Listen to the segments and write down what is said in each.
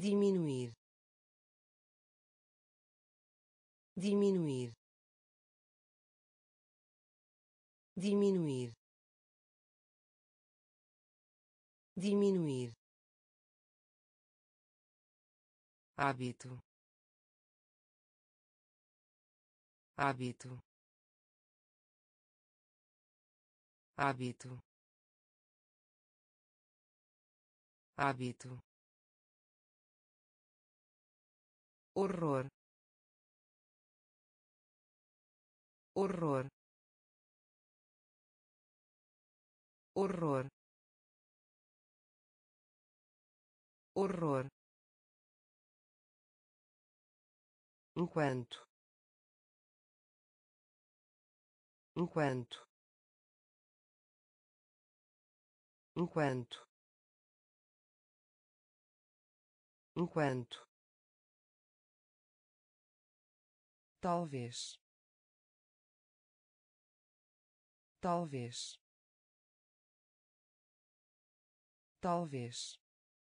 diminuir, diminuir, diminuir, diminuir, hábito, hábito, hábito, hábito, horror, horror, horror, horror, enquanto, enquanto, enquanto, enquanto, talvez, talvez, talvez,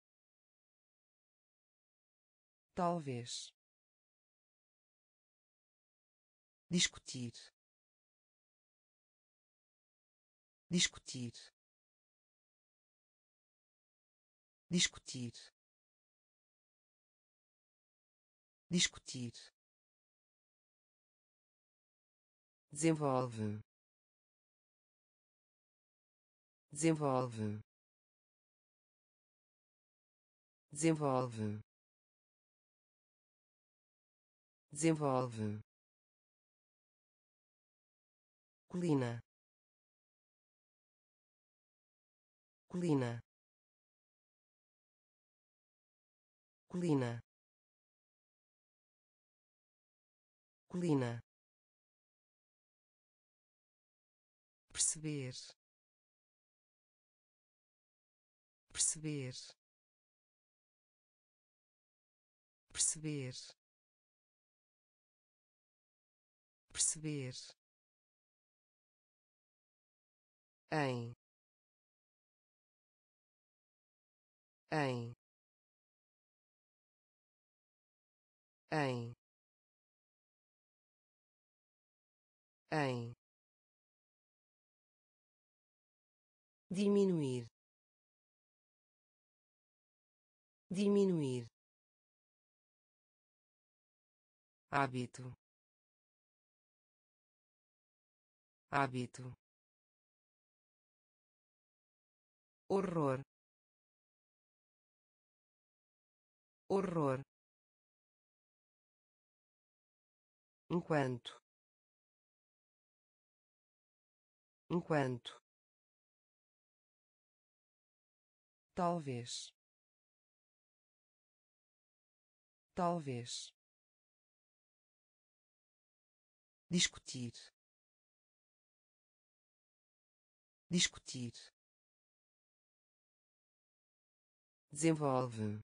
talvez, discutir, discutir, discutir, discutir, desenvolve, desenvolve, desenvolve, desenvolve, colina, colina, colina, colina, perceber, perceber, perceber, perceber, em, em, em, em, diminuir, diminuir, hábito, hábito, horror, horror, enquanto, enquanto, talvez, talvez, discutir, discutir, desenvolve,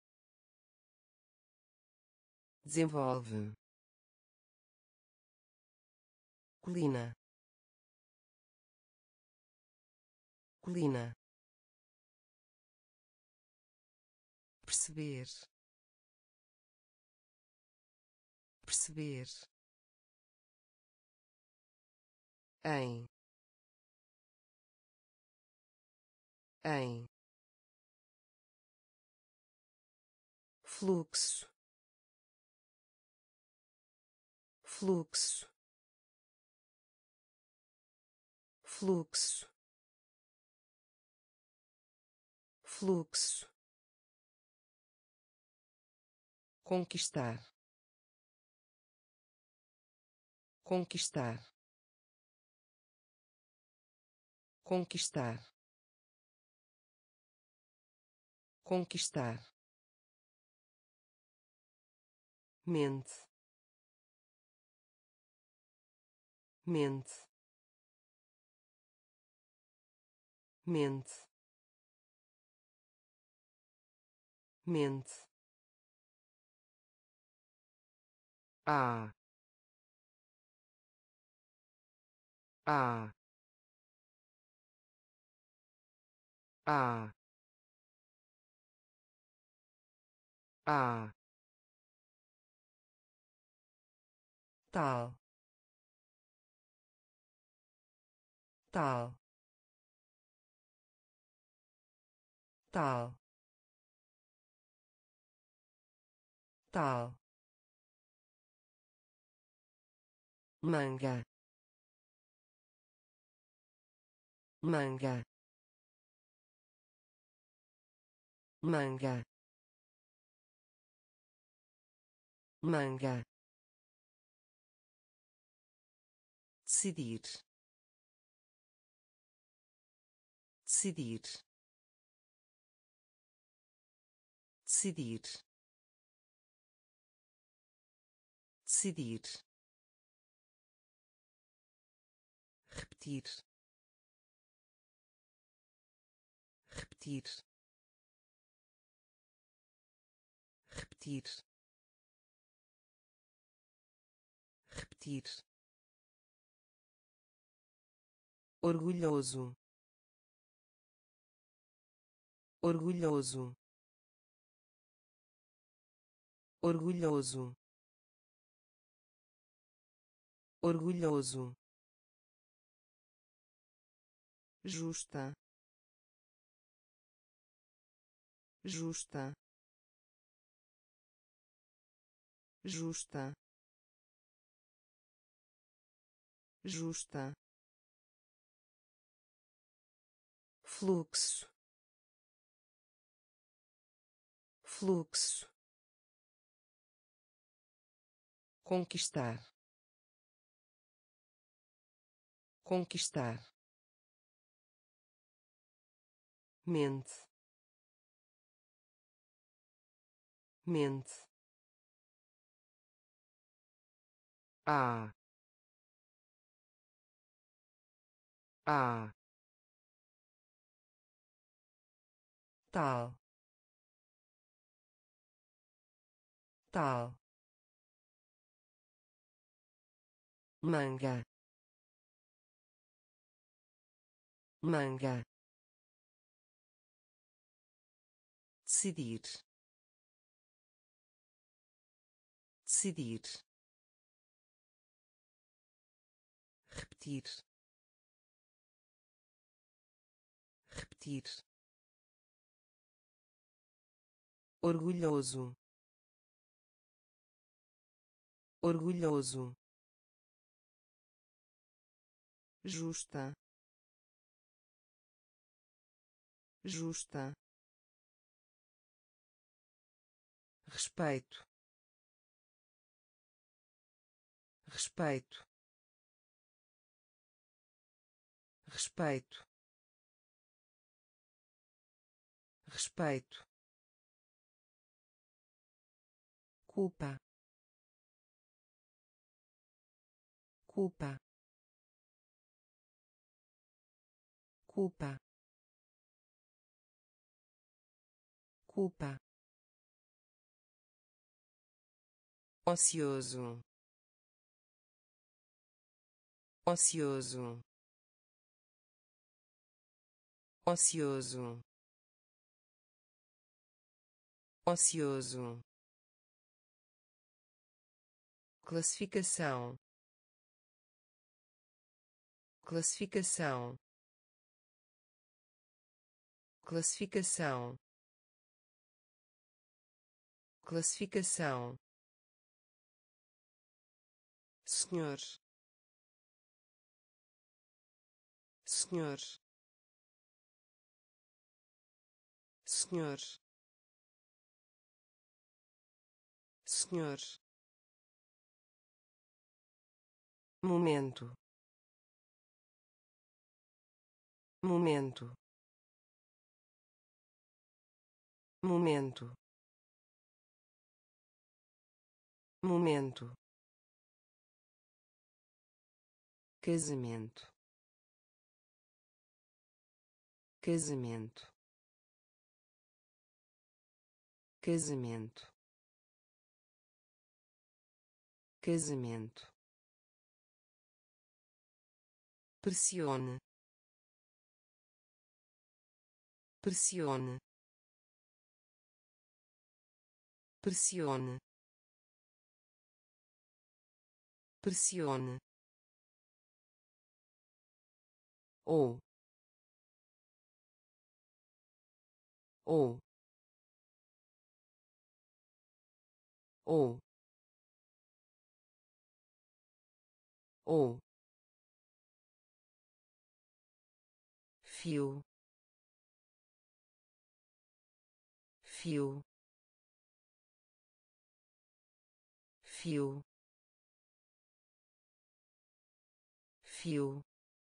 desenvolve, colina, colina, perceber, perceber, em, em, fluxo, fluxo, fluxo, fluxo, conquistar, conquistar, conquistar, conquistar, mente, mente, mente, mente, a, a, a, A. Tal. Tal. Tal. Tal. Manga. Manga. Manga. Manga. Decidir. Decidir. Decidir. Decidir. Repetir. Repetir. Repetir. Repetir. Orgulhoso. Orgulhoso. Orgulhoso. Orgulhoso. Justa. Justa. Justa. Justa. Fluxo. Fluxo. Conquistar. Conquistar. Mente. Mente. A. A. Tal. Tal. Manga. Manga. Decidir. Decidir. Repetir. Repetir. Orgulhoso. Orgulhoso. Justa. Justa. Respeito. Respeito. Respeito. Respeito. Culpa. Culpa. Culpa. Culpa. Ocioso. Ocioso. Ocioso. Ocioso. Classificação. Classificação. Classificação. Classificação. Senhor. Senhor. Senhor. Senhor. Momento. Momento. Momento. Momento. Casamento. Casamento. Casamento. Casamento. Pressione. Pressione. pressione, pressione, ou ou ou ou fio, fio, fio, fio,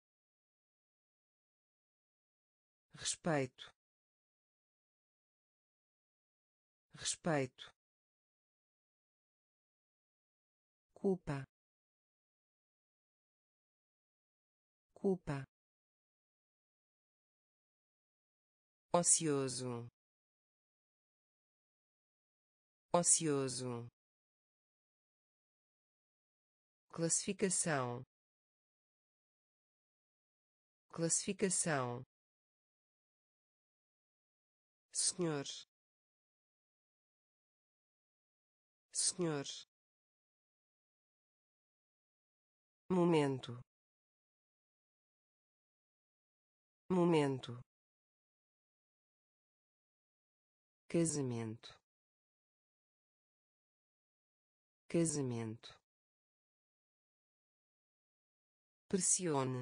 respeito, respeito, culpa, culpa, ocioso, ocioso, classificação, classificação, senhor, senhor, momento, momento, casamento, casamento, pressione,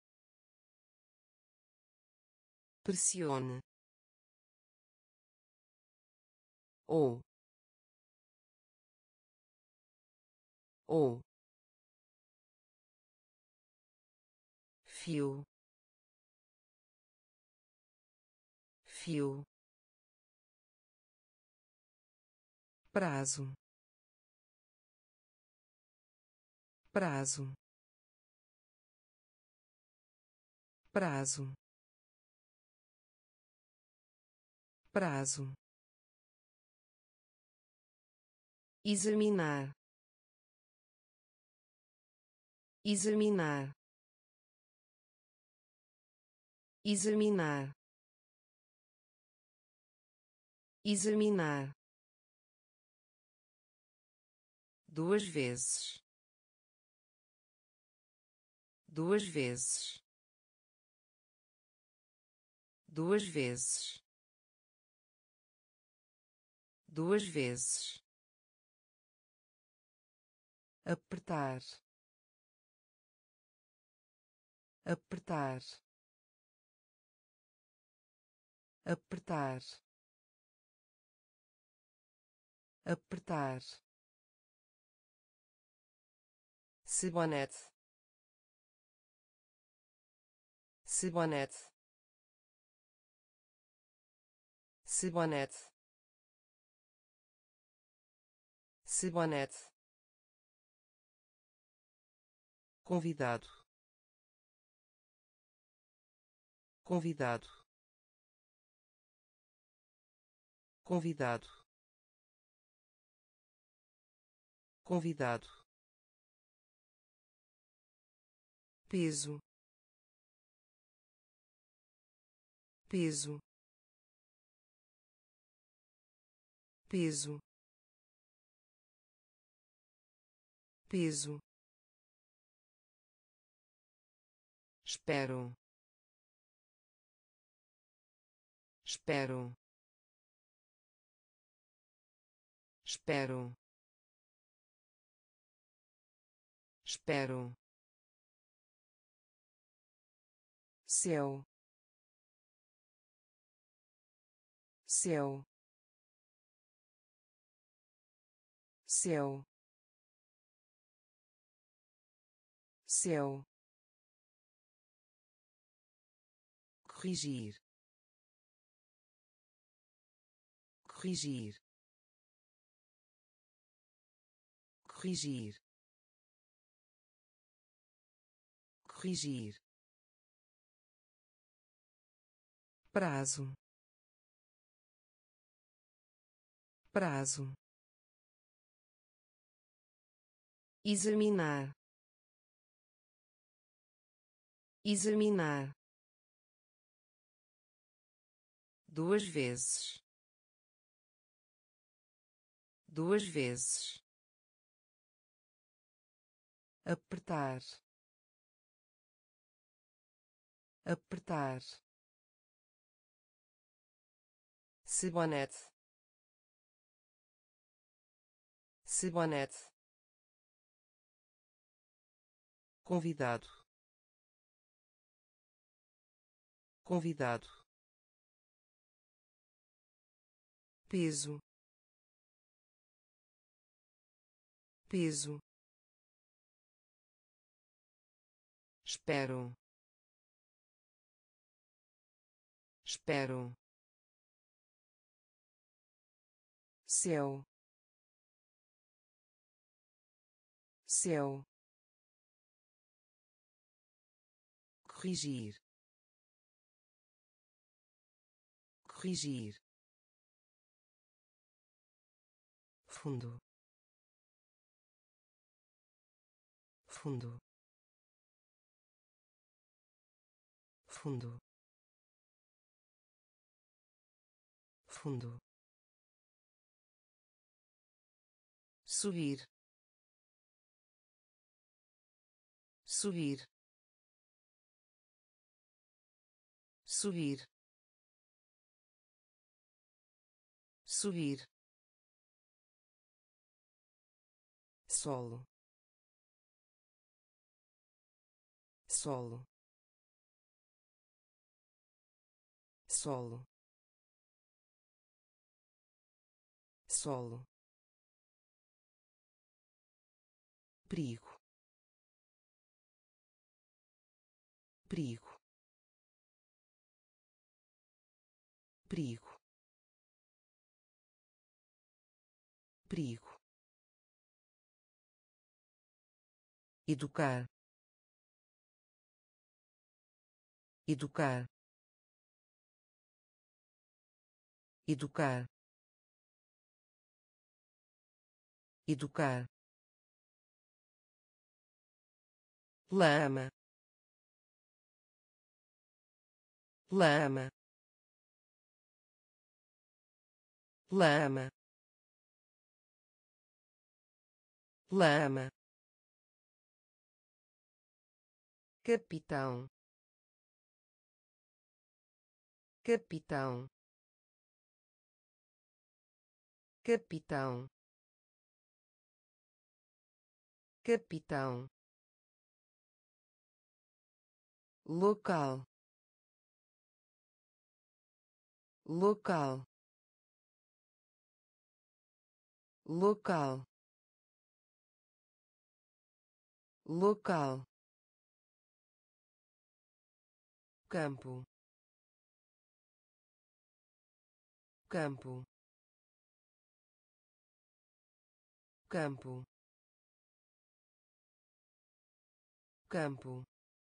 pressione, ou ou fio, fio, prazo, prazo, prazo, prazo, examinar, examinar, examinar, examinar, duas vezes, duas vezes, duas vezes, duas vezes, apertar, apertar, apertar, apertar, sabonete, sabonete, sabonete, sabonete, convidado, convidado, convidado, convidado, peso, peso, peso, peso, espero, espero, espero, espero, céu, céu, céu, céu, corrigir, corrigir, corrigir, corrigir, prazo, prazo, examinar, examinar, duas vezes, duas vezes, apertar, apertar, sabonete, sabonete, convidado, convidado, peso, peso, espero, espero, céu, céu, corrigir, corrigir, fundo, fundo, fundo, fundo, subir, subir, subir, subir, solo, solo, solo, solo, perigo, perigo, perigo, perigo, educar, educar, educar, educar, lama, lama, lama, lama, capitão, capitão, capitão, capitão, local, local, local, local, campo, campo, campo, campo,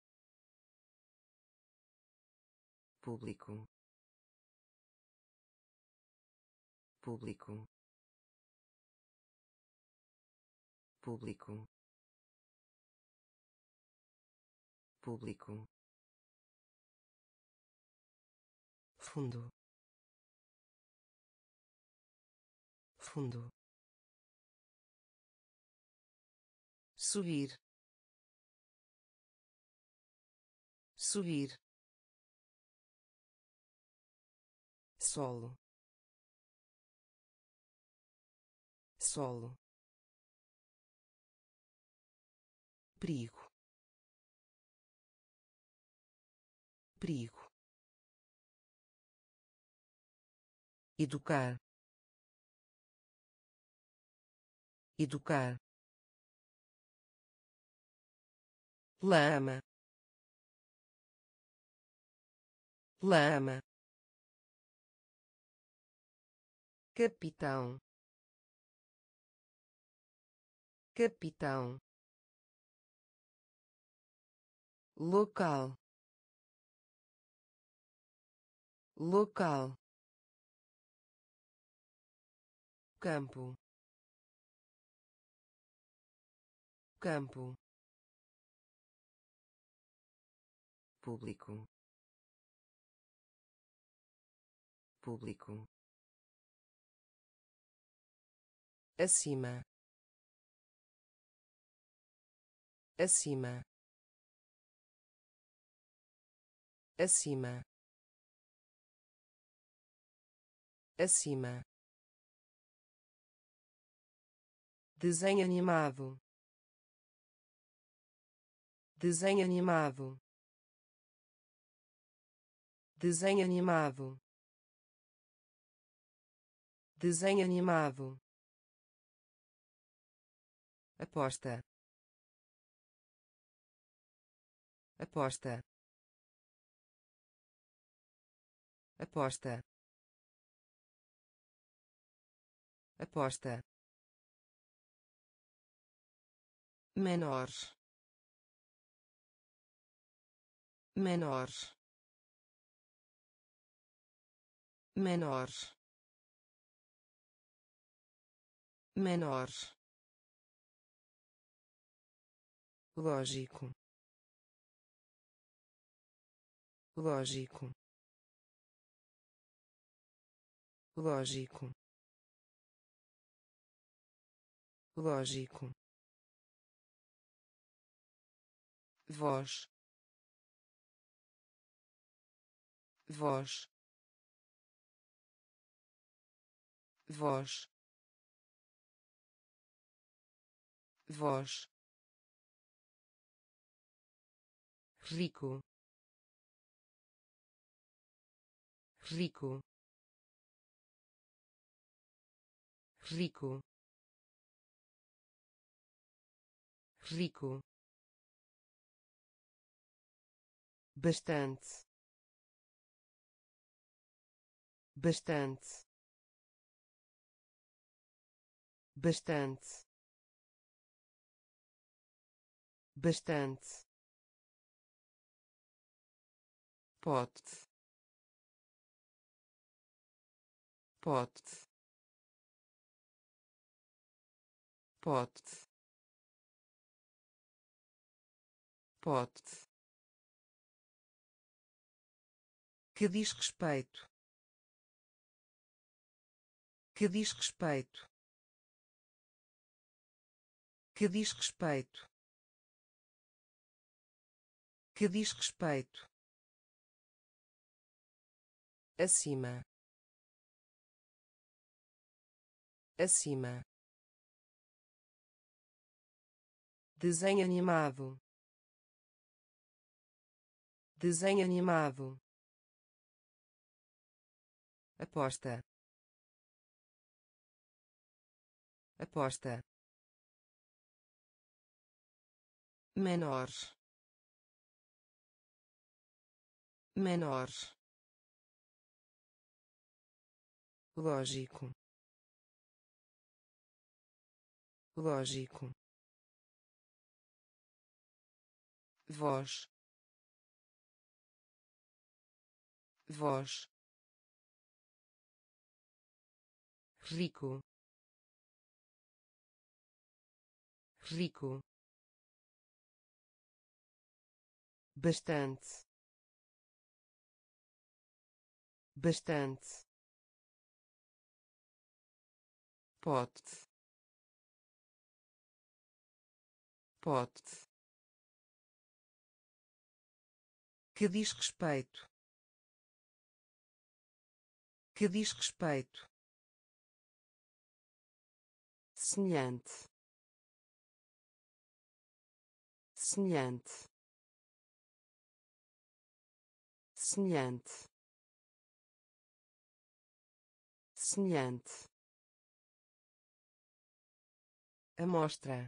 público, público, público, público, fundo, fundo, subir, subir, solo, solo, perigo, perigo, educar, educar, lama, lama, capitão, capitão, local, local, campo, campo, público, público, acima, acima, acima, acima, desenho animado, desenho animado, desenho animado, desenho animado, aposta, aposta, aposta, aposta, menor, menor, menor, menor, lógico, lógico, lógico, lógico, voz, voz, voz, voz, rico, rico, rico, rico, bastante, bastante, bastante, bastante, pote, pote, pote, pote, que diz respeito, que diz respeito, que diz respeito, que diz respeito, acima, acima, desenho animado, desenho animado, aposta, aposta, menor, menor, lógico, lógico, voz, voz, rico, rico, bastante, bastante, pote, pote, que diz respeito, que diz respeito, semelhante, semelhante, semelhante, semelhante, amostra,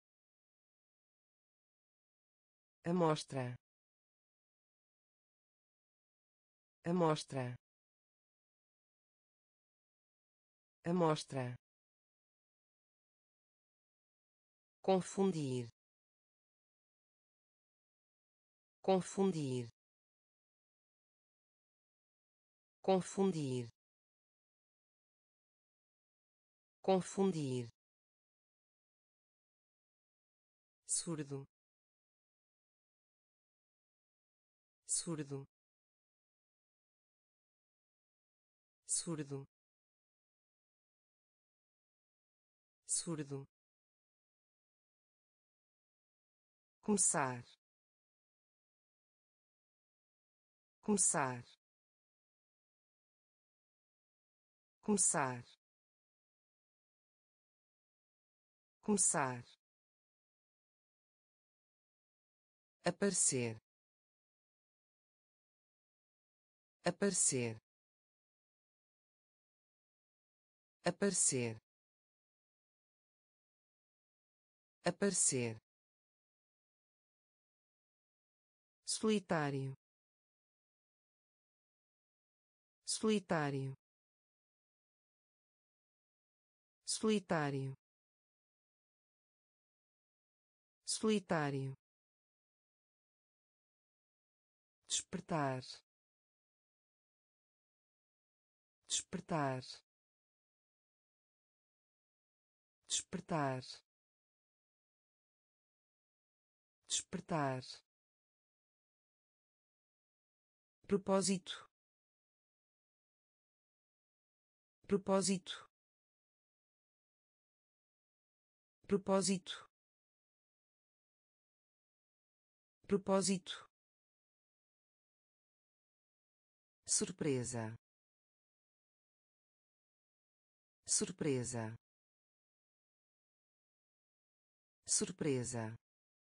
amostra, amostra, amostra, confundir, confundir, confundir, confundir, surdo, surdo, surdo, surdo, começar, começar, começar, começar, aparecer, aparecer, aparecer, aparecer, solitário, solitário, solitário, solitário, despertar, despertar, despertar, despertar, propósito, propósito, propósito, propósito, surpresa, surpresa, surpresa,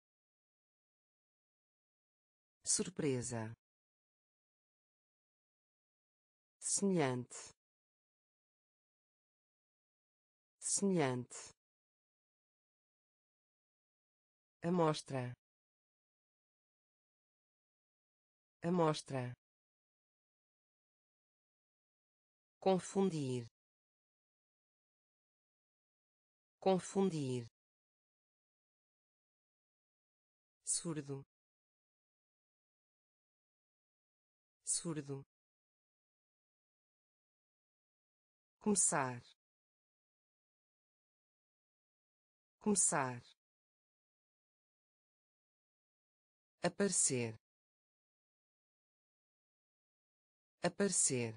surpresa, semelhante, semelhante, amostra, amostra, confundir, confundir, surdo, surdo, começar, começar, aparecer, aparecer,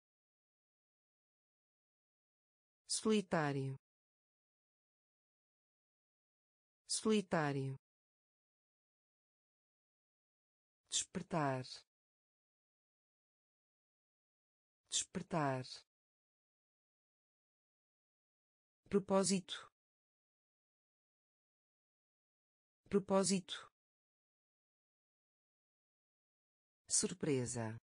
solitário, solitário, despertar, despertar, propósito, propósito, surpresa,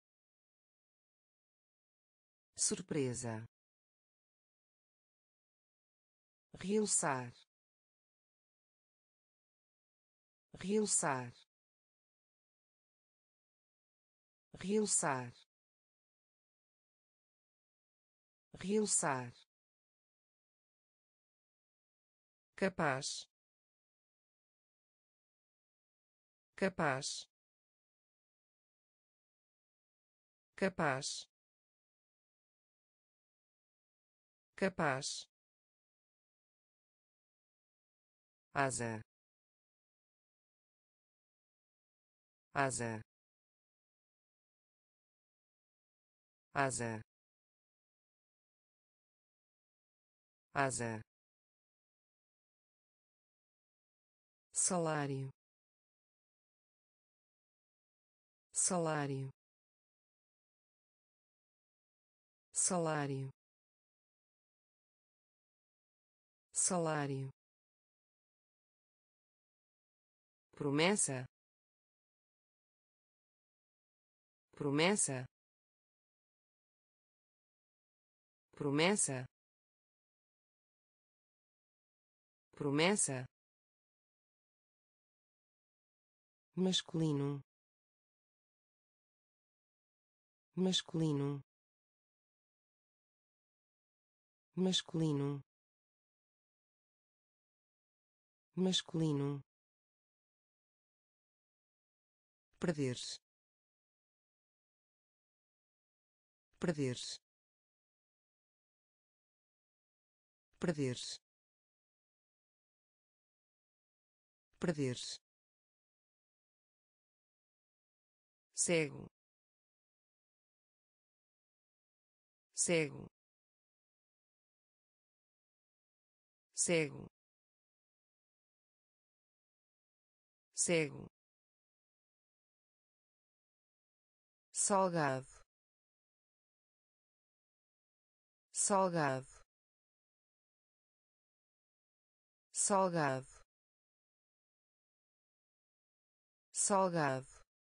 surpresa, realçar, realçar, realçar, realçar, capaz, capaz, capaz, capaz, asa, asa, asa, asa, salário, salário, salário, salário, promessa, promessa, promessa, promessa, masculino, masculino, masculino, masculino, perder-se, perder-se, perder-se, perder-se, cego, cego, cego, cego, salgado, salgado, salgado, salgado,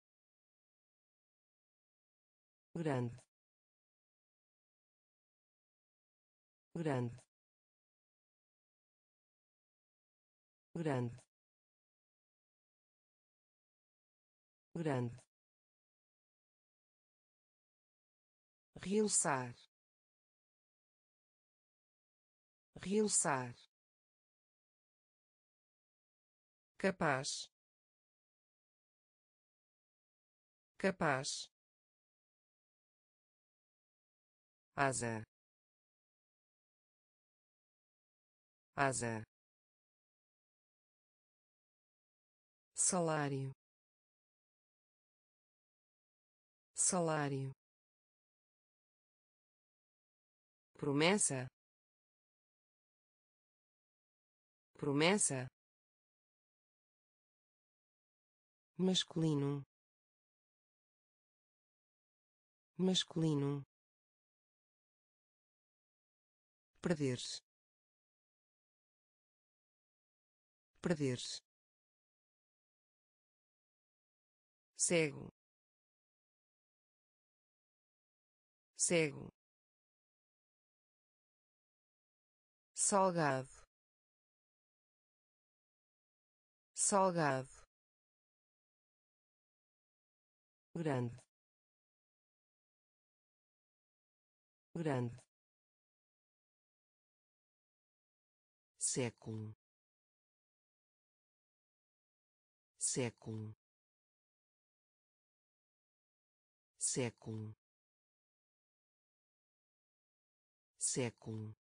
grande, grande, grande, grande, realçar, realçar, capaz, capaz, asa, asa, salário, salário, promessa, promessa, masculino, masculino, perder-se, perder-se, cego, cego, salgado, salgado, grande, grande, século, século, século, século,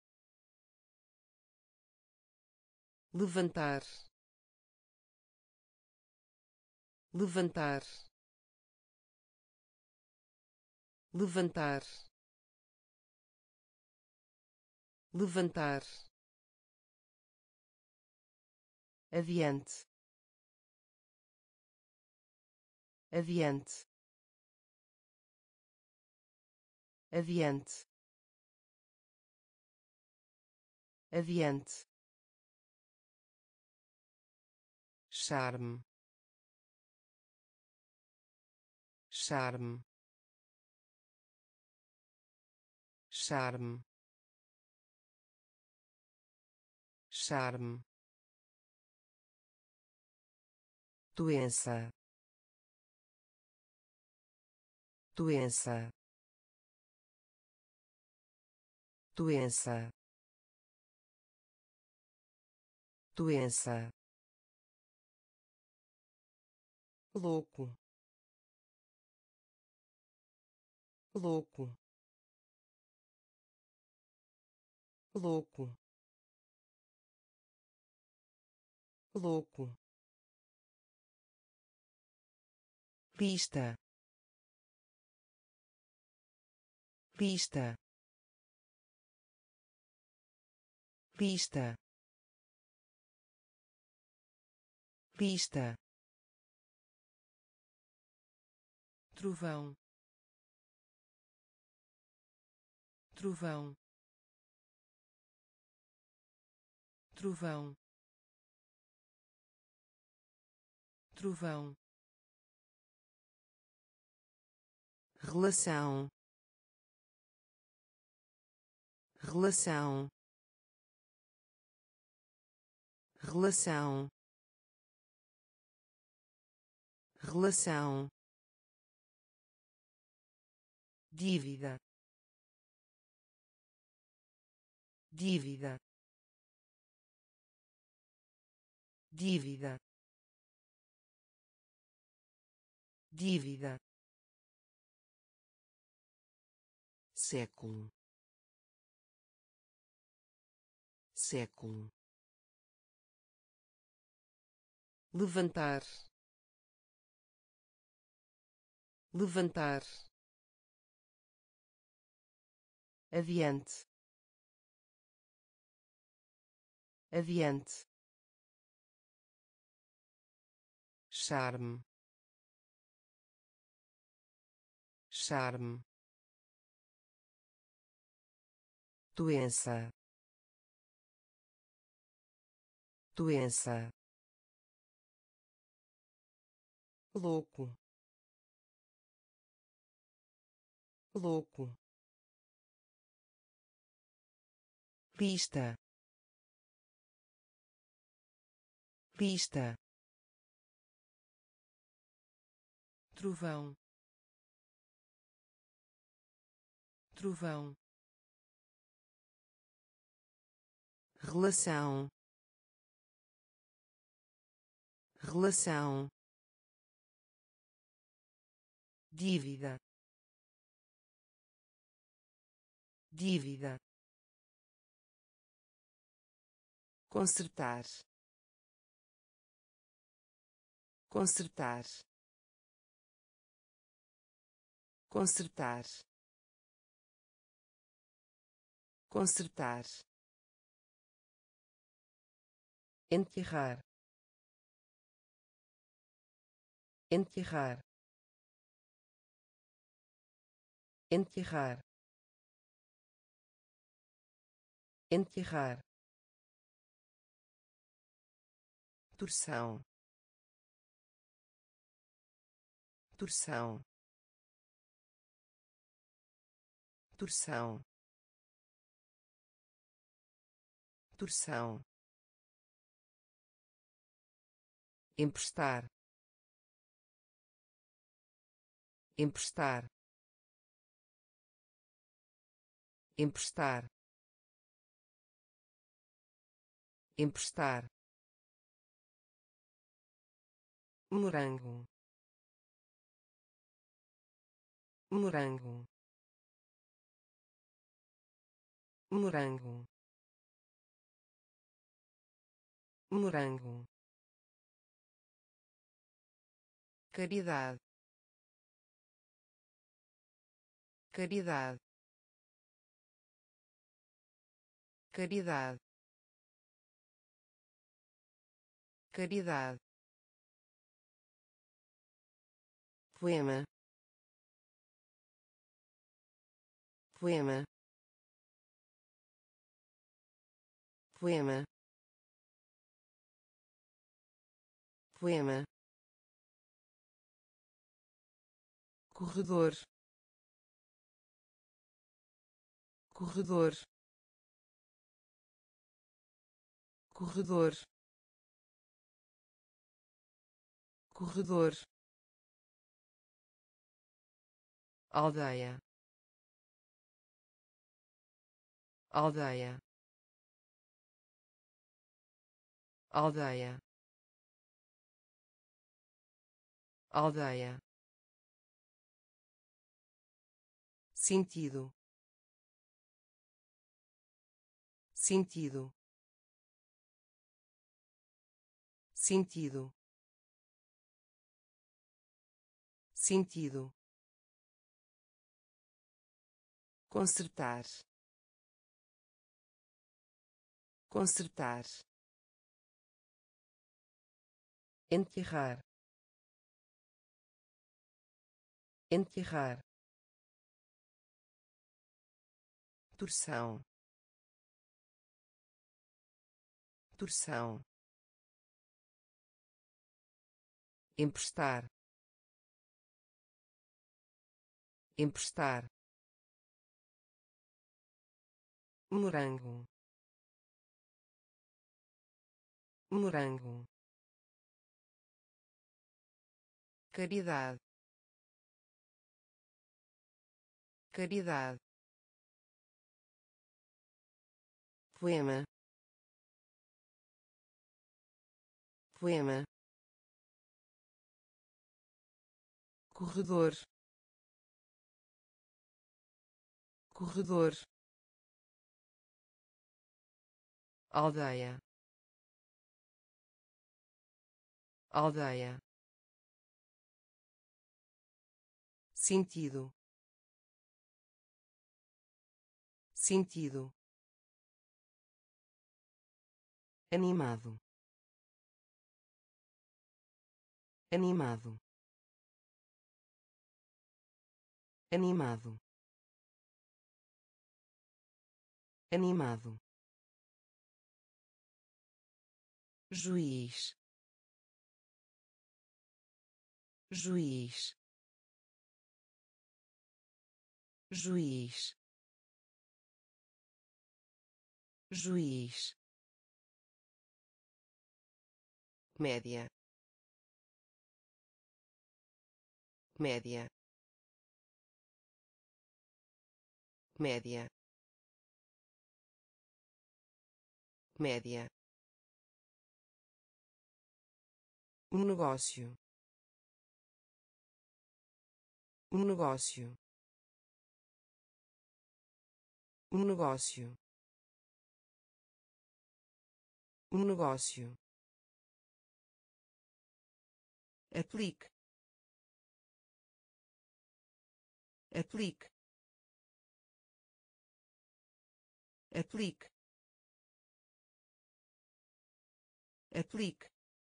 levantar, levantar, levantar, levantar, adiante, adiante, adiante, adiante, charme, charme, charme, charme, doença, doença, doença, doença, louco, louco, louco, louco, lista, lista, lista, lista, trovão, trovão, trovão, trovão, relação, relação, relação, relação, dívida, dívida, dívida, dívida, século, século, levantar, levantar, adiante, adiante, charme, charme, doença, doença, louco, louco, lista, lista, trovão, trovão, relação, relação, dívida, dívida, consertar, consertar, consertar, consertar, enterrar, enterrar, enterrar, enterrar, torção, torção, torção, torção, emprestar, emprestar, emprestar, emprestar, morango, morango, morango, morango, caridade, caridade, caridade, caridade, poema, poema, poema, poema, corredor, corredor, corredor, corredor, aldeia, aldeia, aldeia, aldeia, sentido, sentido, sentido, sentido, consertar, consertar, enterrar, enterrar, torção, torção, emprestar, emprestar, morango, morango, caridade, caridade, poema, poema, corredor, corredor, aldeia, aldeia, sentido, sentido, animado, animado, animado, animado, juiz, juiz, juiz, juiz, média, média, média, média, um negócio, um negócio, um negócio, um negócio, aplique, aplique, aplique, aplique,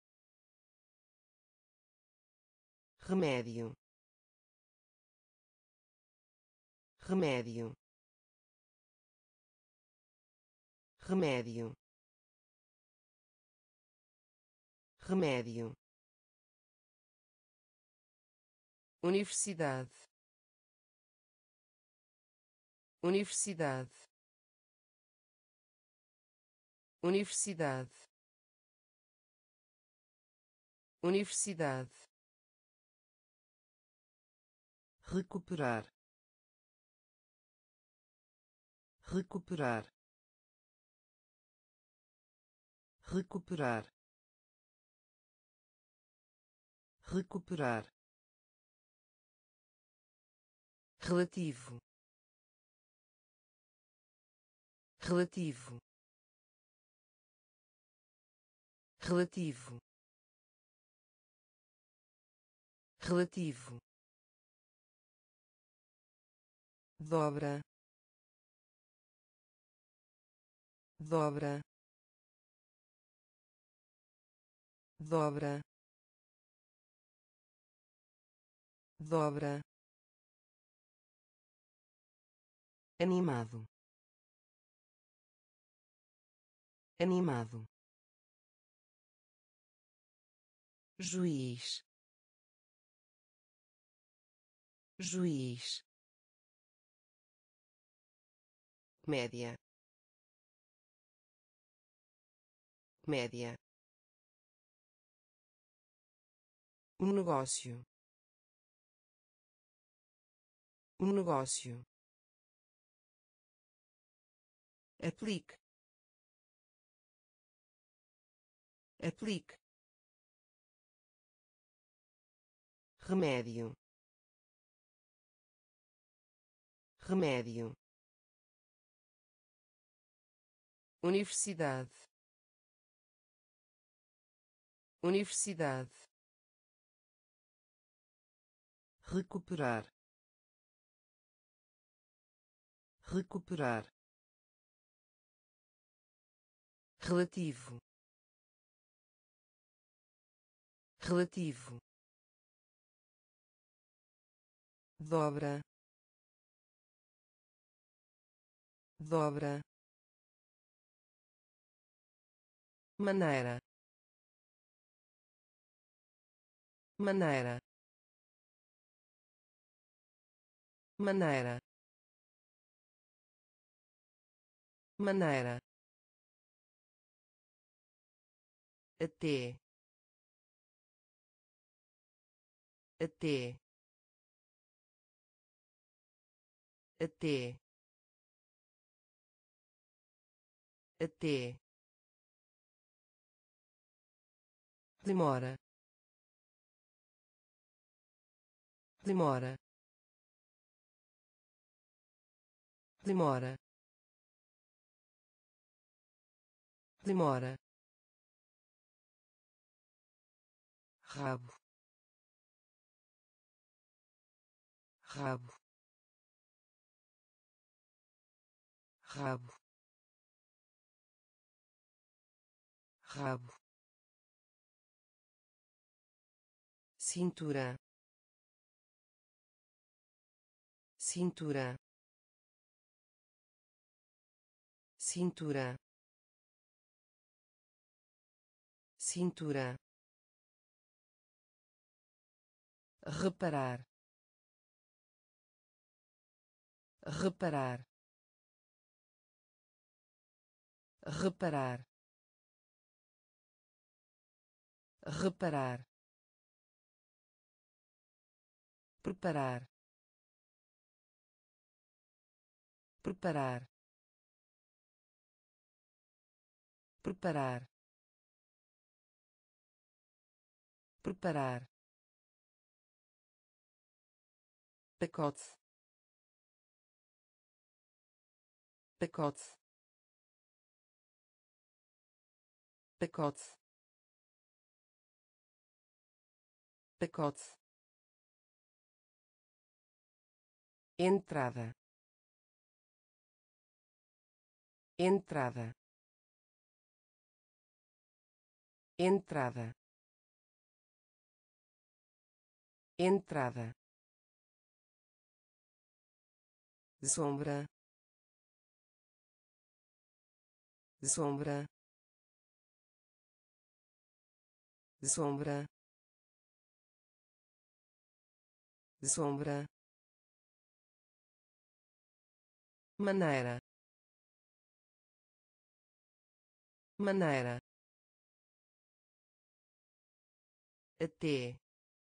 remédio, remédio, remédio, remédio, universidade, universidade, universidade, universidade, recuperar, recuperar, recuperar, recuperar, relativo, relativo, relativo, relativo, dobra, dobra, dobra, dobra, animado, animado, juiz, juiz, média, média, um negócio, um negócio, aplique, aplique, remédio, remédio, universidade, universidade, recuperar, recuperar, relativo, relativo, dobra, dobra, maneira, maneira, maneira, maneira, até, até, até, até, demora, demora, demora, demora, rabo, rabo, rabo, rabo, cintura, cintura, cintura, cintura, reparar, reparar, reparar, reparar, preparar, preparar, preparar, preparar, pacote, pacote, pacote, pacote, entrada, entrada, entrada, entrada, sombra, sombra, sombra, sombra, maneira, maneira, até,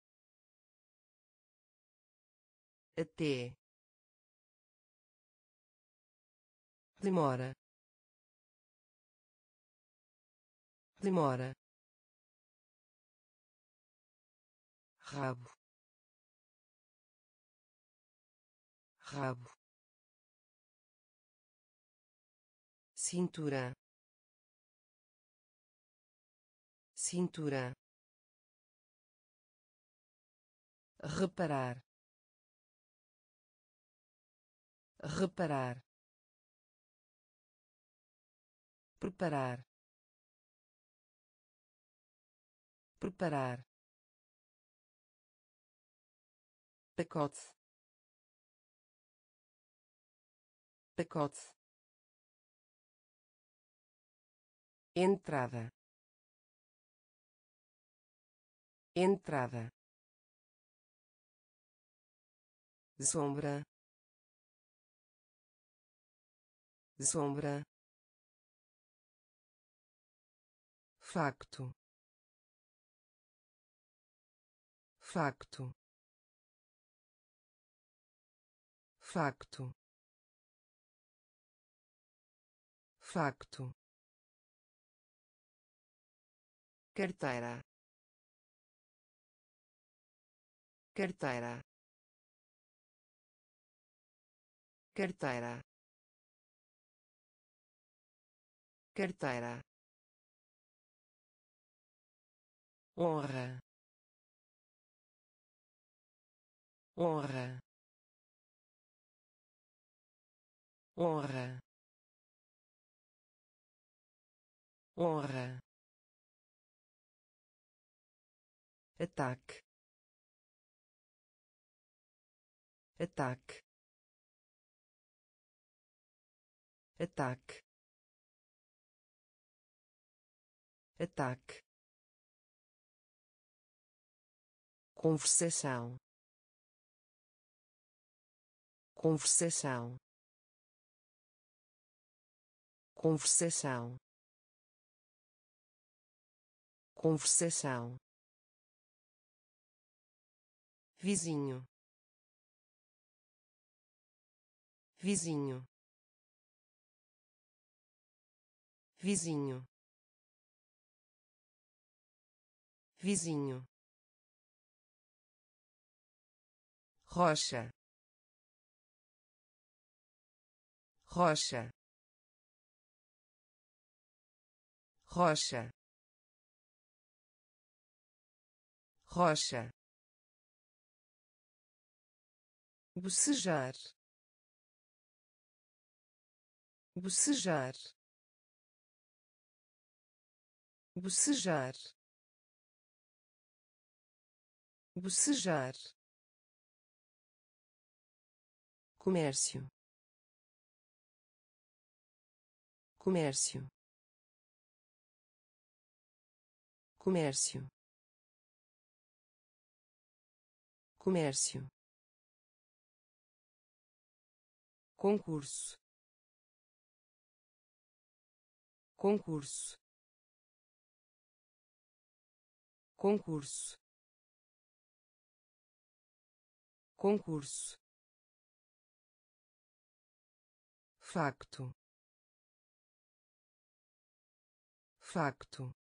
até, demora, demora, rabo, rabo, cintura, cintura, reparar, reparar, preparar, preparar, pacote, pacote, entrada, entrada, sombra, sombra, facto, facto, facto, facto, carteira, carteira, carteira, carteira, honra, honra, honra, honra, ataque, ataque, ataque, ataque, conversação, conversação, conversação, conversação, vizinho, vizinho, vizinho, vizinho, rocha, rocha, rocha, rocha, bocejar, bocejar, bocejar, bocejar, comércio, comércio, comércio, comércio, concurso, concurso, concurso, concurso, facto, facto,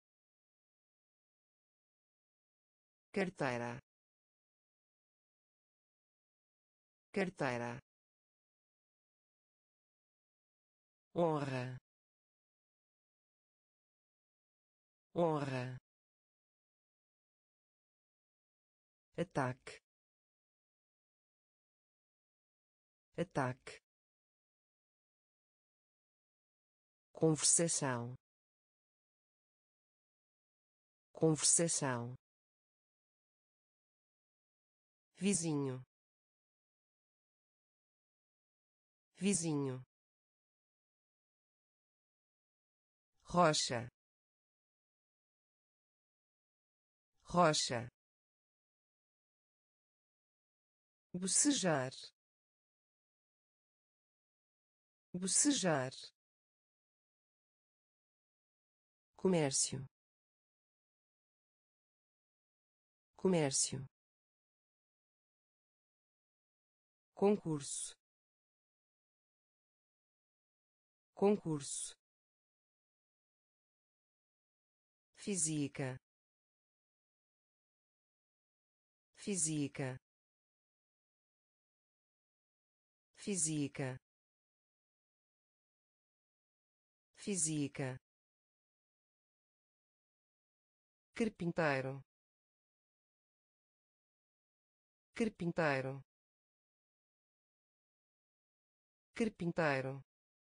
carteira, carteira, honra, honra, ataque, ataque, conversação, conversação, vizinho, vizinho, rocha, rocha, bocejar, bocejar, comércio, comércio, concurso, concurso, física, física, física, física, carpinteiro, carpinteiro, carpinteiro,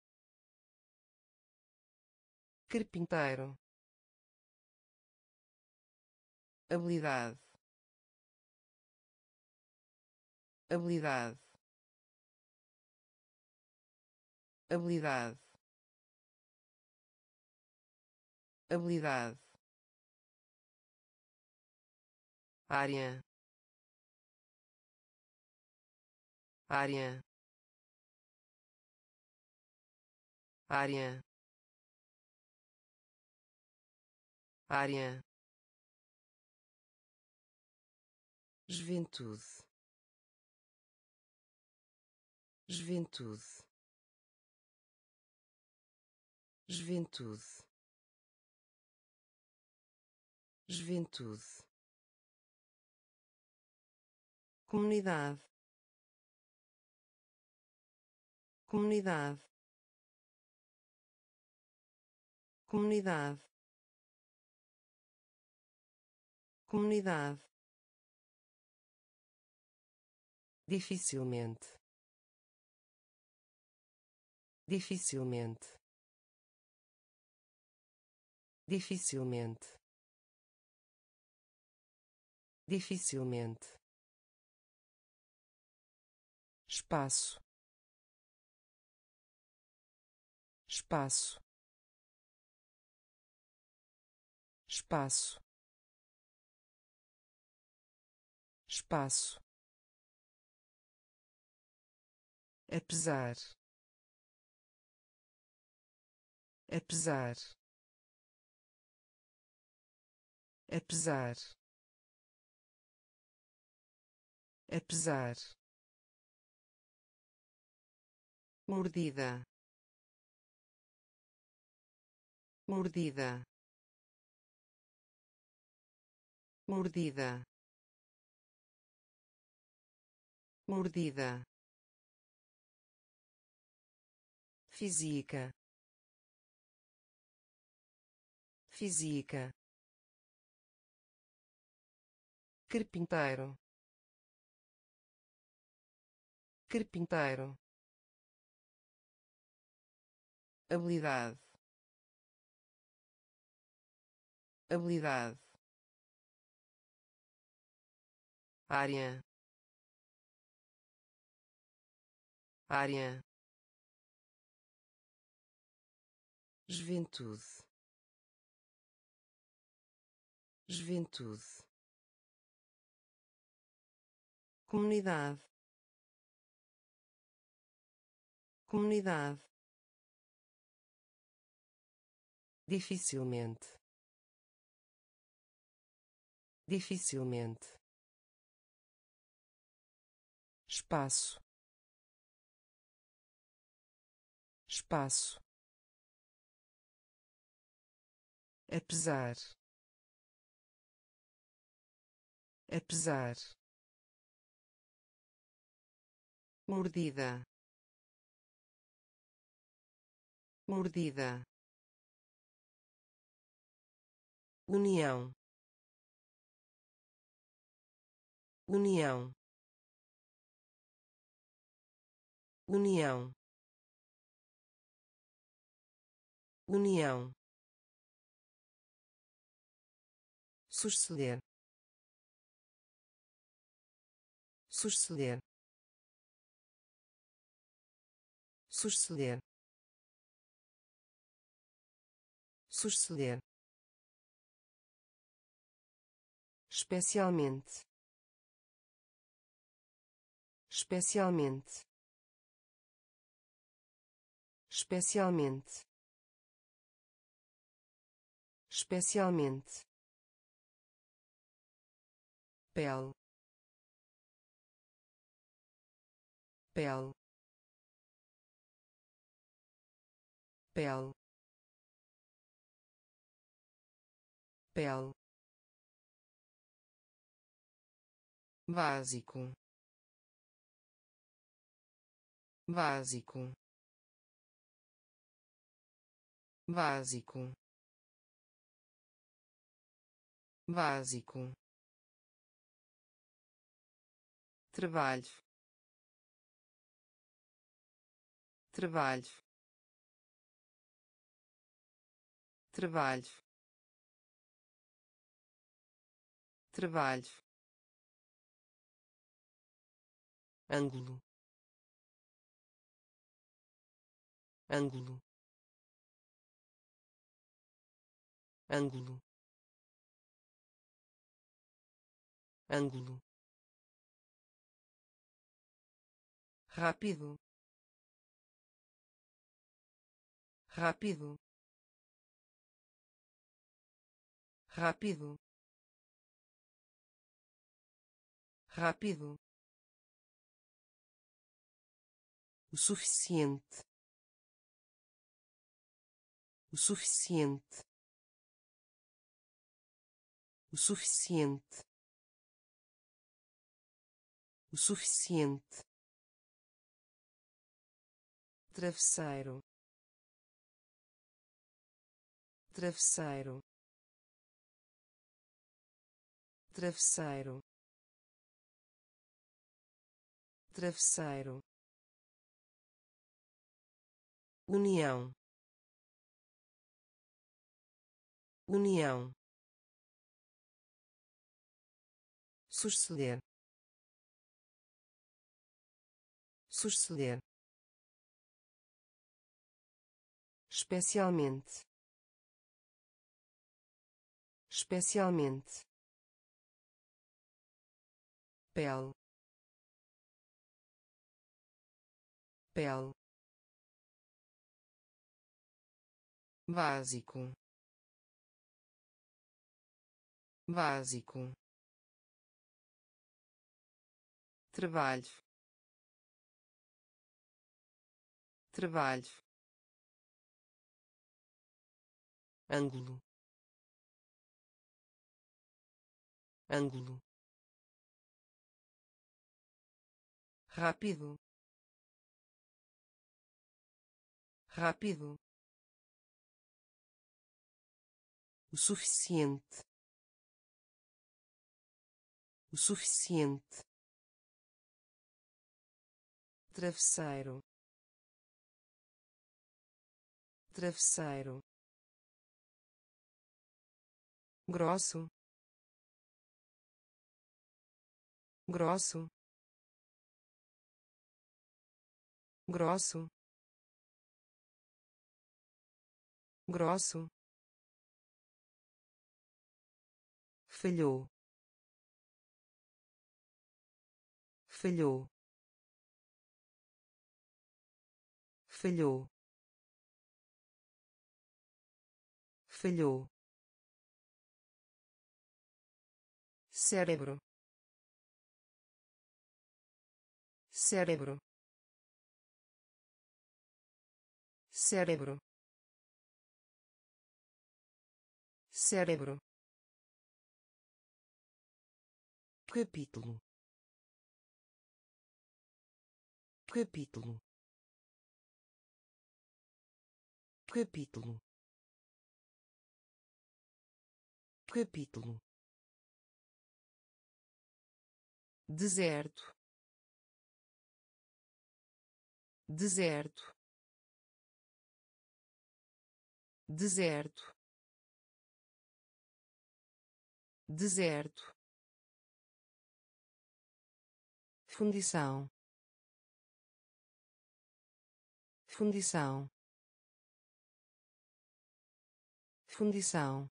carpinteiro, habilidade, habilidade, habilidade, habilidade, área, área, área, área, juventude, juventude, juventude, juventude, comunidade, comunidade, comunidade, comunidade, dificilmente, dificilmente, dificilmente, dificilmente, espaço, espaço, espaço, espaço, apesar, apesar, apesar, apesar, mordida, mordida, mordida, mordida, física, física, carpinteiro, carpinteiro, habilidade, habilidade, área, área, juventude, juventude, comunidade, comunidade, dificilmente, dificilmente, espaço, espaço, apesar, apesar, mordida, mordida, união, união, união, união, suceder, suceder, suceder, suceder, especialmente, especialmente, especialmente, especialmente, pele, pele, pele, pele, básico, básico, básico, básico, trabalho, trabalho, trabalho, trabalho, ângulo, ângulo, ângulo, ângulo, rápido, rápido, rápido, rápido, o suficiente, o suficiente, o suficiente, o suficiente, travesseiro, travesseiro, travesseiro, travesseiro, união, união, suceder, suceder, especialmente, especialmente, pele, pele, básico, básico, trabalho, trabalho, ângulo, ângulo, rápido, rápido, o suficiente, o suficiente, travesseiro, travesseiro, grosso, grosso, grosso, grosso, falhou, falhou, falhou, falhou, cérebro, cérebro, cérebro, cérebro, capítulo, capítulo, capítulo, capítulo, deserto, deserto, deserto, deserto, fundição, fundição, fundição,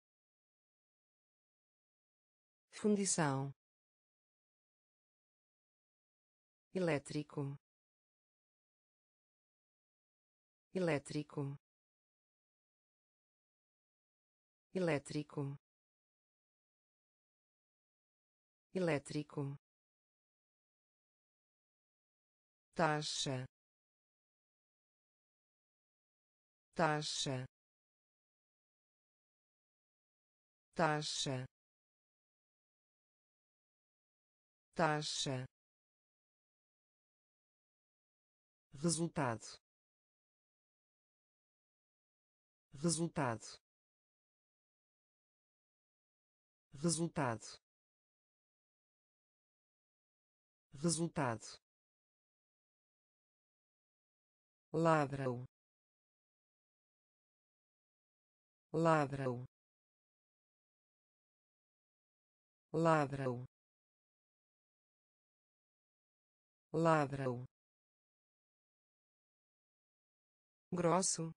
fundição, elétrico, elétrico, elétrico, elétrico, taxa, taxa, taxa, taxa, resultado, resultado, resultado, resultado, ladrão, ladrão, ladrão, ladrão, grosso,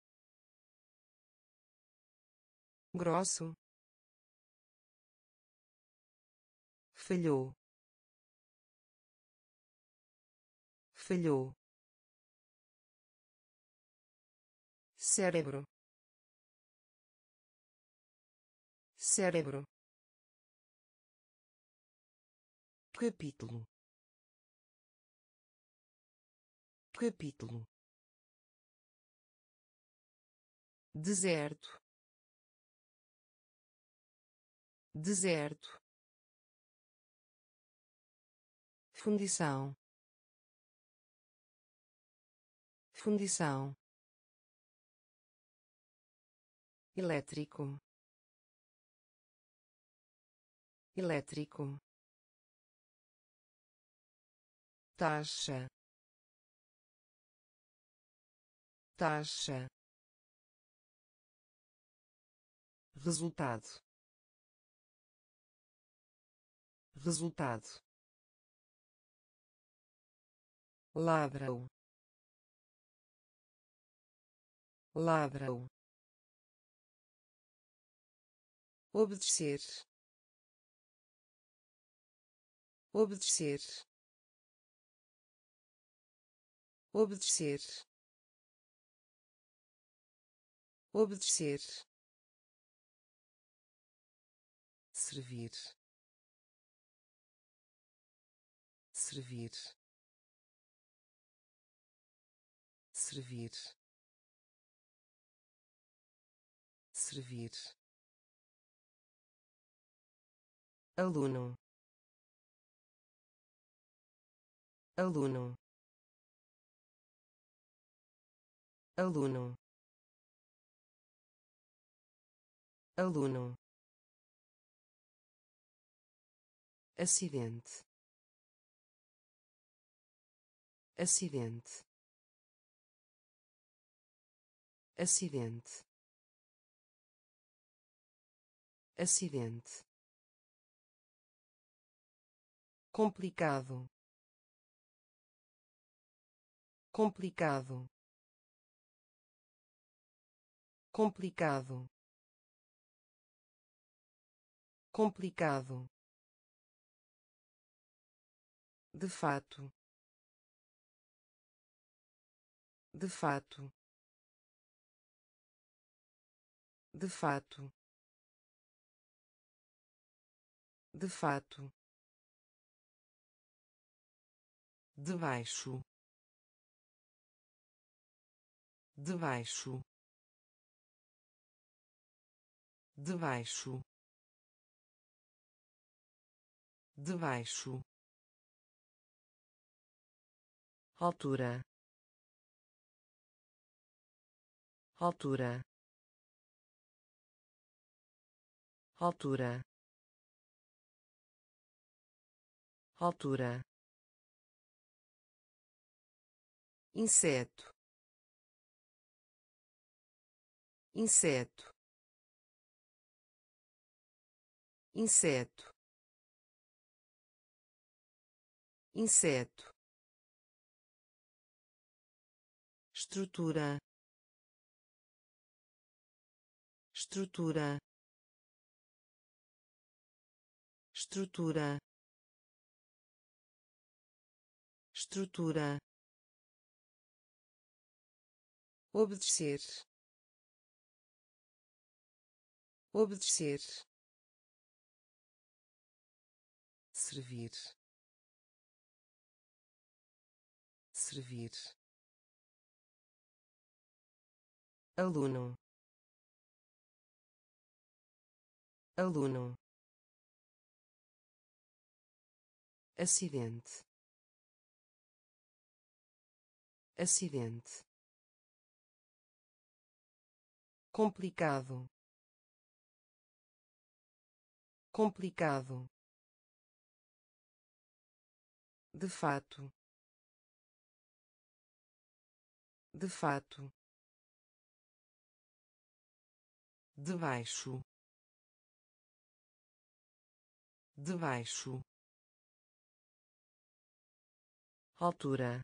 grosso, falhou, falhou, cérebro, cérebro, capítulo, capítulo, deserto, deserto, fundição, fundição, elétrico, elétrico, taxa, taxa, resultado, resultado, ladrão, ladrão, obedecer, obedecer, obedecer, obedecer, servir, servir, servir, servir, aluno, aluno, aluno, aluno, acidente, acidente, acidente, acidente, complicado, complicado, complicado, complicado, de fato, de fato, de fato, de fato, debaixo, debaixo, debaixo, debaixo, altura, altura, altura, altura, inseto, inseto, inseto, inseto, estrutura, estrutura, estrutura, estrutura, obedecer, obedecer, servir, servir, aluno, aluno, acidente, acidente, complicado, complicado, de fato, de fato, debaixo, debaixo, altura,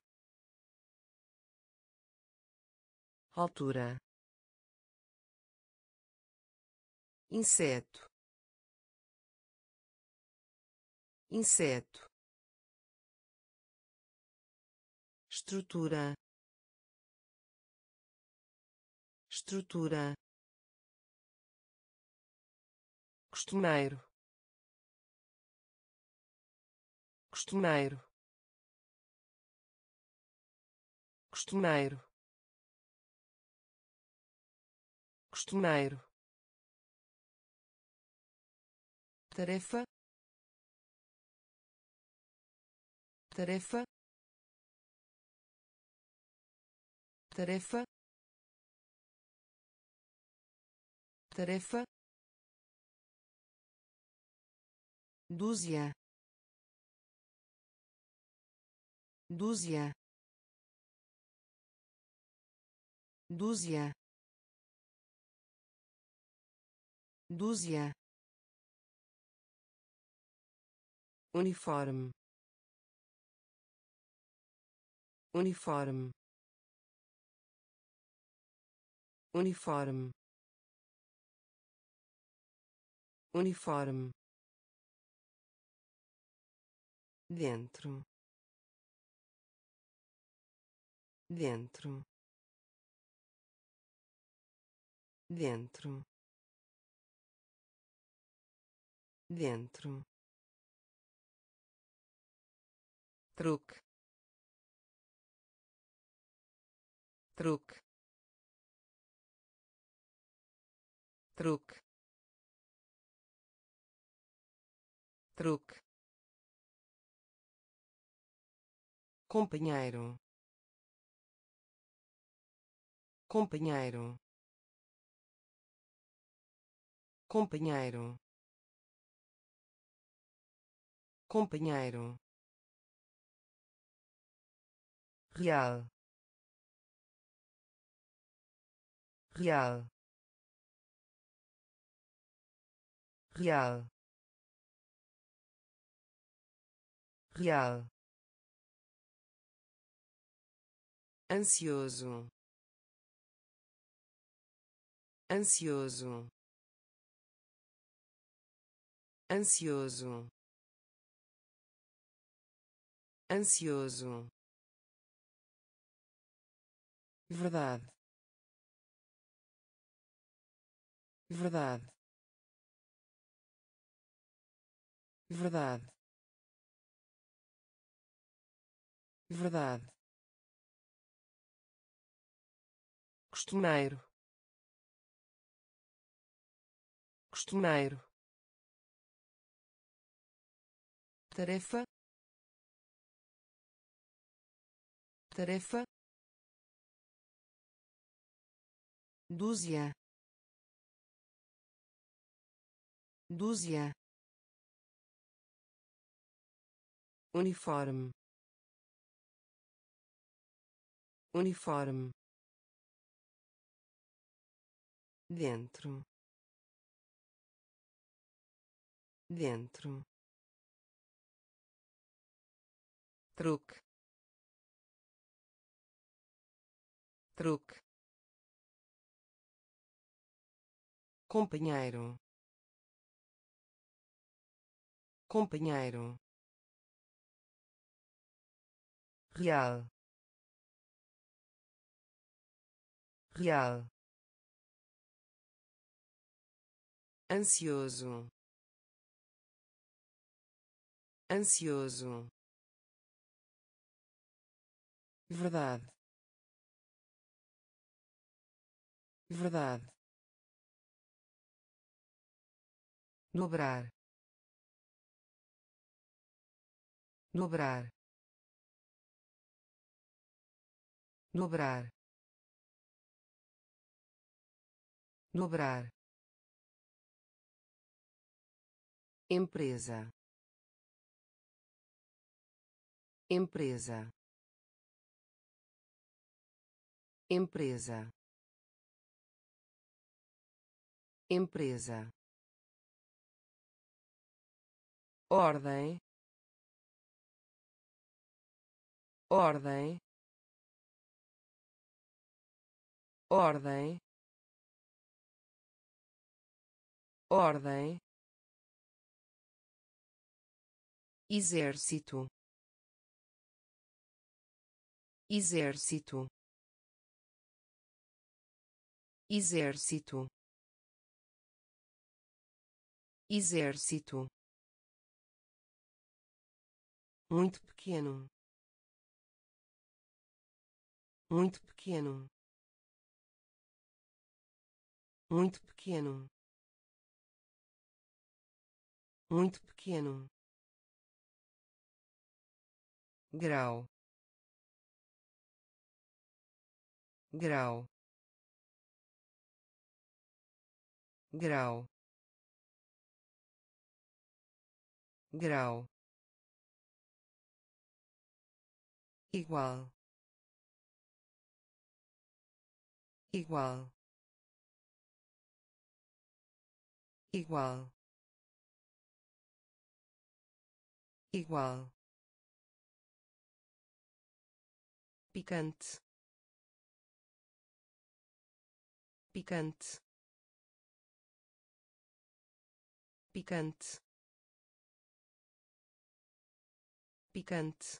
altura, inseto, inseto, estrutura, estrutura, costumeiro, costumeiro, costumeiro, costumeiro, tarefa, tarefa, tarefa, tarefa, dúzia, dúzia, dúzia, dúzia, uniforme, uniforme, uniforme, uniforme, dentro, dentro, dentro, dentro, truque, truque, truque, truque, companheiro, companheiro, companheiro, companheiro, real, real, real, real, ansioso, ansioso, ansioso, ansioso, verdade, verdade, verdade, verdade, costumeiro, costumeiro, tarefa, tarefa, dúzia, dúzia, uniforme, uniforme, dentro, dentro, truque, truque, companheiro, companheiro, real, real, ansioso, ansioso, verdade, verdade, dobrar, dobrar, dobrar, dobrar, empresa, empresa, empresa, empresa, ordem, ordem, ordem, ordem, exército, exército, exército, exército, muito pequeno, muito pequeno, muito pequeno, muito pequeno, grau, grau, grau, grau, igual, igual, igual, igual, picante, picante, picante, picante,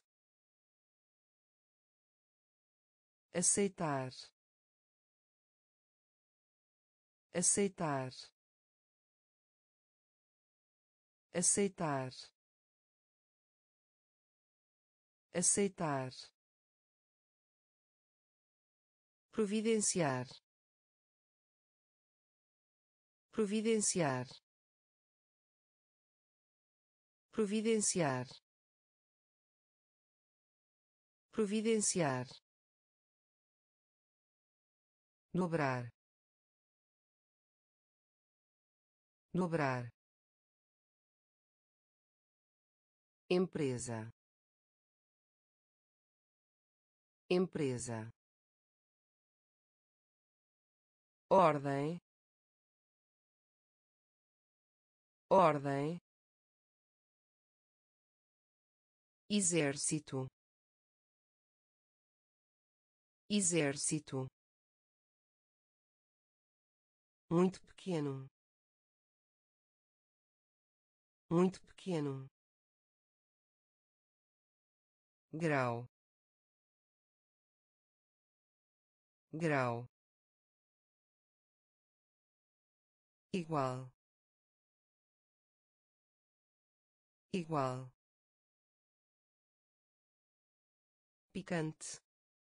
aceitar, aceitar, aceitar, aceitar, providenciar, providenciar, providenciar, providenciar, dobrar, dobrar, empresa, empresa, ordem, ordem, exército, exército, muito pequeno, muito pequeno, grau, grau, igual, igual, picante,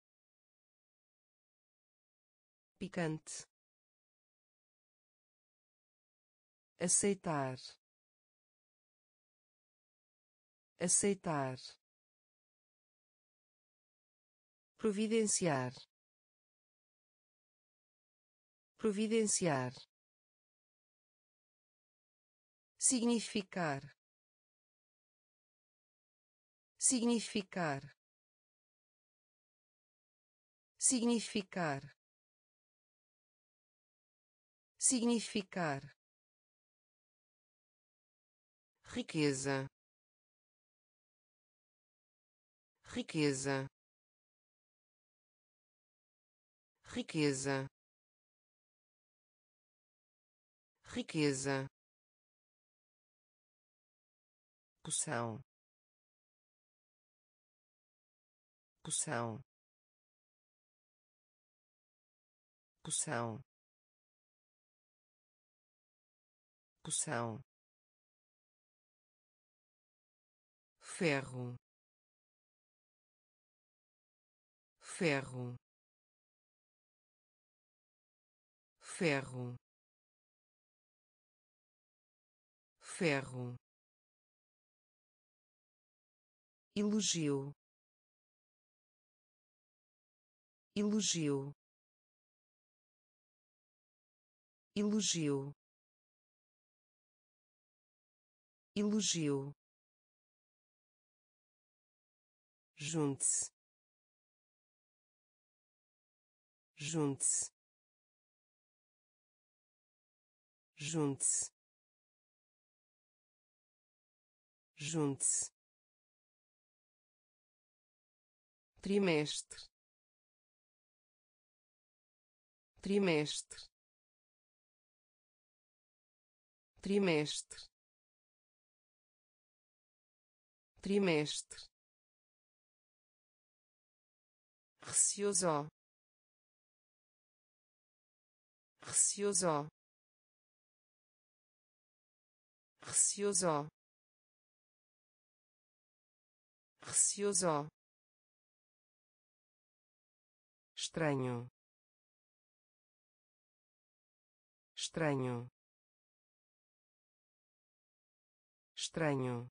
picante, aceitar, aceitar, providenciar, providenciar, significar, significar, significar, significar, riqueza, riqueza, riqueza, riqueza, poção, poção, poção, poção, ferro, ferro, ferro, ferro, elogio, elogio, elogio, elogio, junte-se, junte-se, junte-se, junte-se, trimestre, trimestre, trimestre, trimestre, receoso, receoso, receoso, receoso, estranho, estranho, estranho,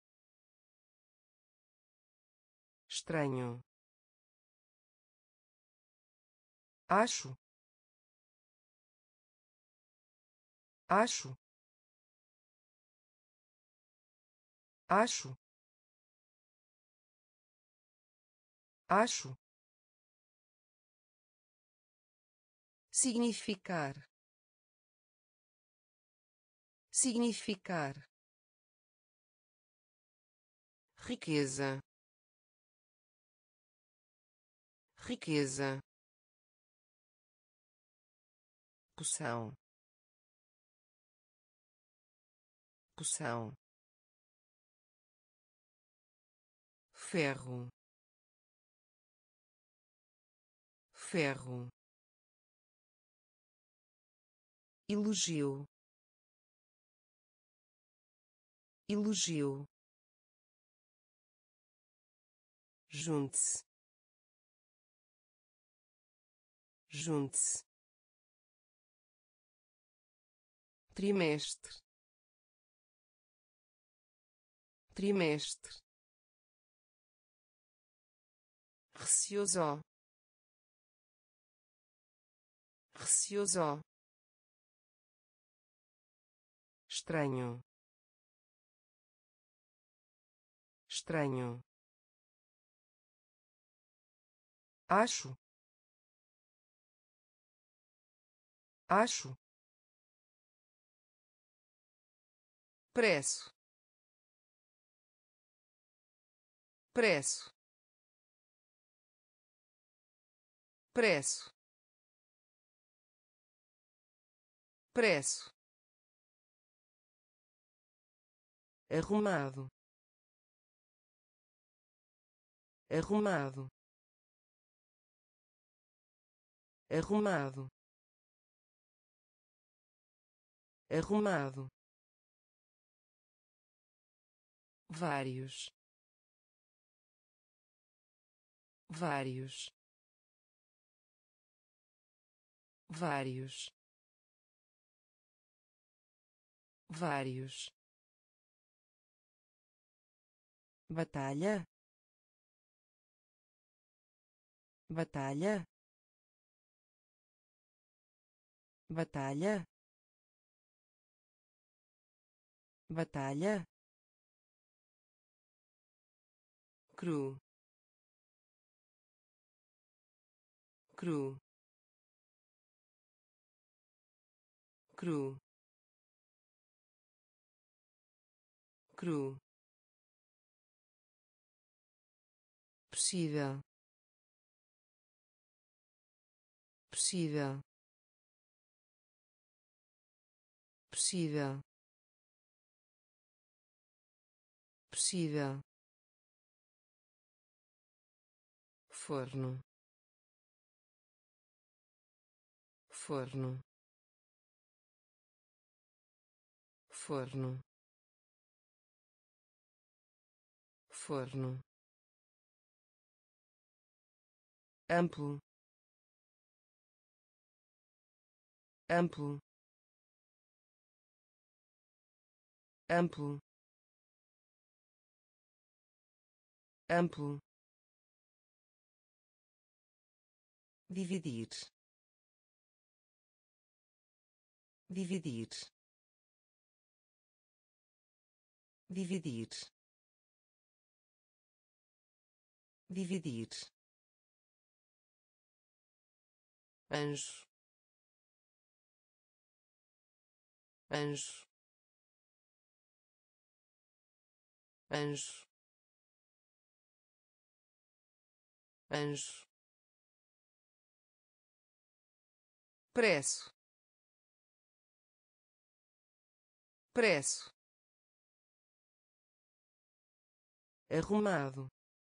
estranho, acho, acho, acho, acho, significar, significar, riqueza, riqueza, poção, poção, ferro, ferro, elogio, elogio, junte-se, junte-se, trimestre, trimestre, receoso, receoso, estranho, estranho, acho, acho, preço, preço, preço, preço, arrumado, arrumado, arrumado, arrumado, vários, vários, vários, vários, batalha, batalha, batalha, batalha, cru, cru, cru, cru, possível, possível, possível, possível, forno, forno, forno, forno, amplo, amplo, amplo, amplo, dividir, dividir, dividir, dividir, anjo, anjo, anjo, anjo, preço, preço, arrumado,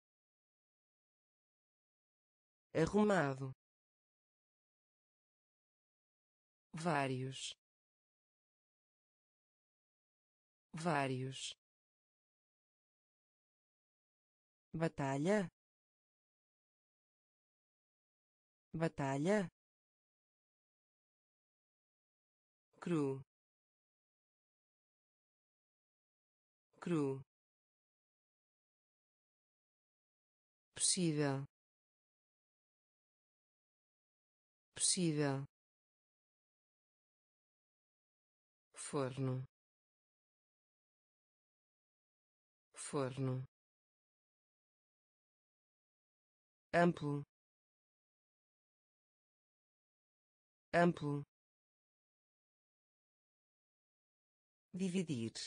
arrumado, vários, vários, batalha, batalha, cru, cru, possível, possível, forno, forno, amplo, amplo, dividir,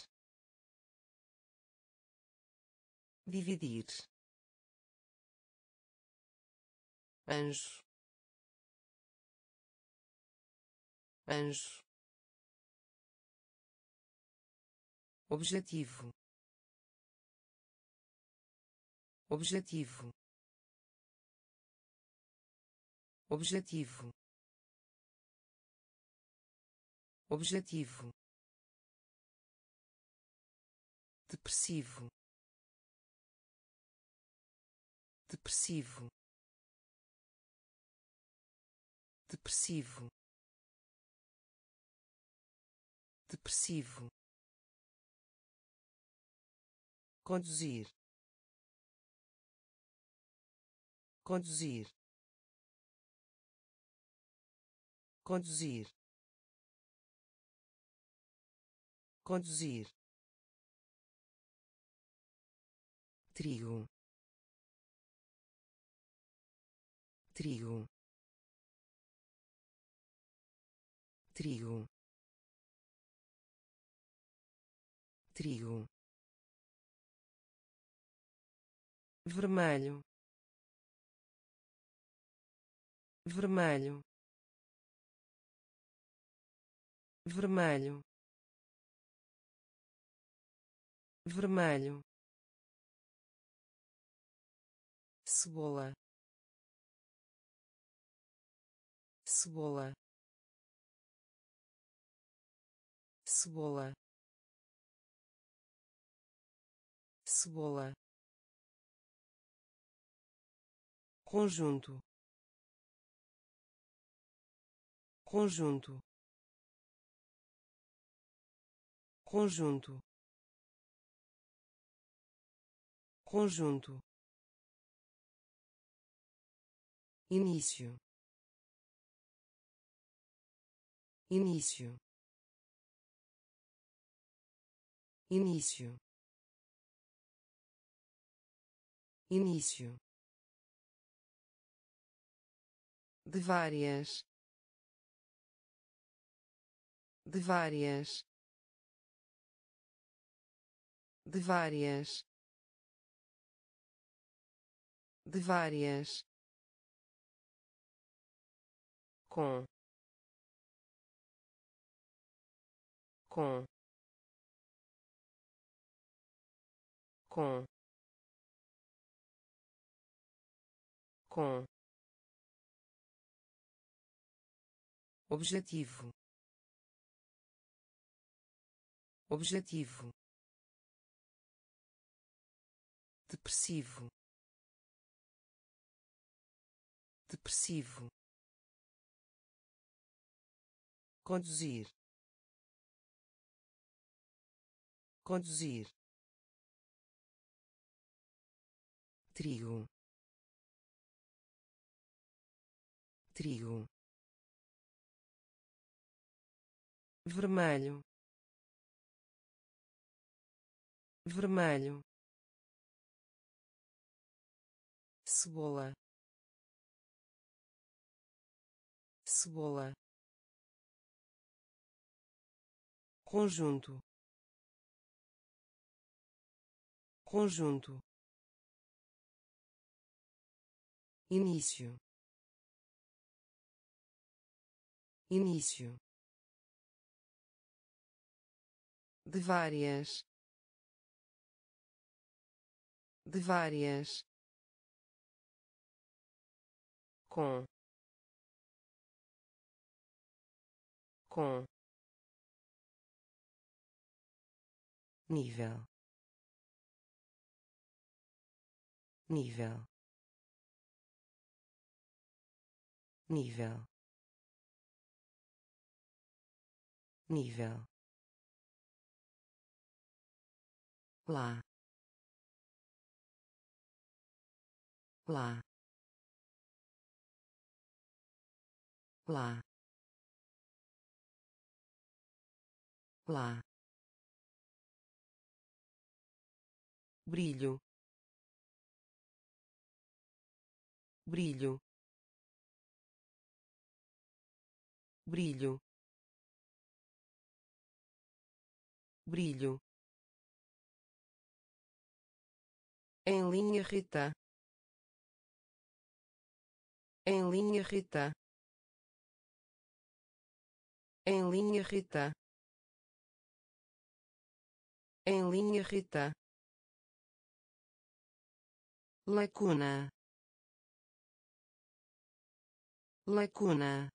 dividir, anjo, anjo, objetivo, objetivo, objetivo, objetivo, depressivo, depressivo, depressivo, depressivo, conduzir, conduzir, conduzir, conduzir, trigo, trigo, trigo, trigo, vermelho, vermelho, vermelho, vermelho, cebola, cebola, cebola, cebola, conjunto, conjunto, conjunto, conjunto, início, início, início, início, de várias, de várias, de várias, de várias, com, com, com, com, objetivo, objetivo, depressivo, depressivo, conduzir, conduzir, trigo, trigo, vermelho, vermelho, cebola, cebola, conjunto, conjunto, início, início, de várias, de várias, com, nível, nível, nível, nível, lá, lá, lá, lá, brilho, brilho, brilho, brilho, em linha reta, em linha reta, em linha reta, em linha reta, lacuna, lacuna,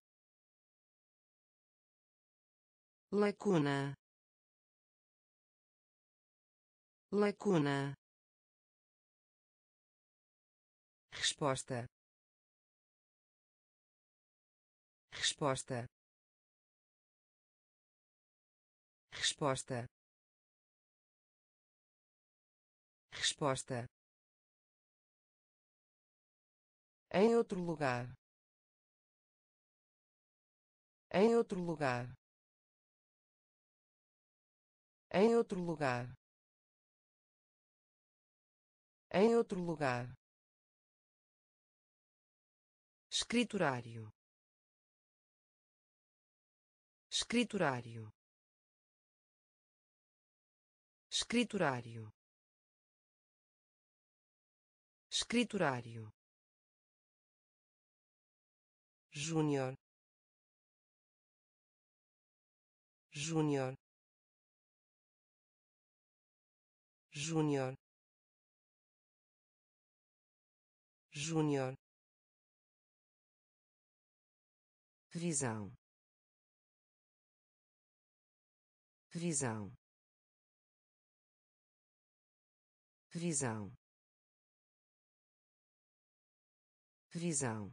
lacuna, lacuna, resposta, resposta, resposta, resposta, em outro lugar, em outro lugar, em outro lugar, em outro lugar, escriturário, escriturário, escriturário, escriturário, júnior, júnior, júnior, júnior, visão, visão, visão, visão,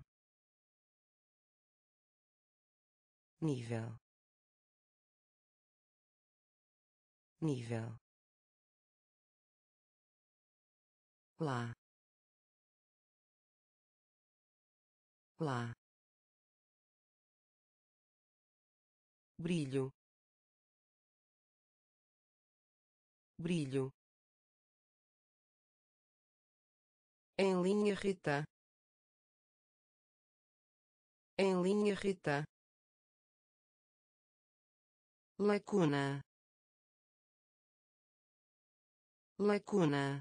nível, nível, lá, lá, brilho, brilho, em linha reta, em linha reta, lacuna, lacuna,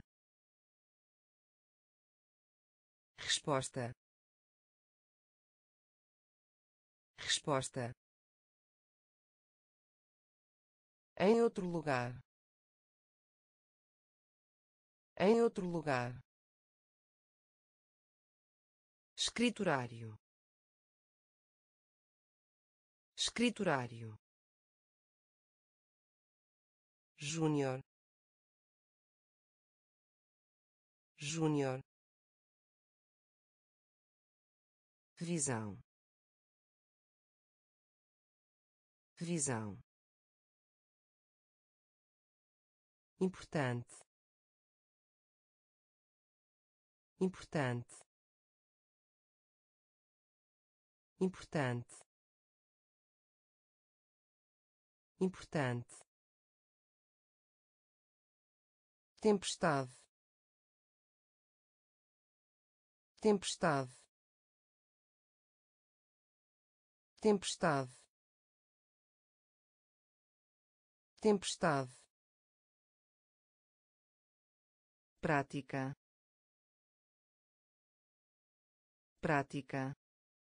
resposta, resposta, em outro lugar, em outro lugar, escriturário, escriturário, júnior, júnior, visão, visão, importante, importante, importante, importante, tempestade, tempestade, tempestade, tempestade, prática, prática,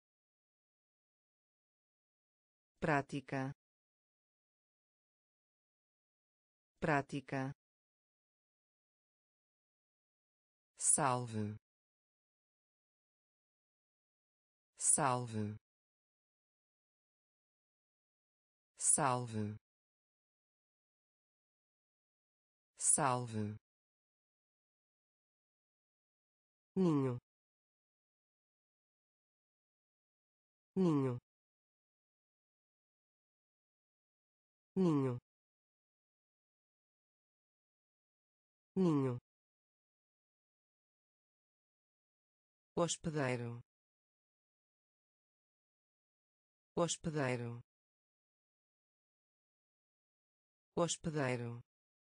prática, prática, salve, salve, salve, salve, ninho, ninho, ninho, ninho, hospedeiro, hospedeiro, hospedeiro,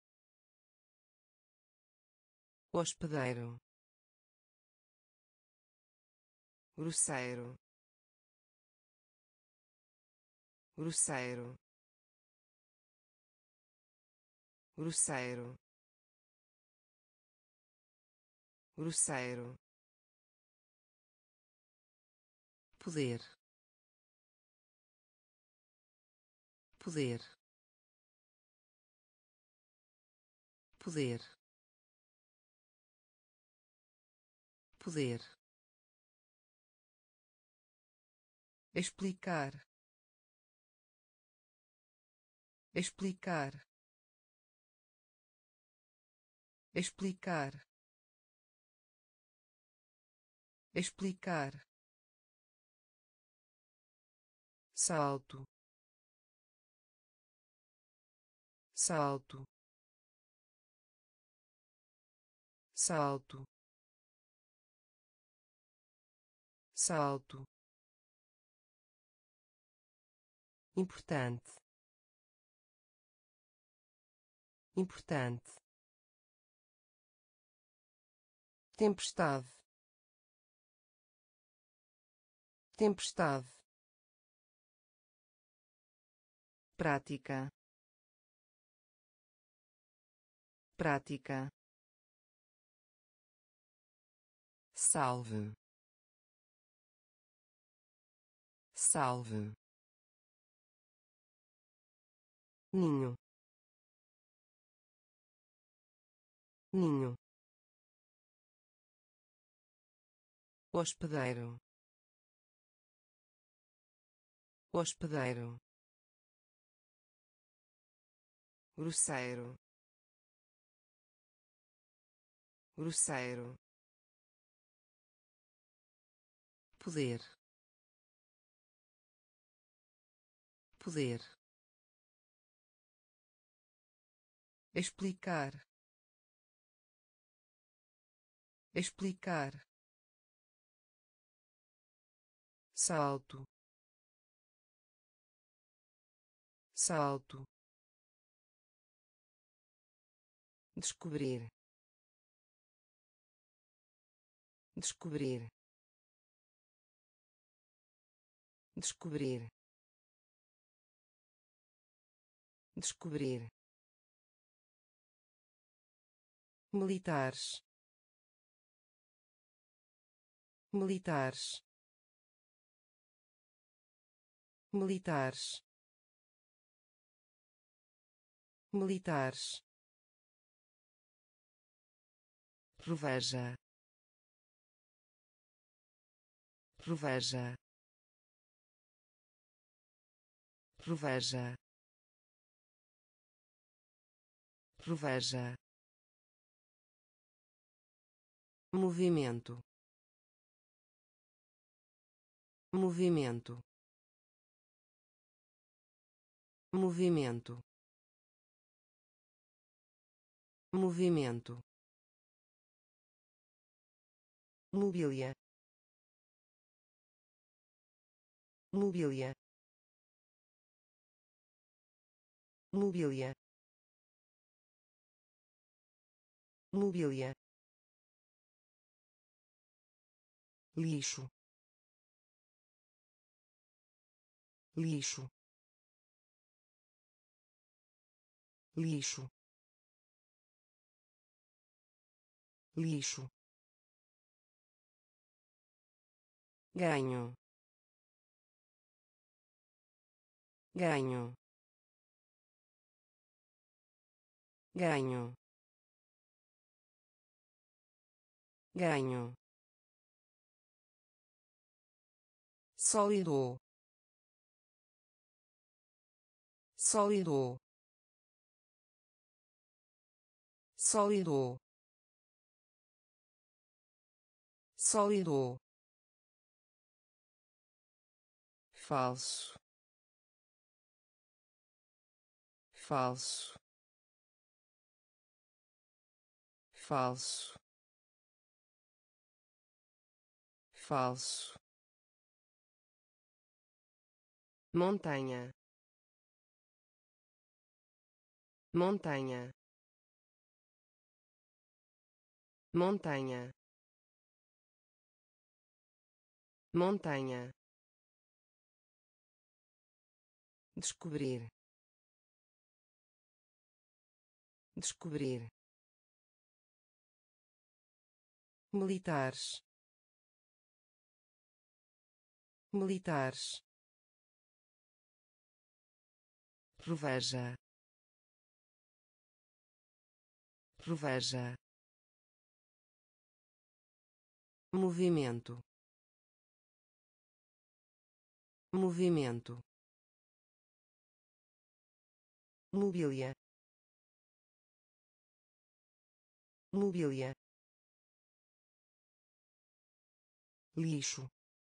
hospedeiro, grosseiro, grosseiro, grosseiro, grosseiro, poder, poder, poder, poder, explicar, explicar, explicar, explicar, salto, salto, salto, salto, importante, importante, tempestade, tempestade, prática, prática, salve, salve, ninho, ninho, hospedeiro, hospedeiro, grosseiro, grosseiro, poder, poder, explicar, explicar, salto, salto, descobrir, descobrir, descobrir, descobrir, militares, militares, militares, militares, proveja, proveja, proveja, proveja, movimento, movimento, movimento, movimento, mobília, mobília, mobília, mobília, lixo, lixo, lixo, lixo, ganho, ganho, ganho, ganho, sólido, sólido, sólido, sólido, falso, falso, falso, falso, montanha, montanha, montanha, montanha, descobrir, descobrir, militares, militares, proveja, proveja, movimento, movimento, mobília, mobília, lixo,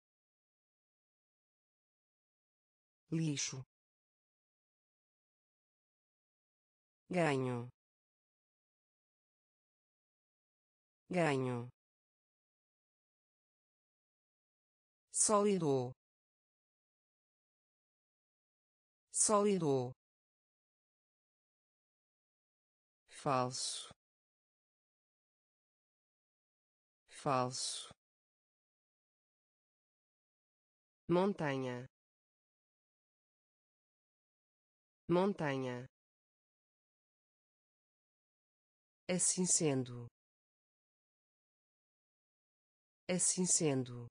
lixo, ganho, ganho, sólido, sólido, falso, falso, montanha, montanha, assim sendo, assim sendo,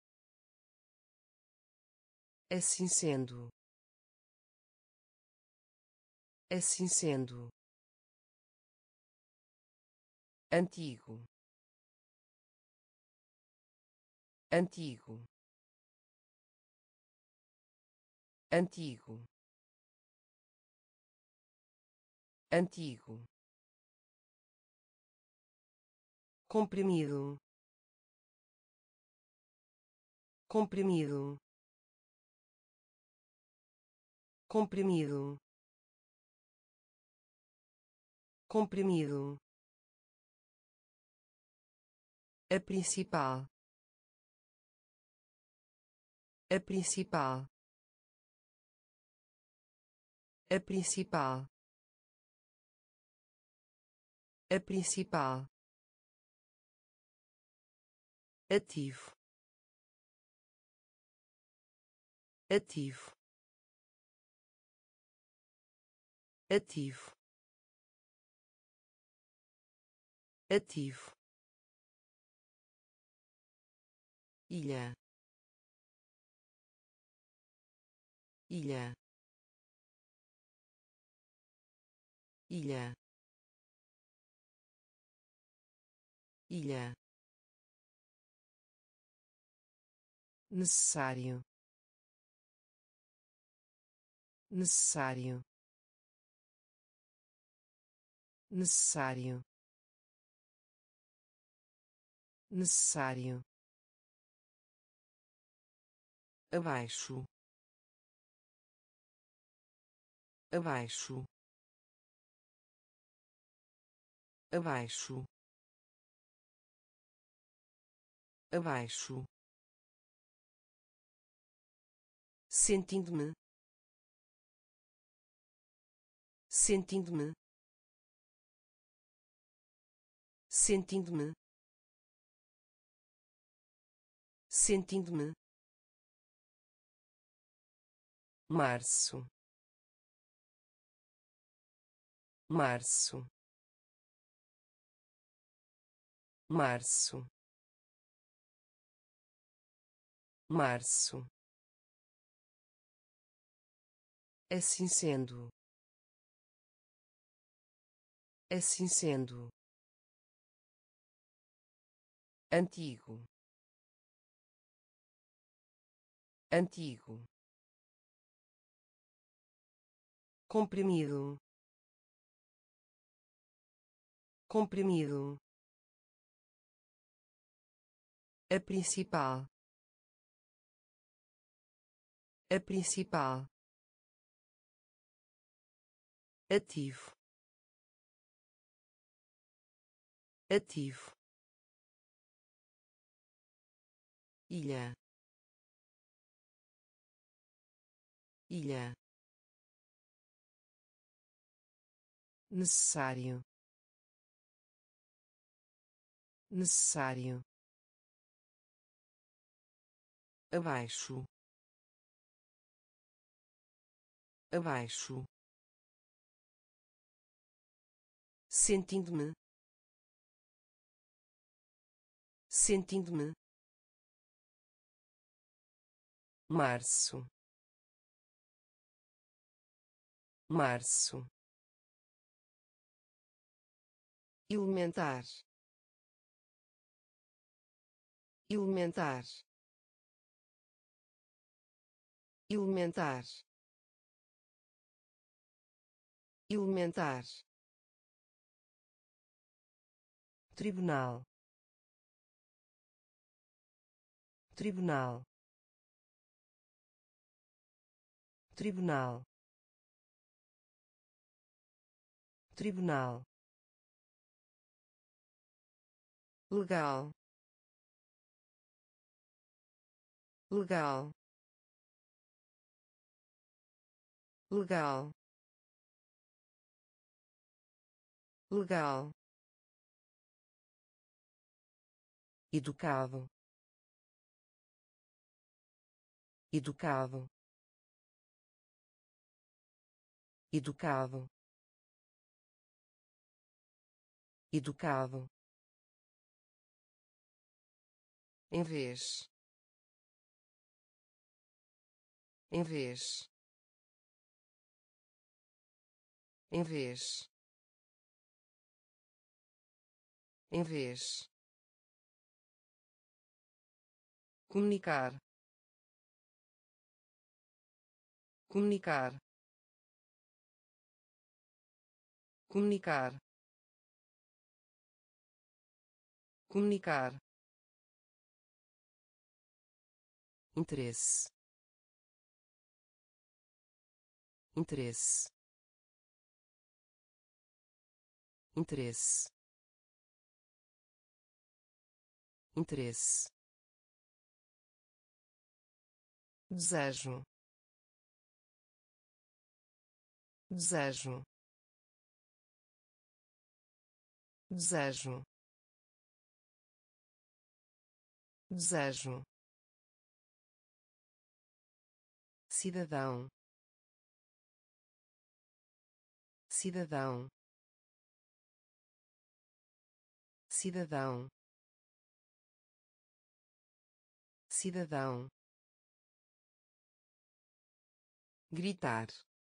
assim sendo, assim sendo, antigo, antigo, antigo, antigo, comprimido, comprimido, comprimido, comprimido, a principal, a principal, a principal, a principal, ativo, ativo, ativo, ativo, ilha, ilha, ilha, ilha, necessário, necessário, necessário, necessário, abaixo, abaixo, abaixo, abaixo, sentindo-me, sentindo-me, sentindo-me, sentindo-me, março, março, março, março, assim sendo, assim sendo, antigo, antigo, comprimido, comprimido, a principal, a principal, ativo, ativo, ilha, ilha, necessário, necessário, abaixo, abaixo, sentindo-me, sentindo-me, março, março, elementar, elementar, elementar, elementar, tribunal, tribunal, tribunal, tribunal, legal, legal, legal, legal, educado, educado, educado, educado, em vez, em vez, em vez, em vez, comunicar, comunicar, comunicar, comunicar, interesse, interesse, interesse, interesse, desejo, desejo, desejo, desejo, cidadão, cidadão, cidadão, cidadão, gritar,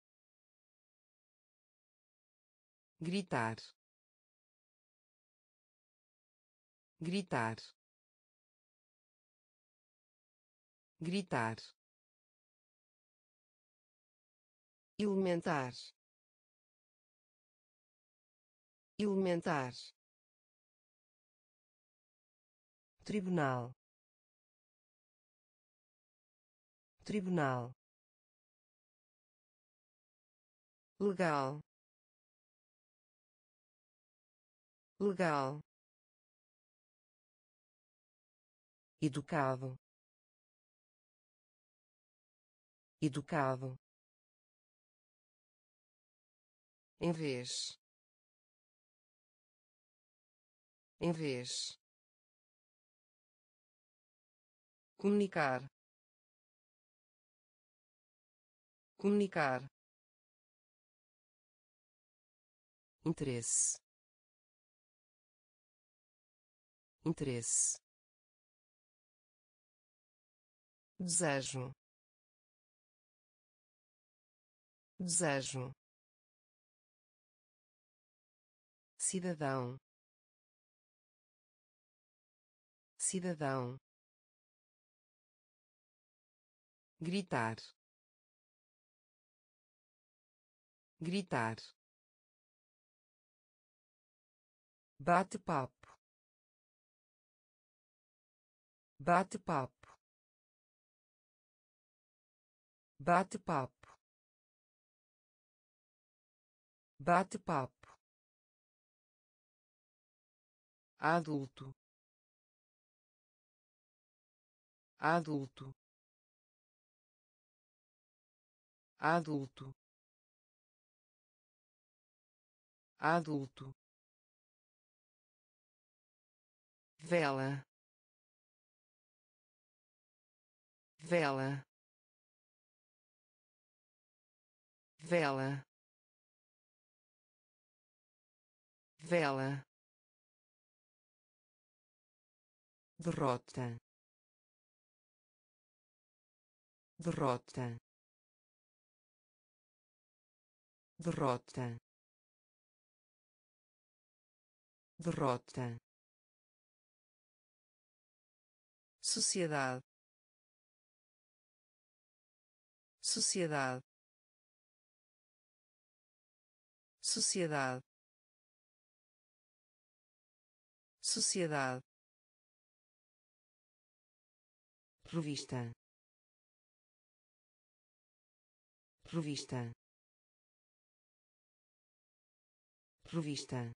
gritar, gritar, gritar, elementar, elementar, tribunal, tribunal, legal, legal, educado, educado, em vez, em vez, comunicar, comunicar, interesse, interesse, desejo, desejo, cidadão, cidadão, gritar, gritar, bate-papo, bate-papo, bate-papo, bate-papo, adulto, adulto, adulto, adulto, vela, vela, vela, vela, derrota, derrota, derrota, derrota, sociedade, sociedade, sociedade, sociedade, revista, revista, revista,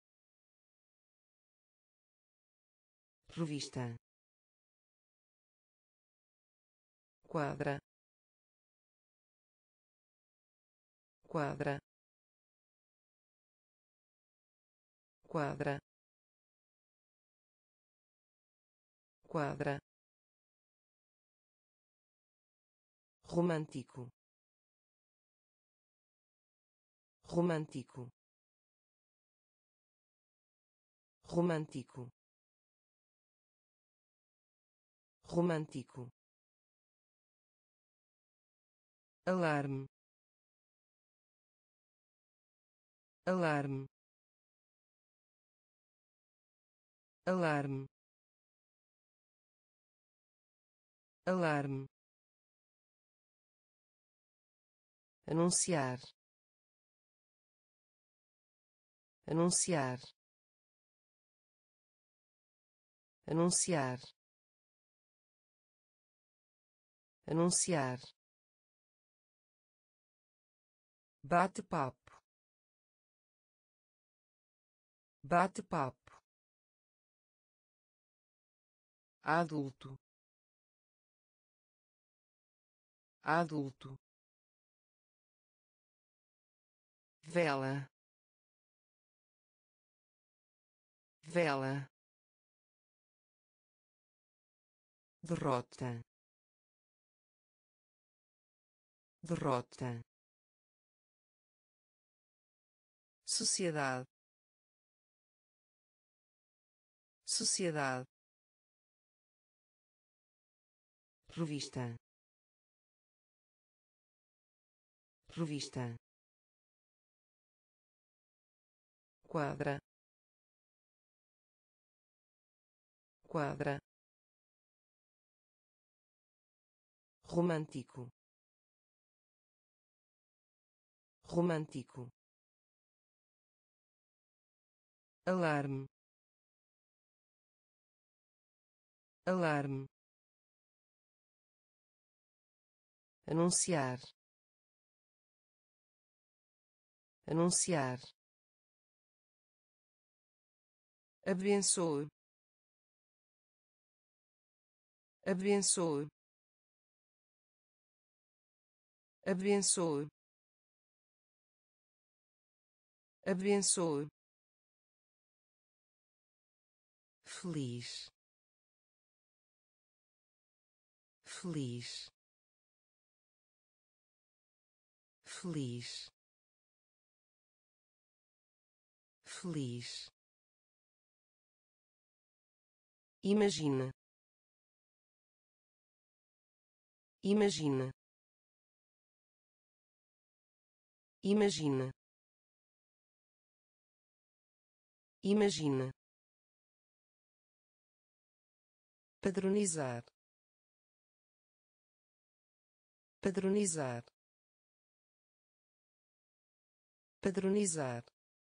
revista, quadra, quadra, quadra, quadra, romântico, romântico, romântico, romântico, alarme, alarme, alarme, alarme, anunciar, anunciar, anunciar, anunciar, bate-papo, bate-papo, adulto, adulto, vela, vela, derrota, derrota, sociedade, sociedade, revista, revista, quadra, quadra, romântico, romântico, alarme, alarme, anunciar, anunciar, abençoe, abençoe, abençoe, abençoe, feliz, feliz, feliz, feliz, imagina, imagina, imagina, imagina, padronizar, padronizar, padronizar,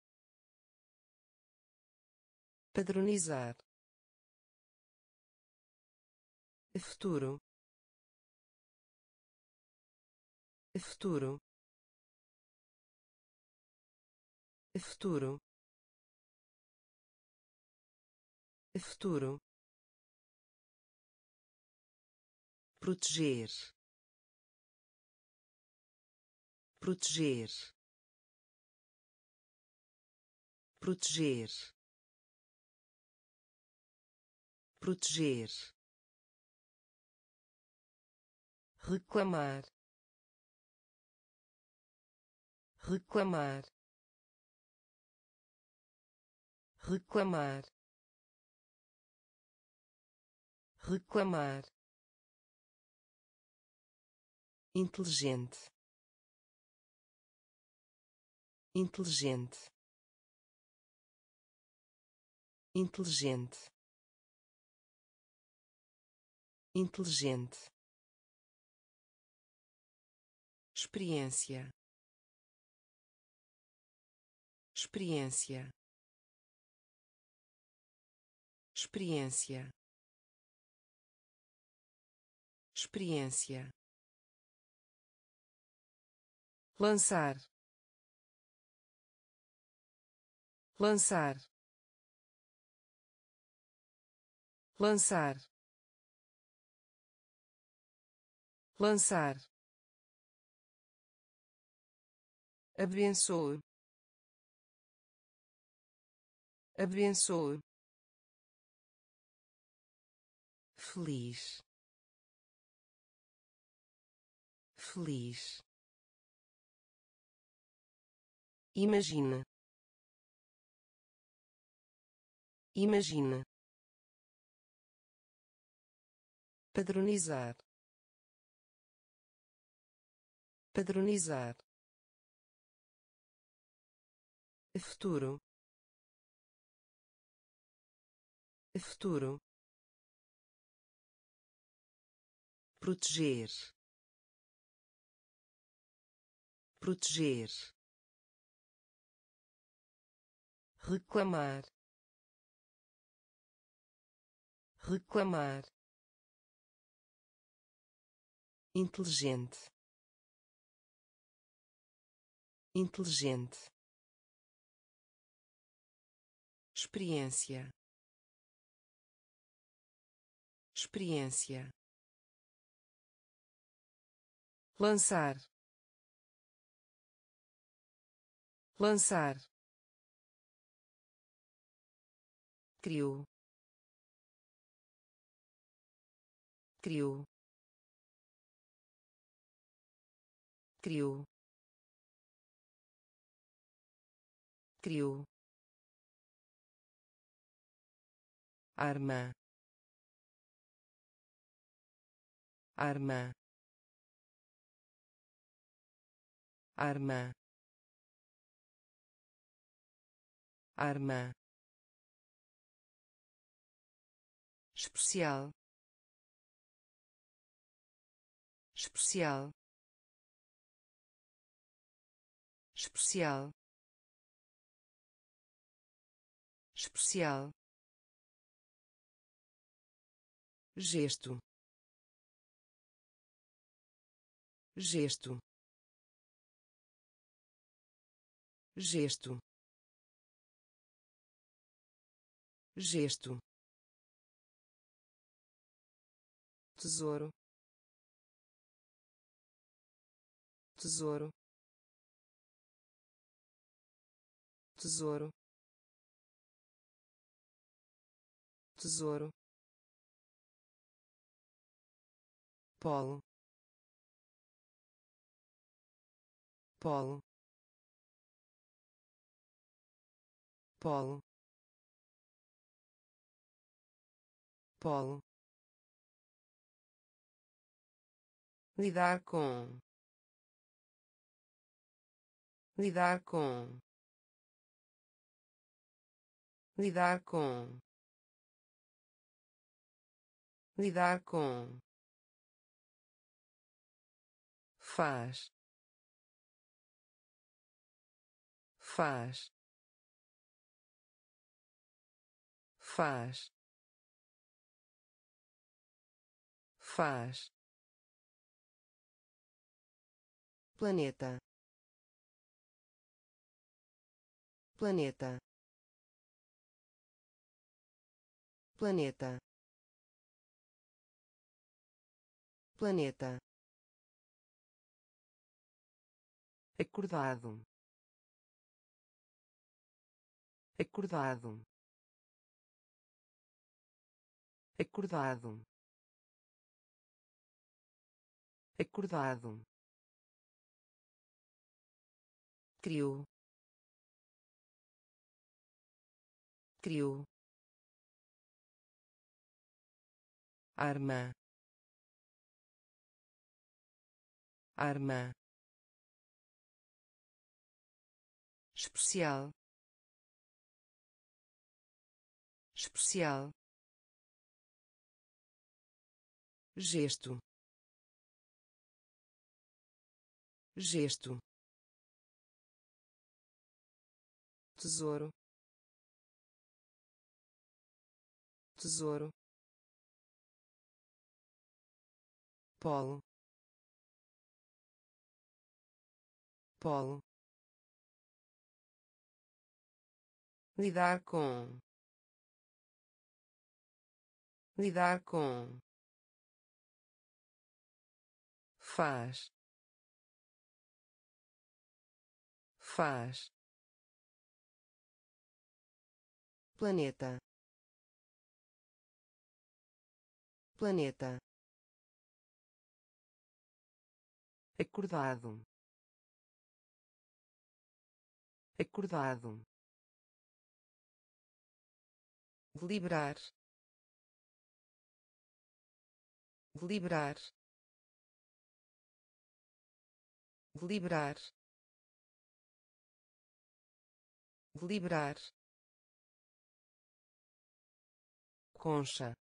padronizar, futuro, futuro, futuro, futuro, proteger, proteger, proteger, proteger, reclamar, reclamar, reclamar, reclamar, inteligente, inteligente, inteligente, inteligente, experiência, experiência, experiência, experiência, lançar, lançar, lançar, lançar, abençoe, abençoe, feliz, feliz, imagina, Imagina. Padronizar. Padronizar. Futuro. Futuro. Proteger. Proteger. Reclamar. Reclamar. Inteligente. Inteligente. Experiência. Experiência. Lançar. Lançar. Criou. Criou. Criou. Criou. Arma. Arma. Arma. Arma. Especial. Especial. Especial. Especial. Gesto. Gesto. Gesto. Gesto. Tesouro. Tesouro. Tesouro. Tesouro. Polo. Polo. Polo. Polo. Lidar com. Lidar com. Lidar com. Lidar com. Faz. Faz. Faz. Faz. Planeta. Planeta. Planeta. Planeta. Acordado. Acordado. Acordado. Acordado. Criou. Criou. Arma. Arma. Especial. Especial. Gesto. Gesto. Tesouro. Tesouro. Polo. Polo. Lidar com. Lidar com. Faz. Faz. Planeta. Planeta. Acordado. Acordado. deliberar, deliberar, deliberar, deliberar, concha,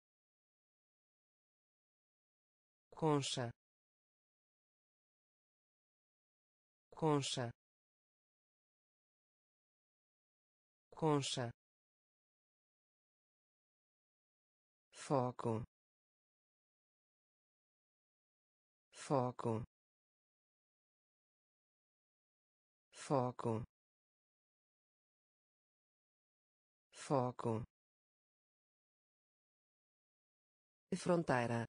concha, concha, concha, foco, foco, foco, foco, fronteira,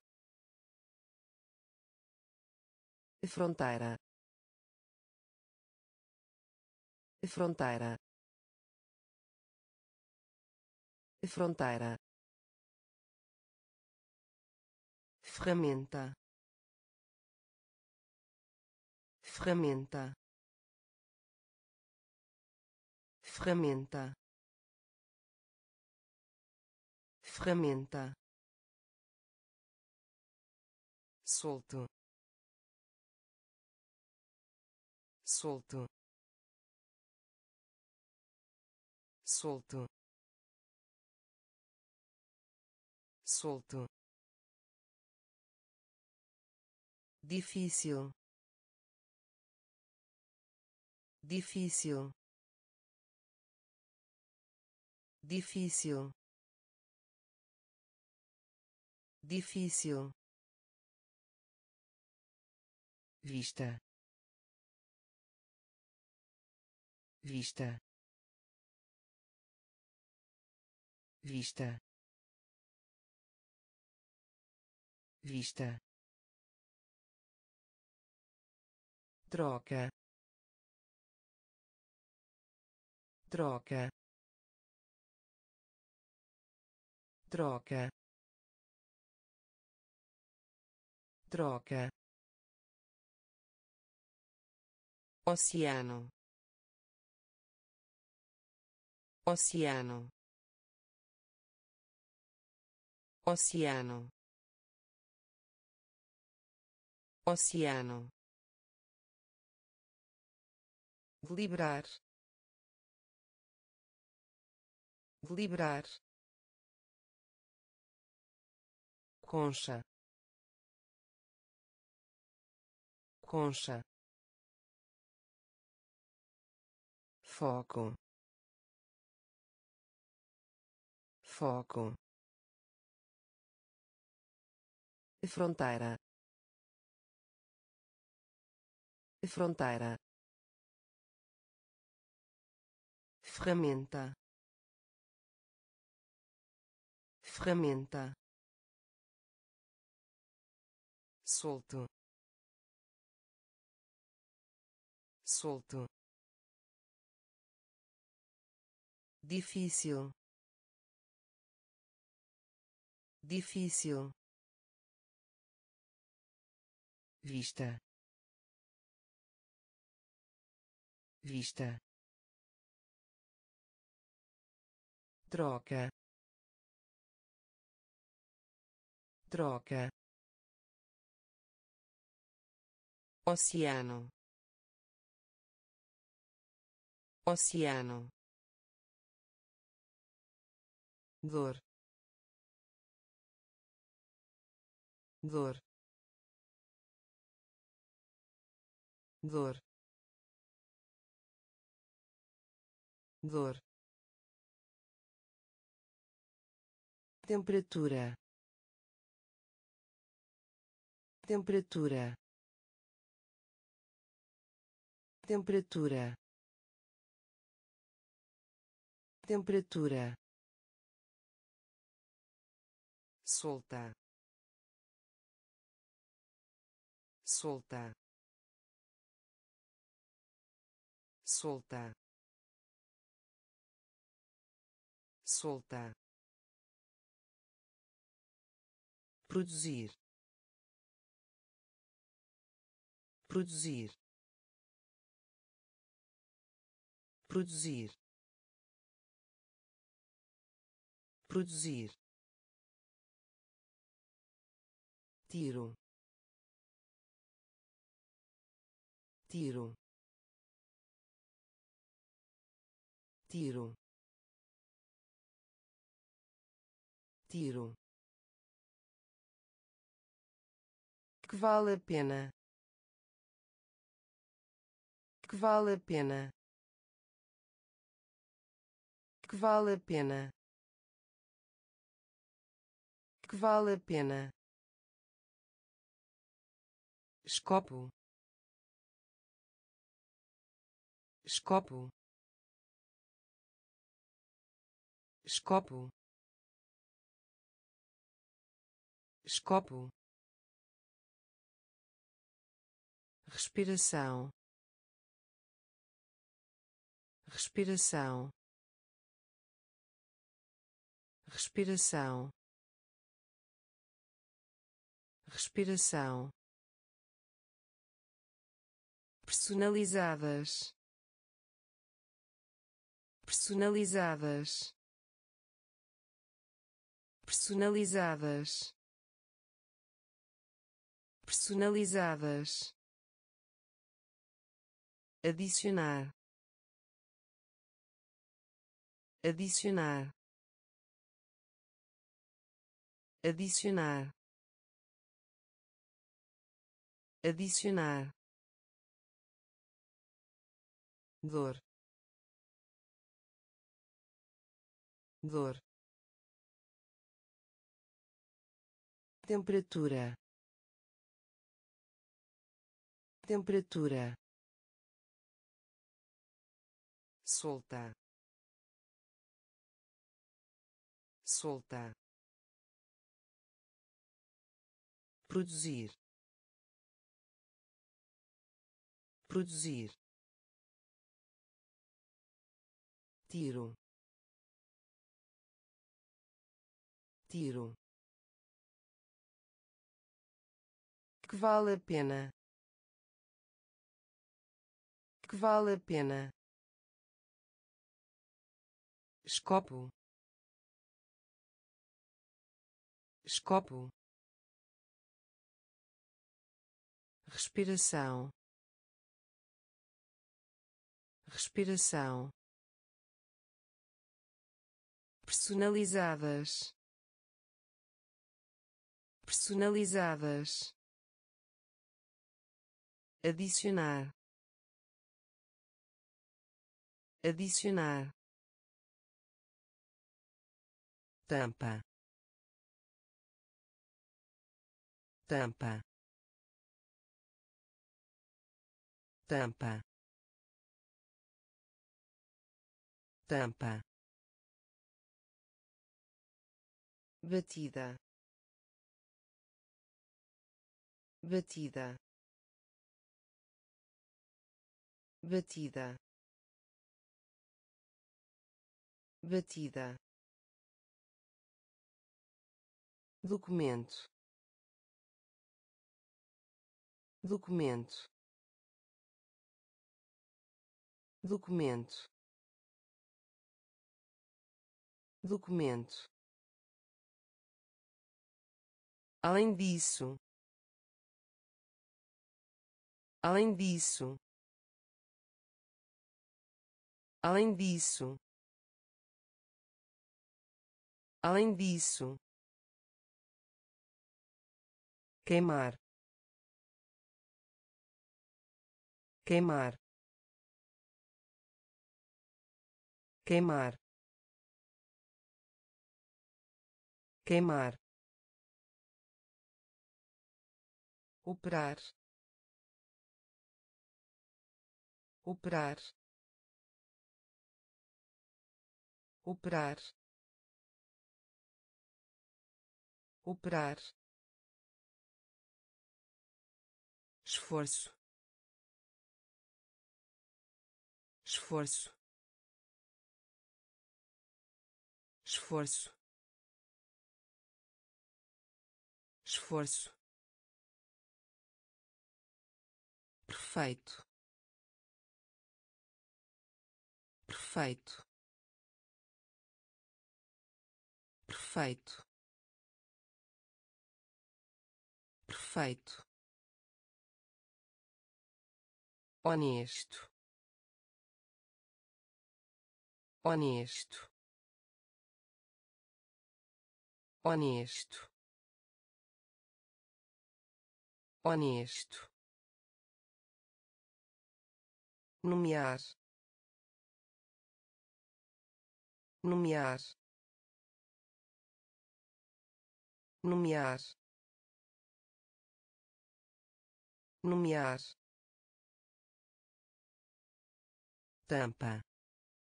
fronteira, fronteira, fronteira, ferramenta, ferramenta, ferramenta, ferramenta, solto, solto, solto, solto, difícil, difícil, difícil, difícil, vista, vista, vista, vista, troca, troca, troca, troca, oceano, oceano, oceano, oceano, deliberar, deliberar, concha, concha, foco, foco, fronteira, fronteira, ferramenta, ferramenta, solto, solto, difícil, difícil, vista, vista, troca, troca, oceano, oceano, dor, dor, dor, dor, temperatura, temperatura, temperatura, temperatura, solta, solta, solta, solta, produzir, produzir, produzir, produzir, tiro, tiro, tiro, tiro, que vale a pena, que vale a pena, que vale a pena, que vale a pena, escopo, escopo, escopo, escopo, respiração, respiração, respiração, respiração, personalizadas, personalizadas, personalizadas, personalizadas, adicionar, adicionar, adicionar, adicionar, dor, dor, temperatura, temperatura, soltar, soltar, produzir, produzir, tiro, tiro, que vale a pena, que vale a pena, escopo, escopo, respiração, respiração, personalizadas, personalizadas, adicionar, adicionar, tampa, tampa, tampa, tampa, batida, batida, batida, batida, documento, documento, documento, documento, além disso, além disso, além disso, além disso, queimar, queimar, queimar, queimar, operar, operar, operar, operar, esforço, esforço, esforço, esforço, perfeito, perfeito, perfeito, perfeito, honesto, honesto, honesto, honesto, nomear, nomear, nomear, nomear, tampa,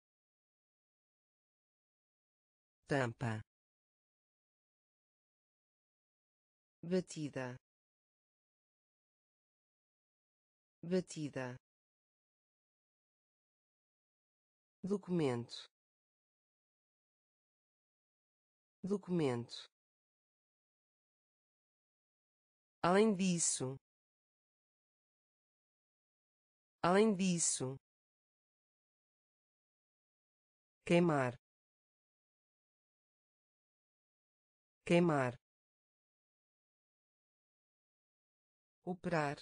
tampa, batida, batida, documento, documento. Além disso, além disso, queimar, queimar, operar,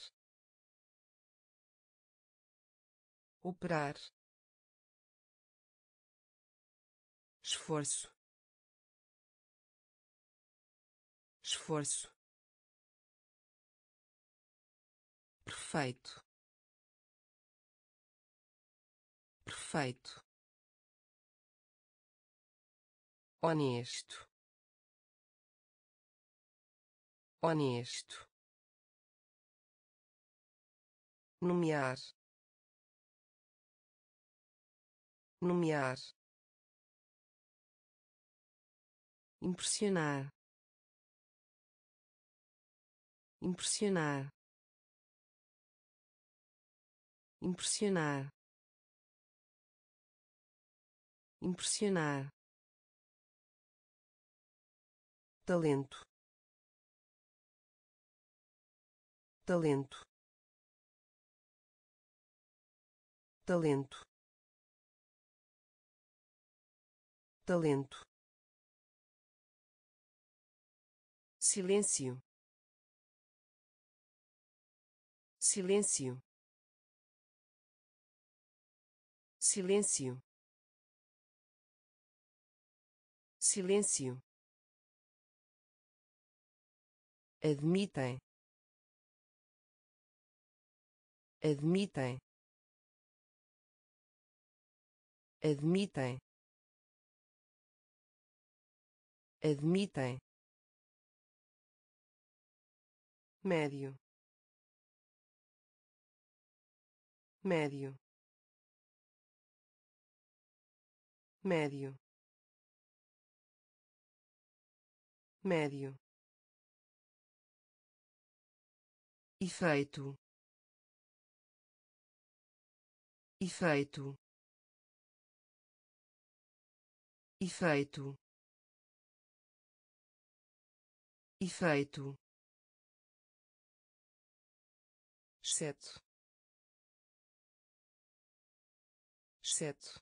operar, esforço, esforço, perfeito, perfeito, honesto, honesto, nomear, nomear, impressionar, impressionar, impressionar, impressionar, talento, talento, talento, talento, silêncio, silêncio, silêncio, silêncio, admitem, admitem, admitem, admitem, médio, médio, médio, médio, efeito, efeito, efeito, efeito, exceto, exceto,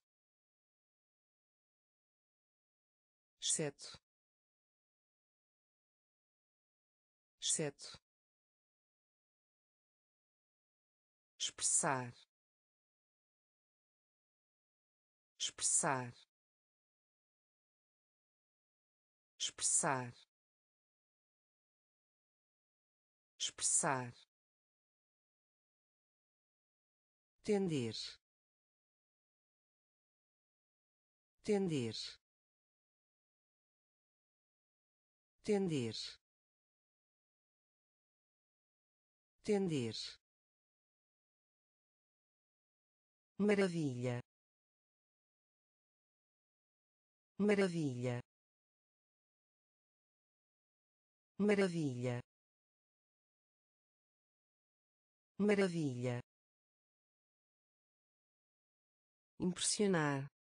exceto, exceto, expressar, expressar, expressar, expressar, tender, tender, tender, tender, maravilha, maravilha, maravilha, maravilha, impressionar,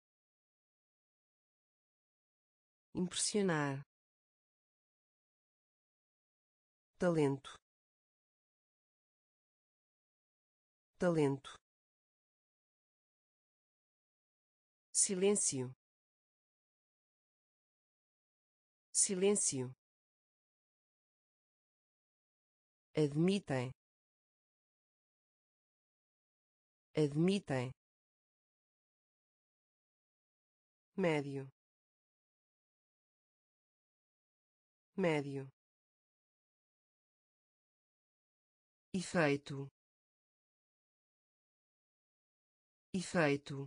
impressionar, talento, talento, silêncio, silêncio, admitem, admitem, médio, médio, efeito, efeito,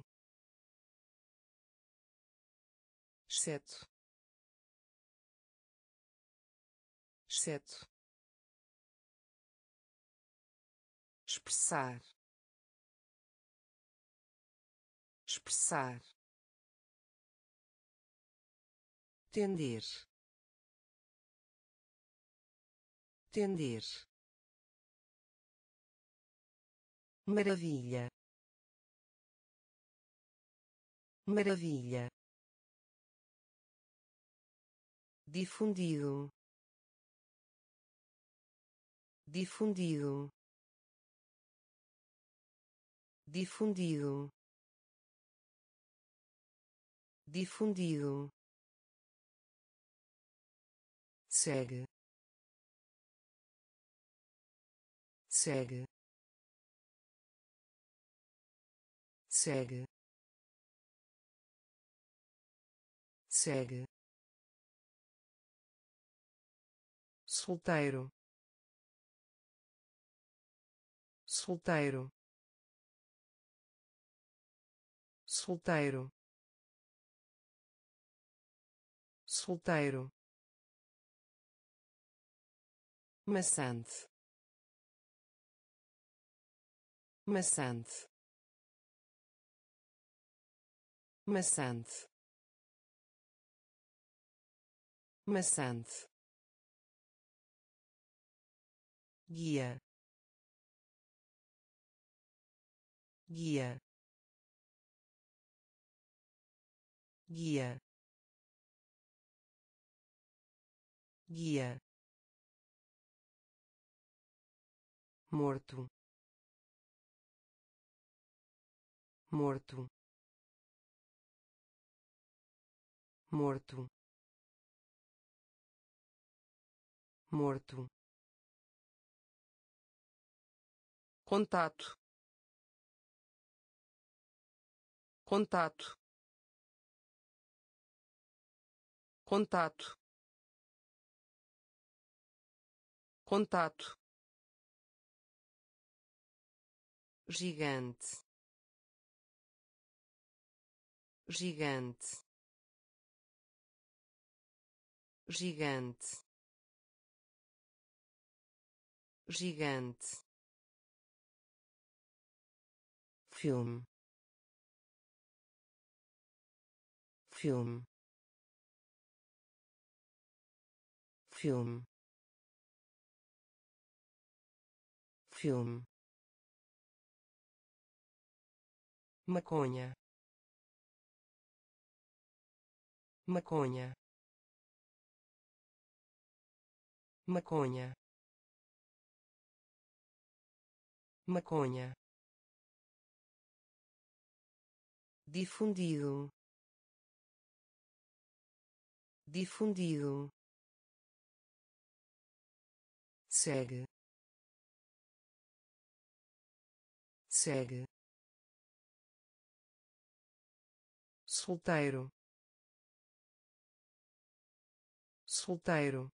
exceto, exceto, expressar, expressar, tender, tender, maravilha, maravilha, difundido, difundido, difundido, difundido, segue, segue, segue, segue, solteiro, solteiro, solteiro, solteiro, maçante, maçante, maçante, maçante, guia, guia, guia, guia, morto, morto, morto, morto, contato, contato, contato, contato, gigante, gigante, gigante, gigante, filme, filme, filme, filme, maconha, maconha, maconha, maconha, difundido, difundido, segue, segue, solteiro, solteiro,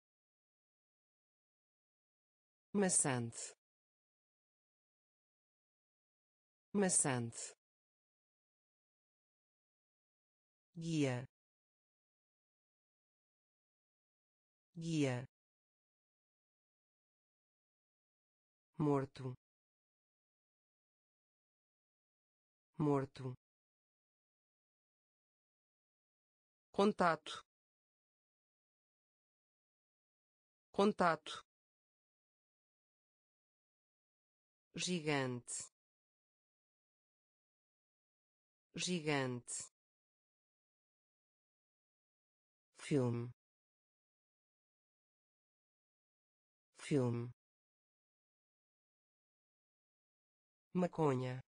maçante, maçante, guia, guia, morto, morto, contato, contato, gigante, gigante, filme, filme, maconha,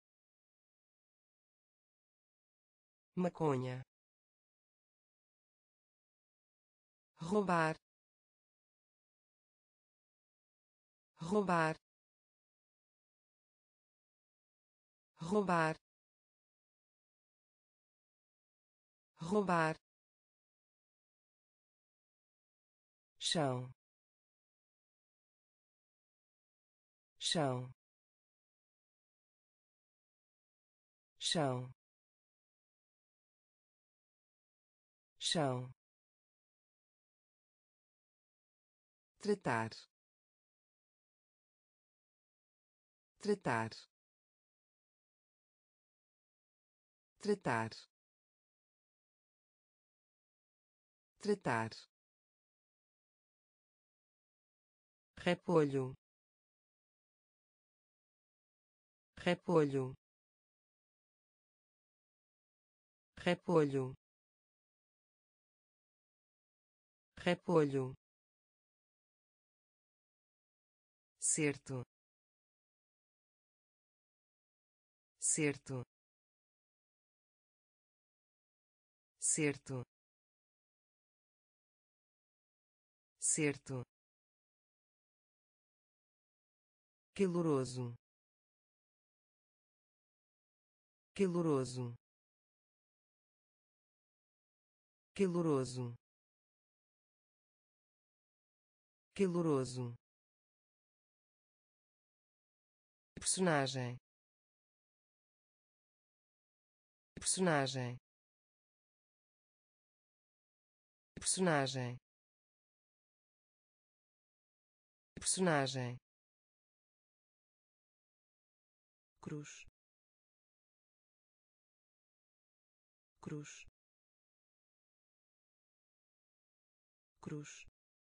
maconha, roubar, roubar, roubar, roubar, chão, chão, chão, chão, tratar, tratar, tratar, tratar, repolho, repolho, repolho, repolho, certo, certo, certo, certo, caloroso, caloroso, caloroso, caloroso, personagem, personagem, personagem, personagem, cruz, cruz, cruz,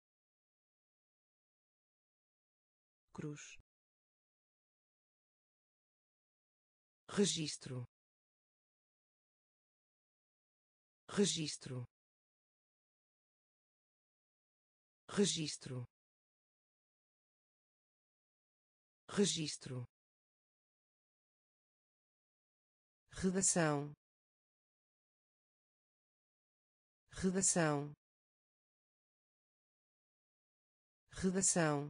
cruz, registro, registro, registro, registro, redação, redação, redação,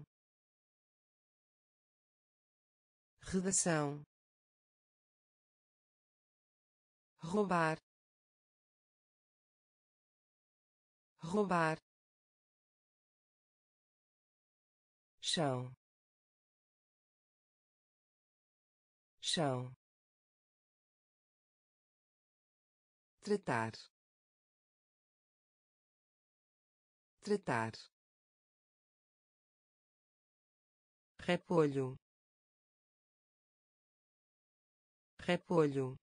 redação, roubar, roubar, chão, chão, tratar, tratar, repolho, repolho,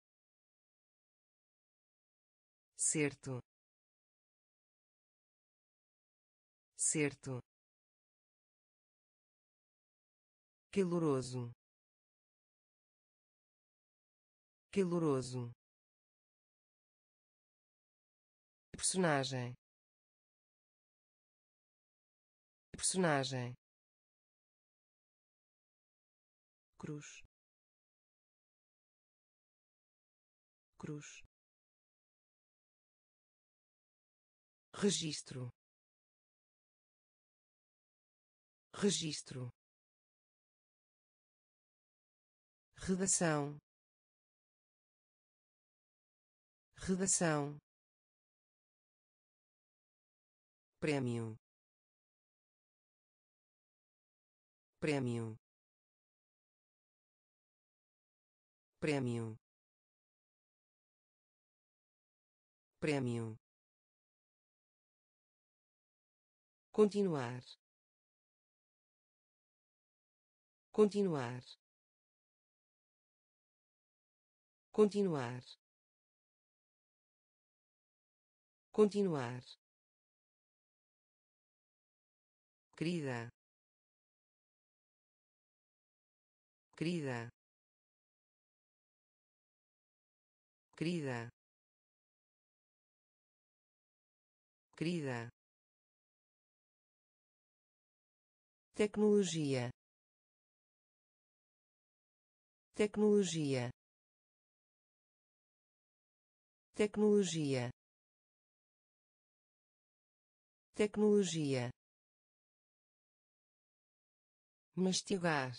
certo, certo, caloroso, caloroso, personagem, personagem, cruz, cruz, registro, registro, redação, redação, prêmio, prêmio, prêmio, prêmio, continuar, continuar, continuar, continuar, querida, querida, querida, querida, tecnologia, tecnologia, tecnologia, tecnologia, mastigar,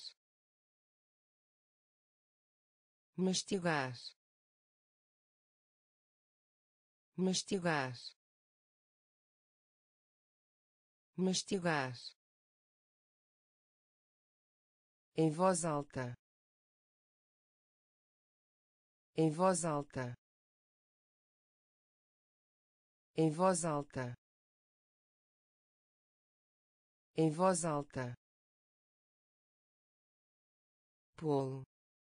mastigar, mastigar, mastigar, em voz alta, em voz alta, em voz alta, em voz alta, polo,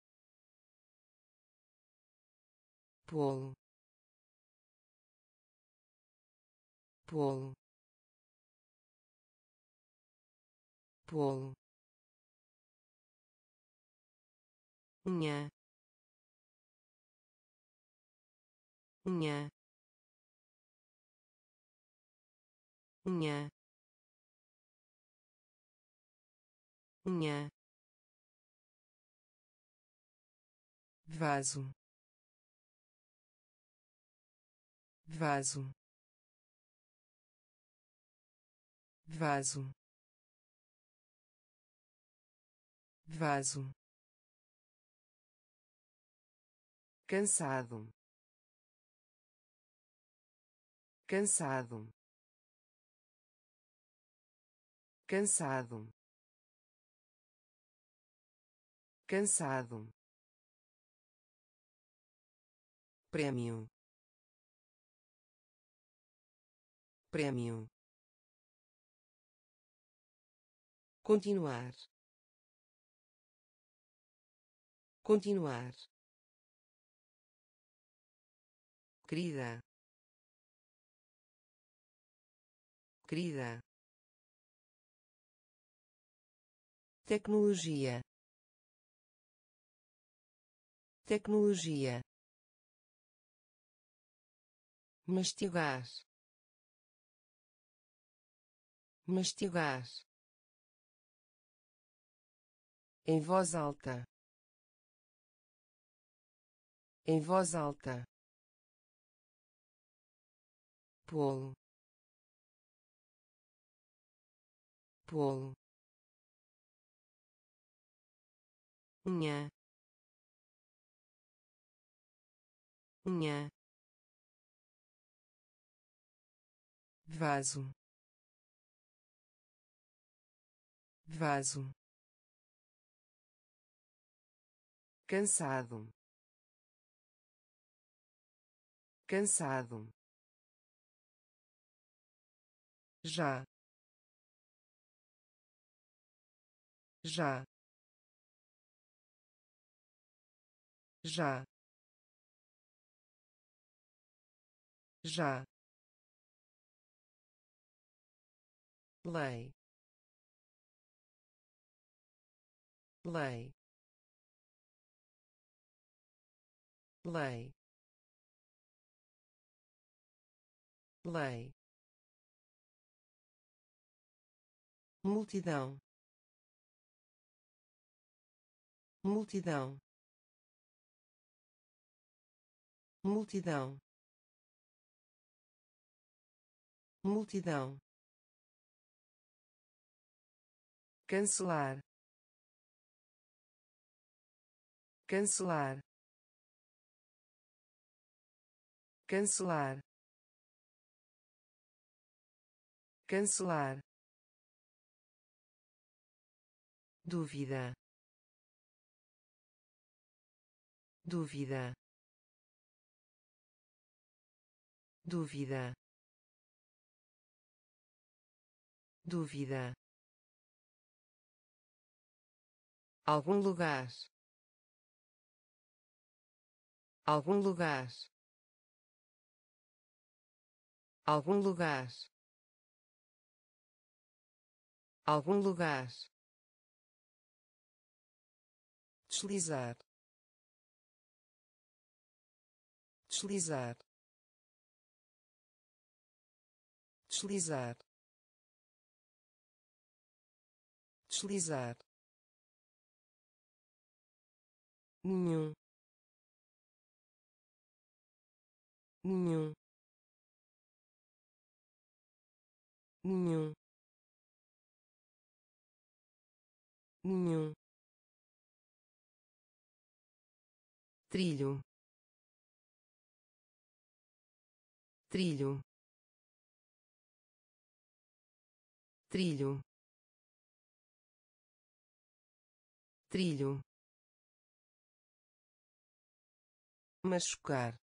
polo, polo, polo, unha, unha, unha, unha, vaso, vaso, vaso, vaso, cansado, cansado, cansado, cansado, prêmio, prêmio, continuar, continuar, querida, querida, tecnologia, tecnologia, mastigar, mastigar, em voz alta, em voz alta, polo, polo, unha, unha, vaso, vaso, cansado, cansado, já, já, já, já, lei, lei, lei, lei, multidão, multidão, multidão, multidão, cancelar, cancelar, cancelar, cancelar, dúvida, dúvida, dúvida, dúvida, algum lugar, algum lugar, algum lugar, algum lugar, deslizar, deslizar, deslizar, deslizar, nenhum, nenhum, nenhum, nenhum, trilho, trilho, trilho, trilho, machucar,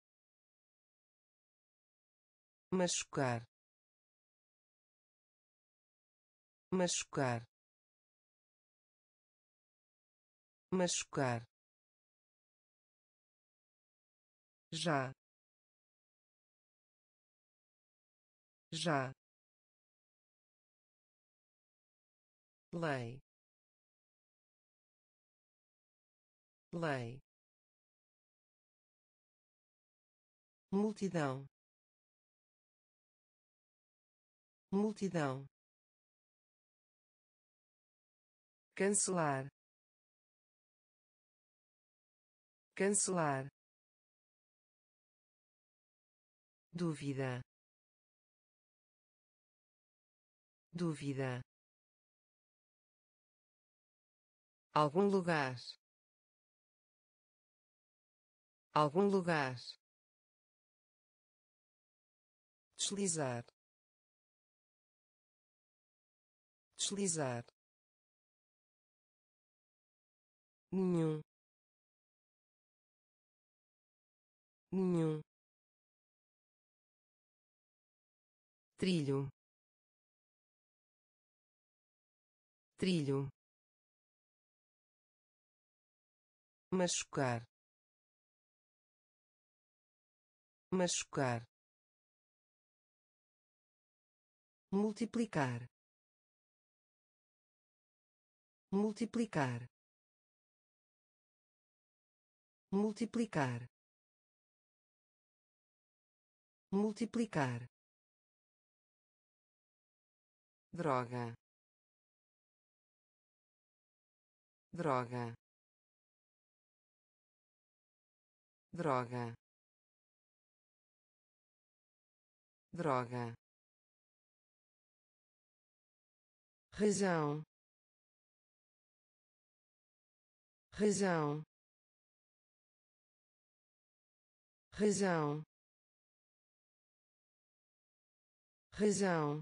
machucar, machucar, machucar, já, já, lei, lei, multidão, multidão, cancelar, cancelar, dúvida, dúvida, algum lugar, algum lugar, deslizar, deslizar, nenhum, nenhum, trilho, trilho, machucar, machucar, multiplicar, multiplicar, multiplicar, multiplicar, droga, droga, droga, droga, razão, razão, razão, razão,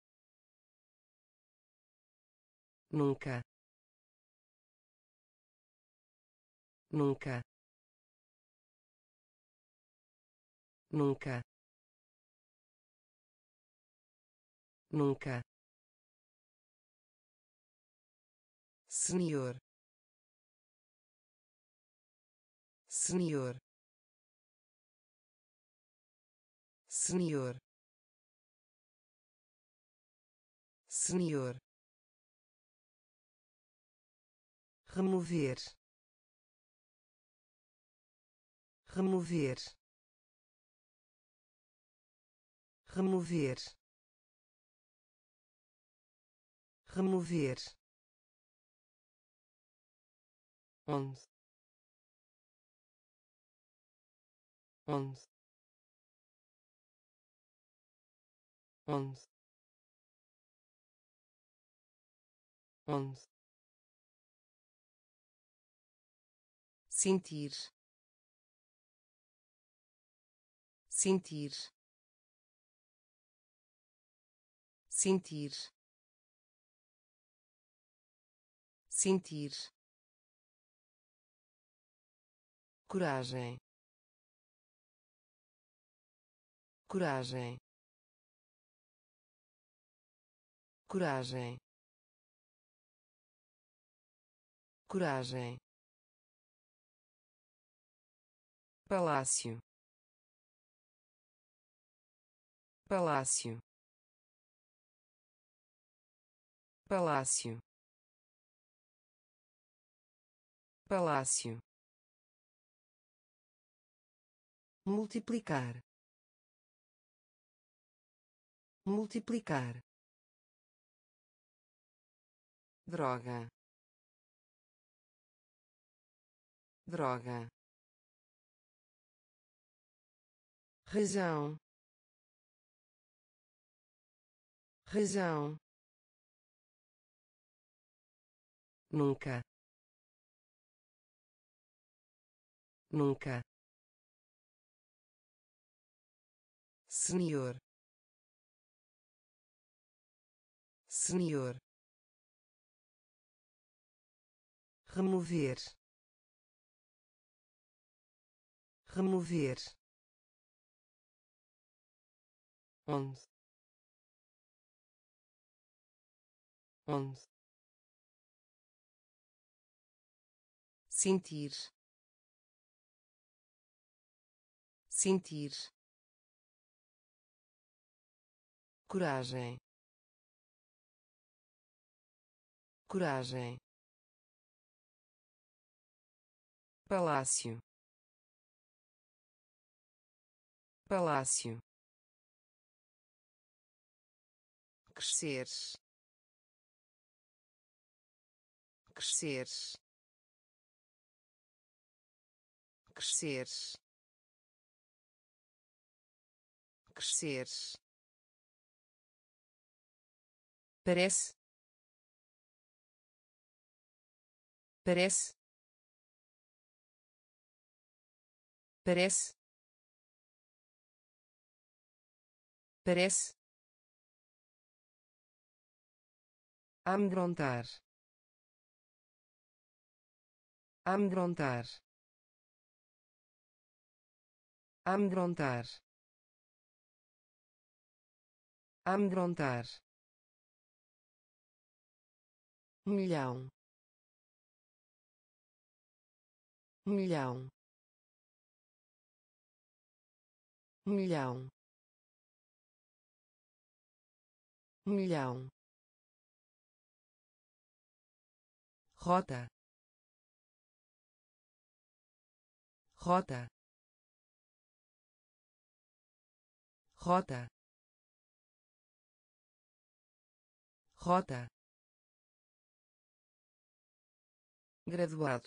nunca, nunca, nunca, nunca, senhor, senhor, senhor, senhor, remover, remover, remover, remover, onde, onde, onde, onde, sentir, sentir, sentir, sentir, coragem, coragem, coragem, coragem, palácio, palácio, palácio, palácio, multiplicar, multiplicar, droga, droga, razão, razão, nunca, nunca, senhor, senhor, remover, remover, onde, onde, sentir, sentir, coragem, coragem, palácio, palácio, crescer, crescer, crescer, crescer, parece, parece, parece, parece, amedrontar, amedrontar, amedrontar, amedrontar, milhão, milhão, milhão, milhão, rota, rota, rota, rota, graduado,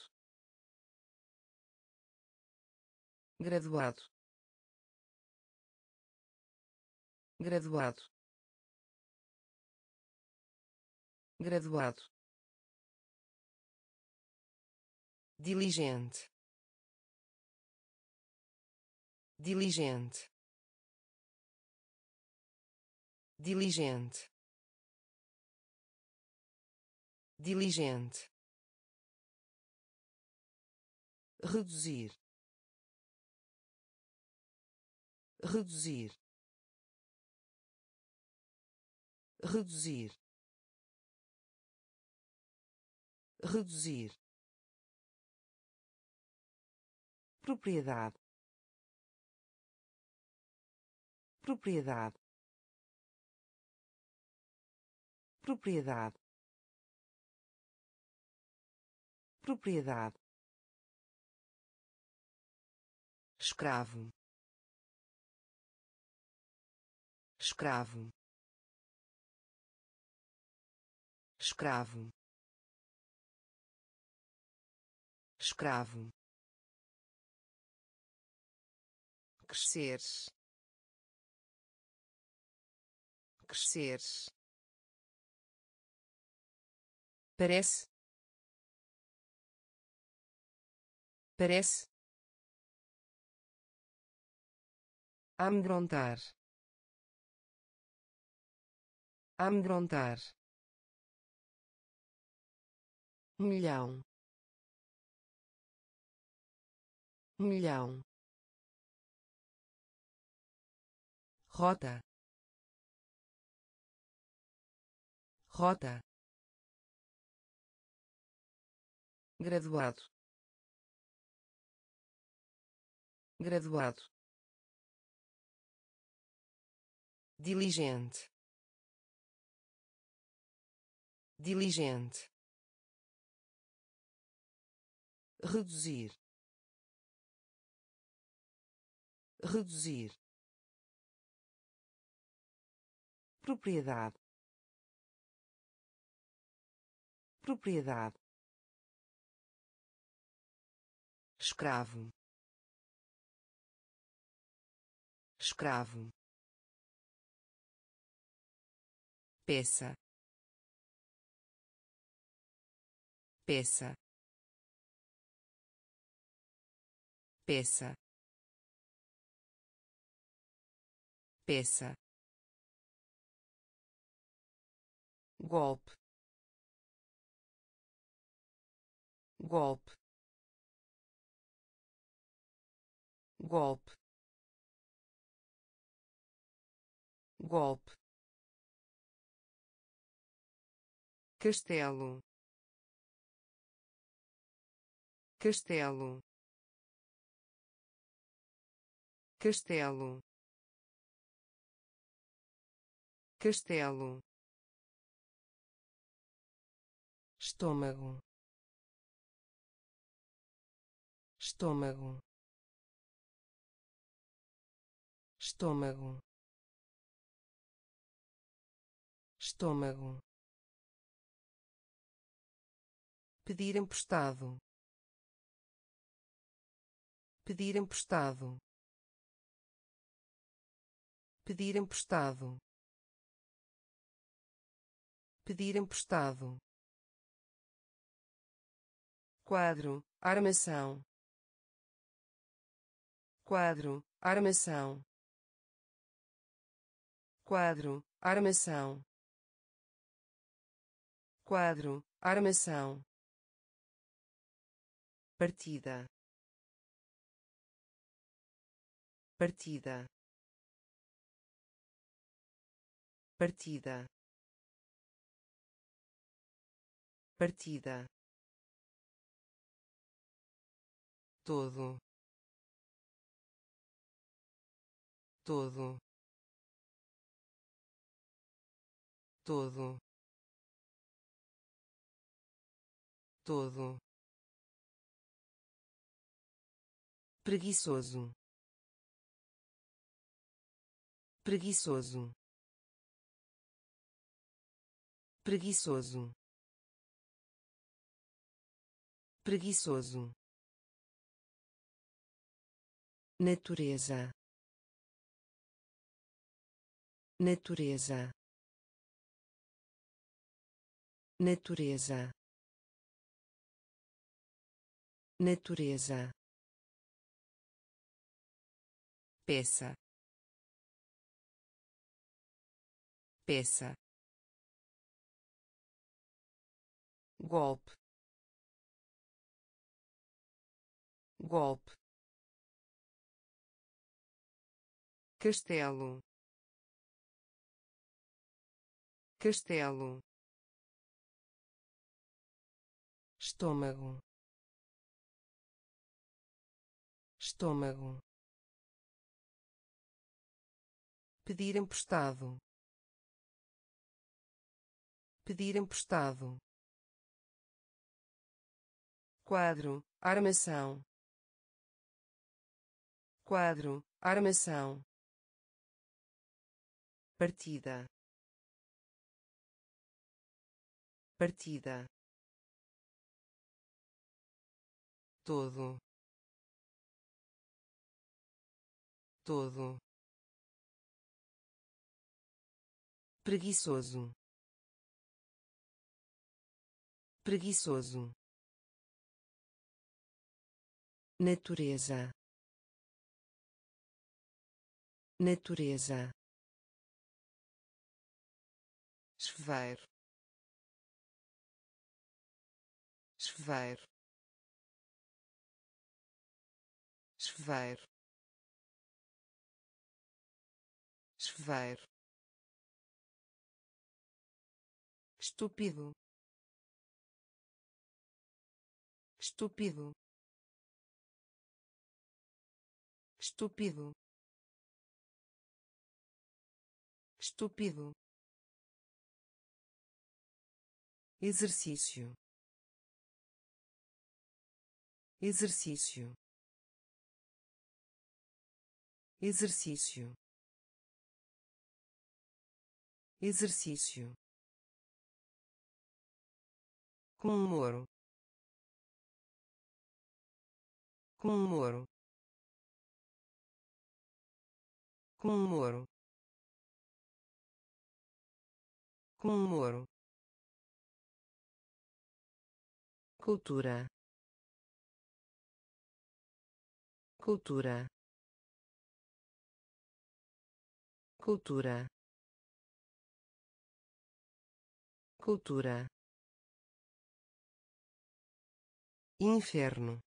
graduado, graduado, graduado, diligente, diligente, diligente, diligente, reduzir, reduzir, reduzir, reduzir, propriedade, propriedade, propriedade, propriedade, escravo, escravo, escravo, escravo, crescer, crescer, parece, parece, amedrontar, amedrontar, milhão, milhão, rota, rota, graduado, graduado, diligente, diligente, reduzir, reduzir, propriedade, propriedade, escravo, escravo, peça, peça, peça, peça, golpe, golpe, golpe, golpe, castelo, castelo, castelo, castelo, estômago, estômago, estômago, estômago, pedir emprestado, pedir emprestado, pedir emprestado, pedir emprestado, quadro, armação, quadro, armação, quadro, armação, quadro, armação, partida, partida, partida, partida, todo, todo, todo, todo, preguiçoso, preguiçoso, preguiçoso, preguiçoso, natureza, natureza, natureza, natureza, peça, peça, golpe, golpe, castelo, castelo, estômago, estômago, pedir emprestado, pedir emprestado, quadro, armação, quadro, armação, partida, partida, todo, todo, preguiçoso, preguiçoso, natureza, natureza, chuveiro, chuveiro, chuveiro, chuveiro, estúpido, estúpido, estúpido, estúpido, exercício, exercício, exercício, exercício, comemoro, comemoro, comemoro, comemoro, cultura, cultura, cultura, cultura, inferno,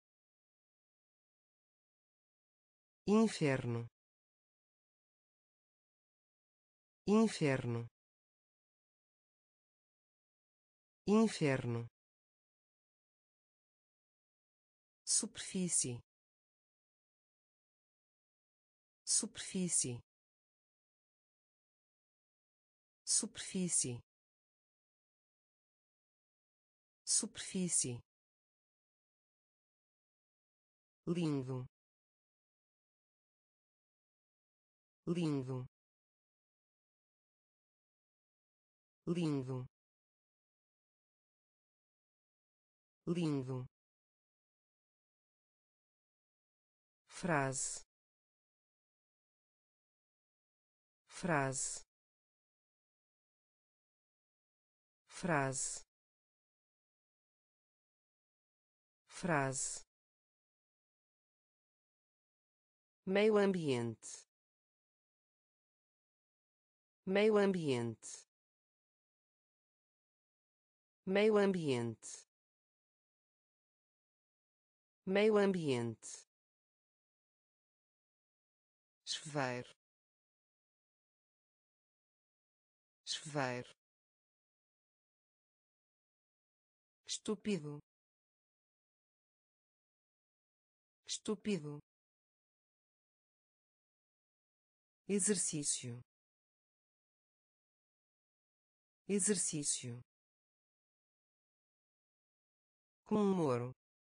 inferno, inferno, inferno, superfície, superfície, superfície, superfície, lindo, lindo, lindo, lindo, frase, frase, frase, frase, meio ambiente, meio ambiente, meio ambiente, meio ambiente, chuveiro, chuveiro, estúpido, estúpido, exercício, exercício, comemoro,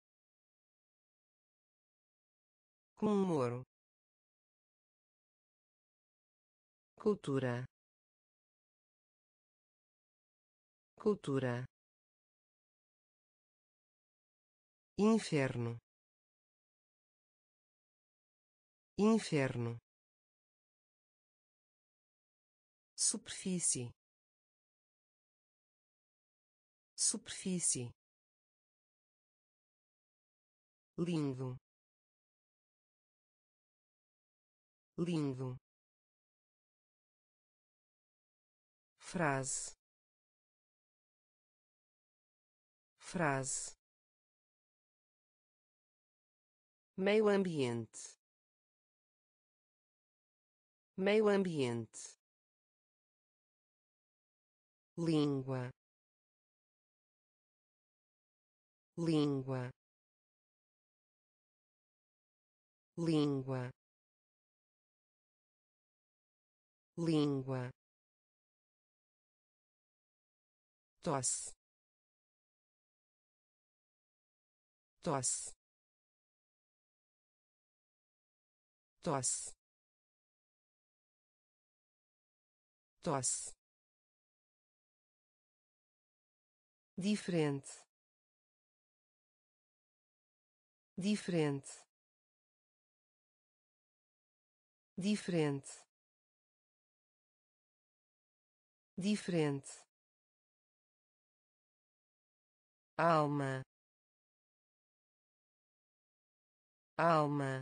comemoro, cultura, cultura, inferno, inferno, superfície, superfície, lindo, lindo, frase, frase, meio ambiente, meio ambiente, língua, língua, língua, língua, tosse, tosse, tosse, tosse, diferente, diferente, diferente, diferente, alma, alma,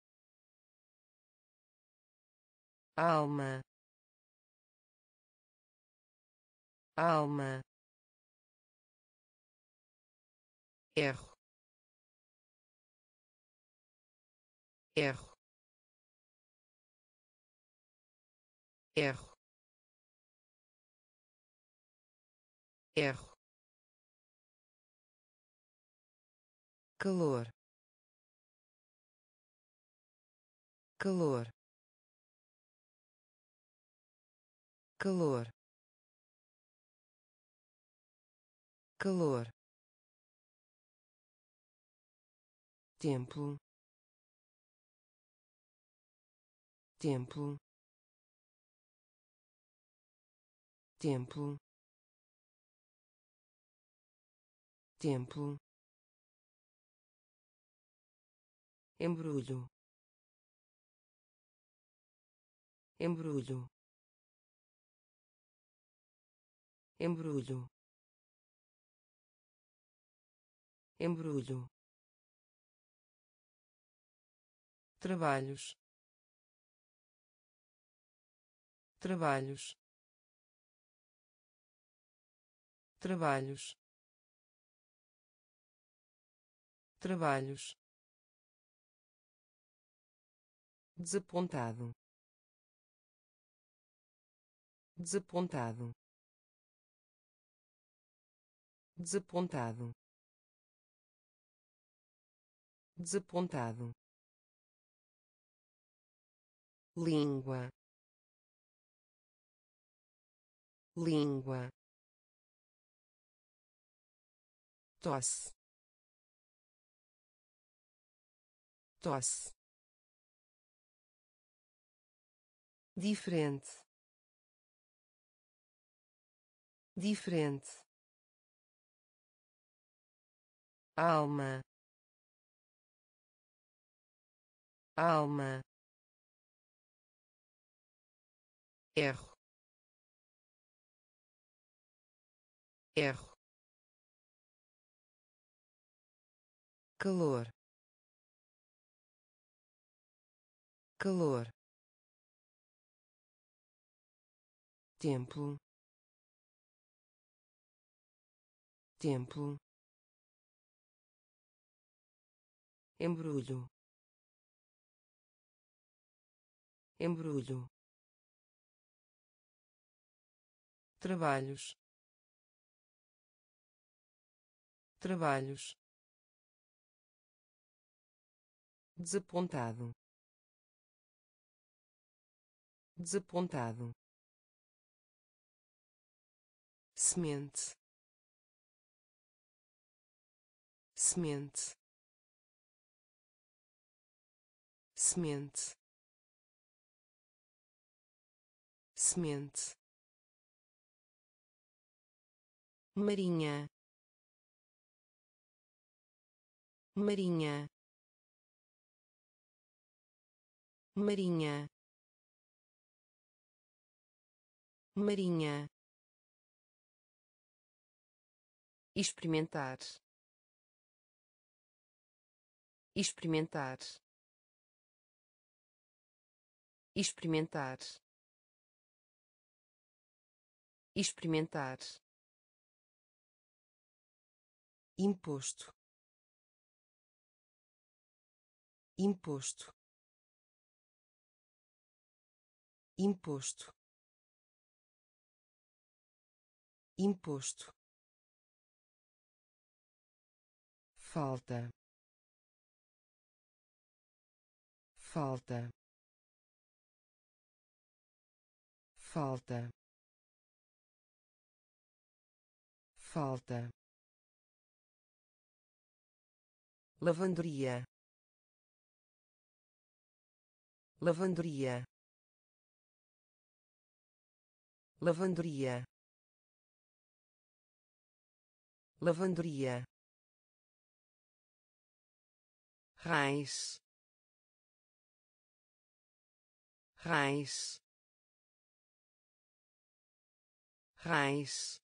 alma, alma, erro, erro, erro, erro, calor, calor, calor, calor, templo, templo, templo, templo, embrulho, embrulho, embrulho, embrulho, trabalhos, trabalhos, trabalhos, trabalhos, desapontado, desapontado, desapontado, desapontado, língua, língua, tosse, tosse, diferente, diferente, alma, alma, erro, erro, calor, calor, templo, templo, embrulho, embrulho, trabalhos, trabalhos, desapontado, desapontado, semente, semente, semente, semente, marinha, marinha, marinha, marinha, experimentar, experimentar, experimentar, experimentar, imposto, imposto, imposto, imposto, falta, falta, falta, falta, lavanderia, lavanderia, lavanderia, lavanderia, raiz, raiz, raiz,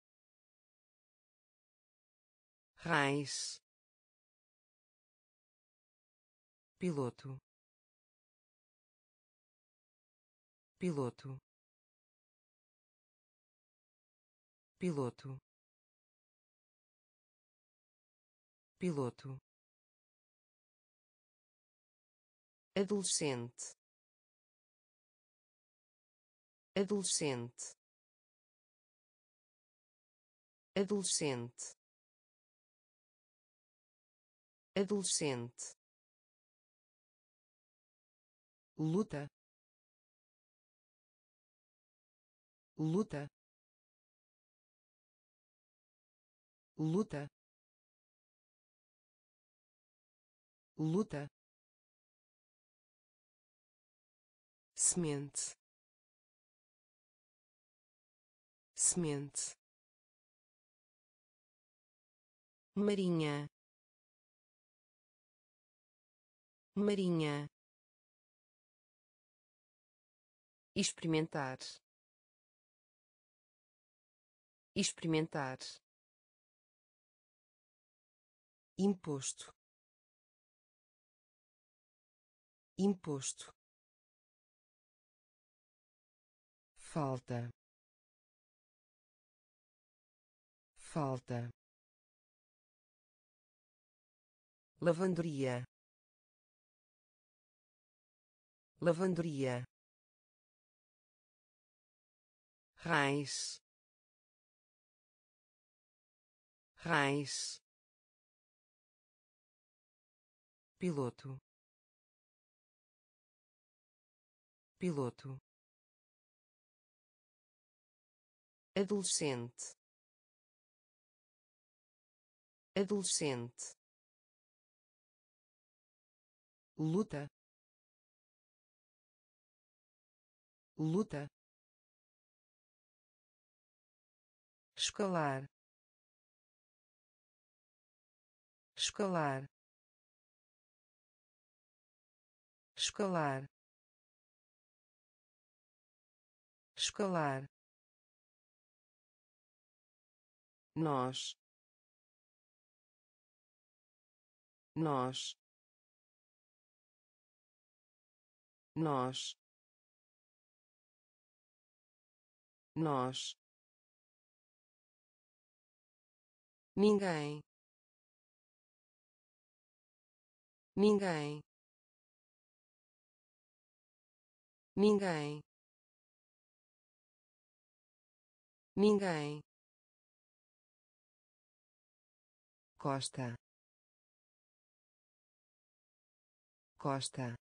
raiz, piloto, piloto, piloto, piloto, adolescente, adolescente, adolescente, adolescente, luta, luta, luta, luta, semente, semente, marinha, marinha, experimentar, experimentar, imposto, imposto, falta, falta, lavanderia, lavanderia, raiz, raiz, piloto, piloto, adolescente, adolescente, luta, luta, escalar, escalar, escalar, escalar, nós, nós, nós, nós, ninguém, ninguém, ninguém, ninguém, costa, costa,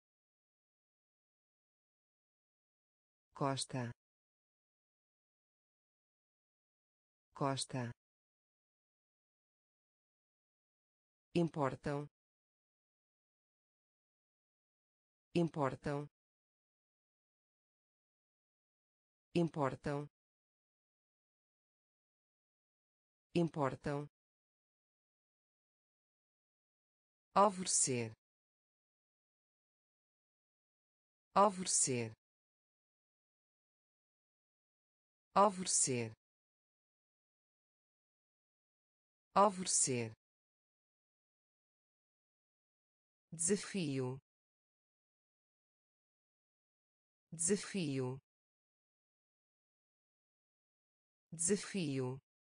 costa, costa, importam, importam, importam, importam, alvorecer, alvorecer, alvorecer, alvorecer, desafio, desafio, desafio,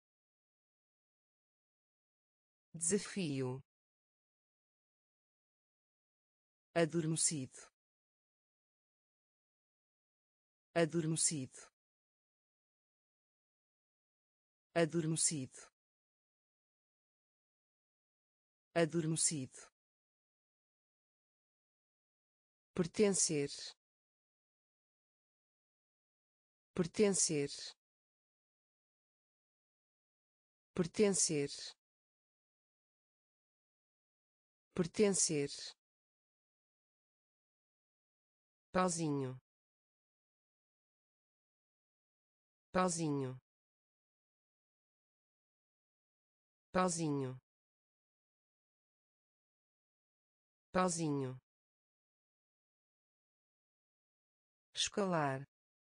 desafio, adormecido, adormecido, adormecido, adormecido, pertencer, pertencer, pertencer, pertencer, pauzinho, pauzinho, pauzinho, pauzinho, escalar,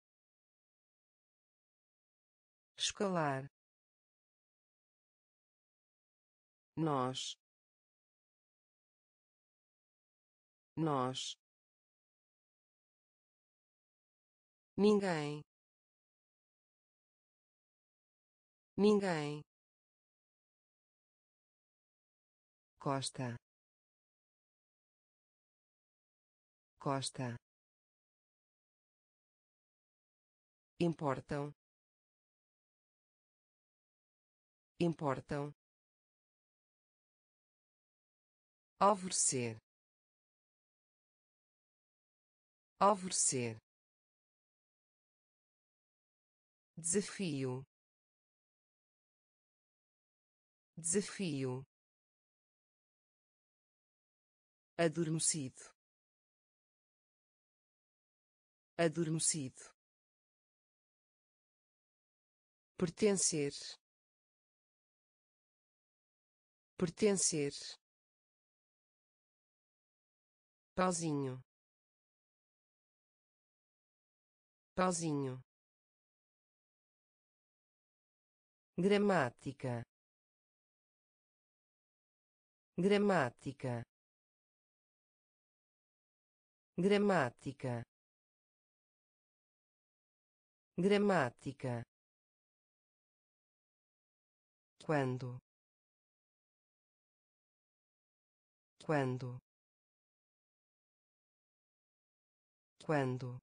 escalar, nós, nós, ninguém, ninguém, costa, costa, importam, importam, alvorecer, alvorecer, desafio, desafio, adormecido, adormecido, pertencer, pertencer, pauzinho, pauzinho, gramática, gramática, gramática, gramática, quando, quando, quando,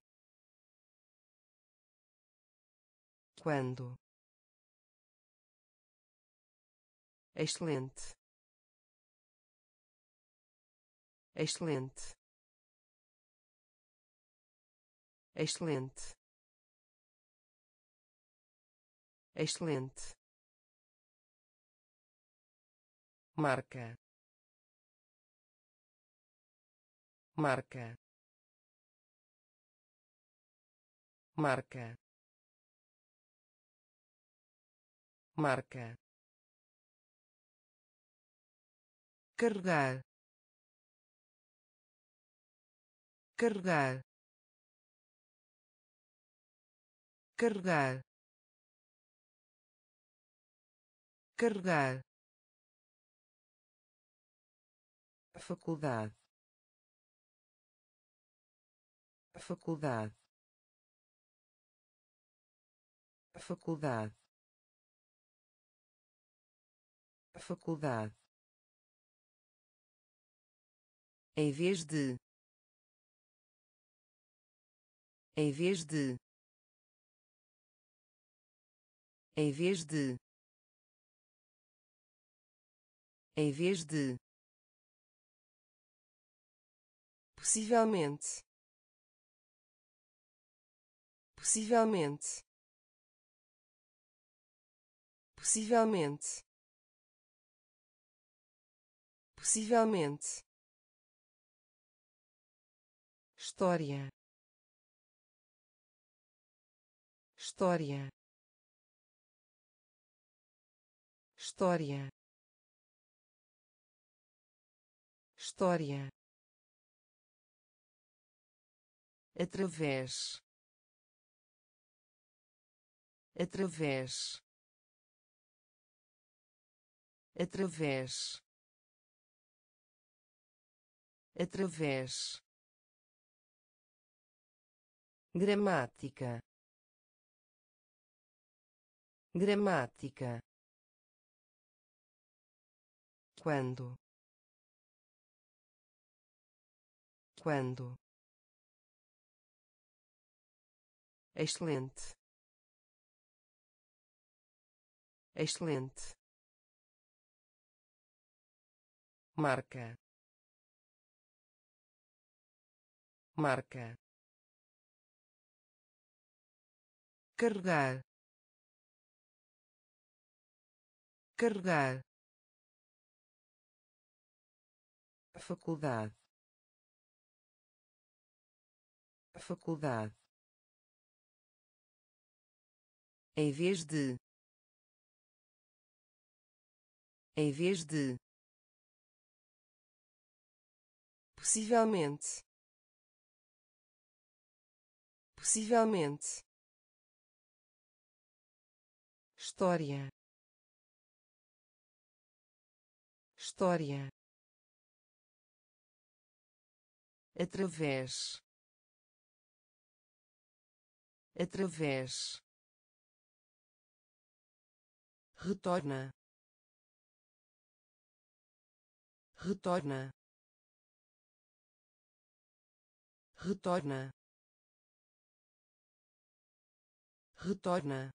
quando, excelente, excelente, excelente, excelente, marca, marca, marca, marca, carregar, carregar, carregar, carregar, faculdade, faculdade, faculdade, faculdade, em vez de, em vez de, em vez de, em vez de, possivelmente, possivelmente, possivelmente, possivelmente, história, história, história, história, através, através, através, através, gramática, gramática, quando, quando, excelente, excelente, marca, marca, carregar, carregar, faculdade, faculdade, em vez de, em vez de, possivelmente, possivelmente, história, história, através, através, retorna, retorna, retorna, retorna,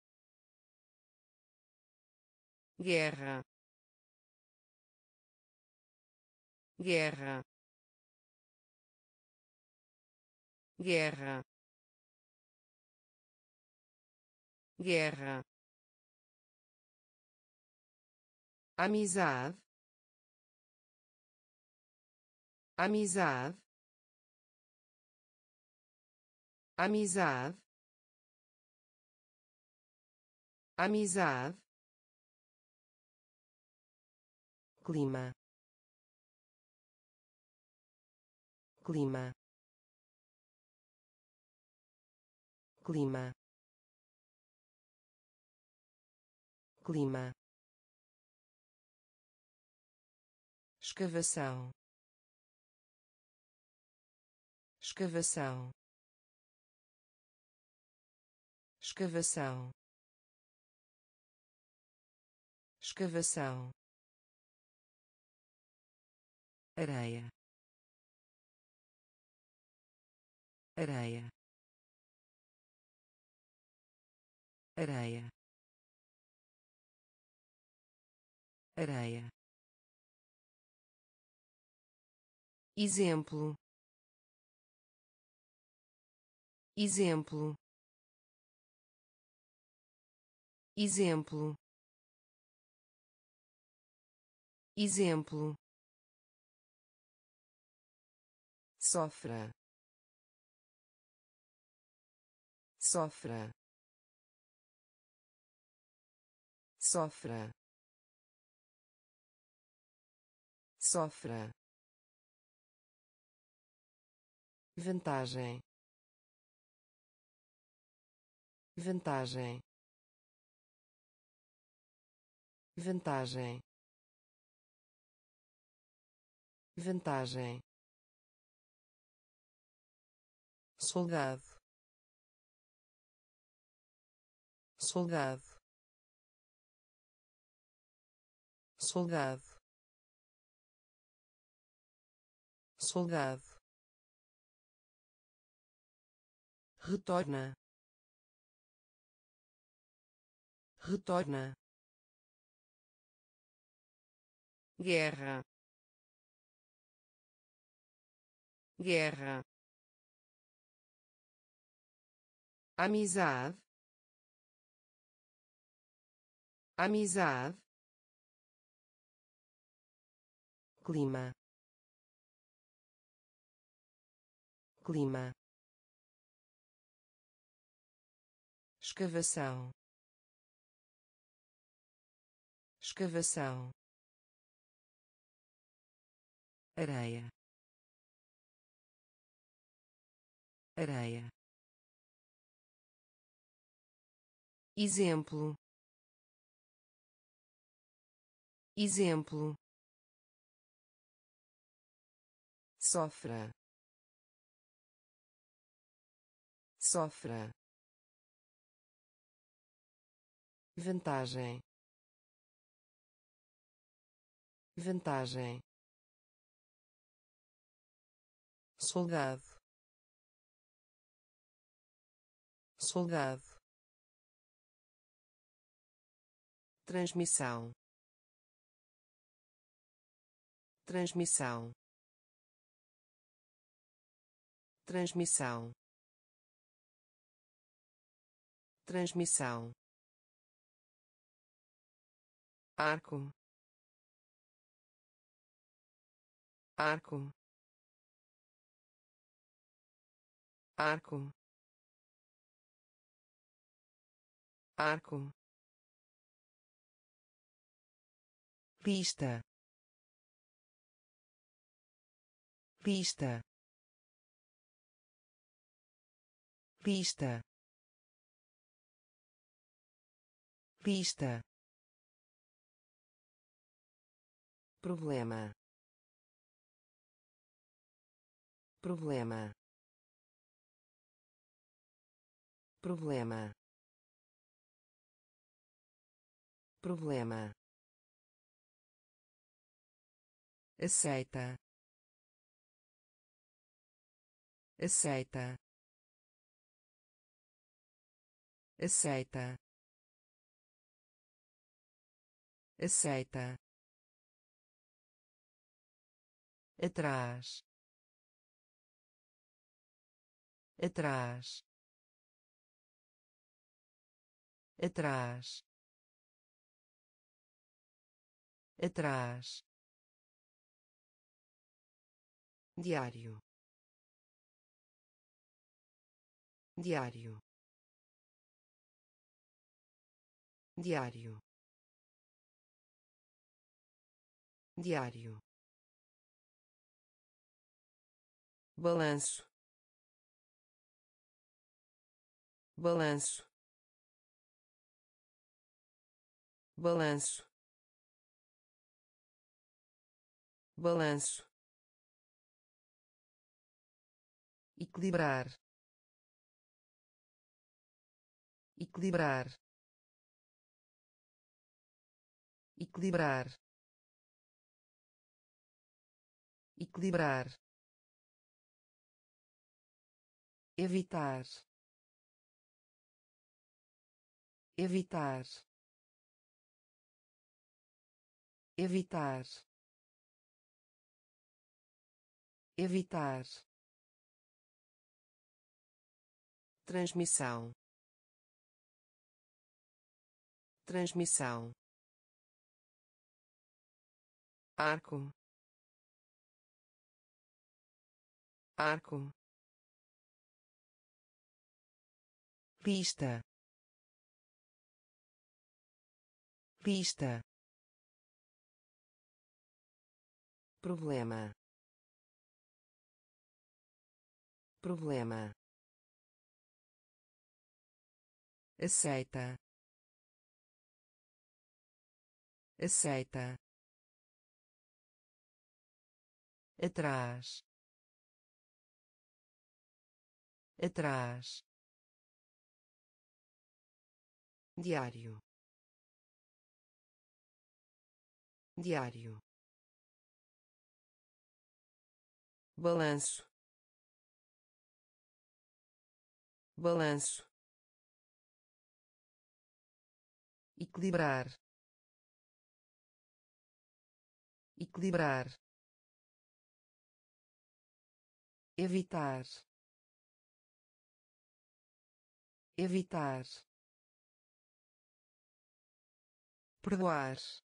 guerra, guerra, guerra, guerra, amizade, amizade, amizade, amizade, clima, clima, clima, clima, escavação, escavação, escavação, escavação, areia, areia, areia, areia, exemplo, exemplo, exemplo, exemplo, sofra, sofra, sofra, sofra, vantagem, vantagem, vantagem, vantagem, soldado, soldado, soldado, soldado, retorna, retorna, guerra, guerra, amizade, amizade, clima, clima, escavação, escavação, areia, areia, exemplo, exemplo, sofra, sofra, vantagem, vantagem, soldado, soldado, transmissão, transmissão, transmissão, transmissão, arco, arco, arco, arco, pista, pista, pista, pista, problema, problema, problema, problema, aceita, aceita, aceita, aceita, atrás, atrás, atrás, atrás, diário, diário, diário, diário, balanço, balanço, balanço, balanço, equilibrar, equilibrar, equilibrar, equilibrar, evitar, evitar, evitar, evitar, transmissão, transmissão, arco, arco, lista, lista, problema, problema, aceita, aceita, atrás, atrás, diário, diário, balanço, balanço, equilibrar, equilibrar, evitar, evitar, perdoar,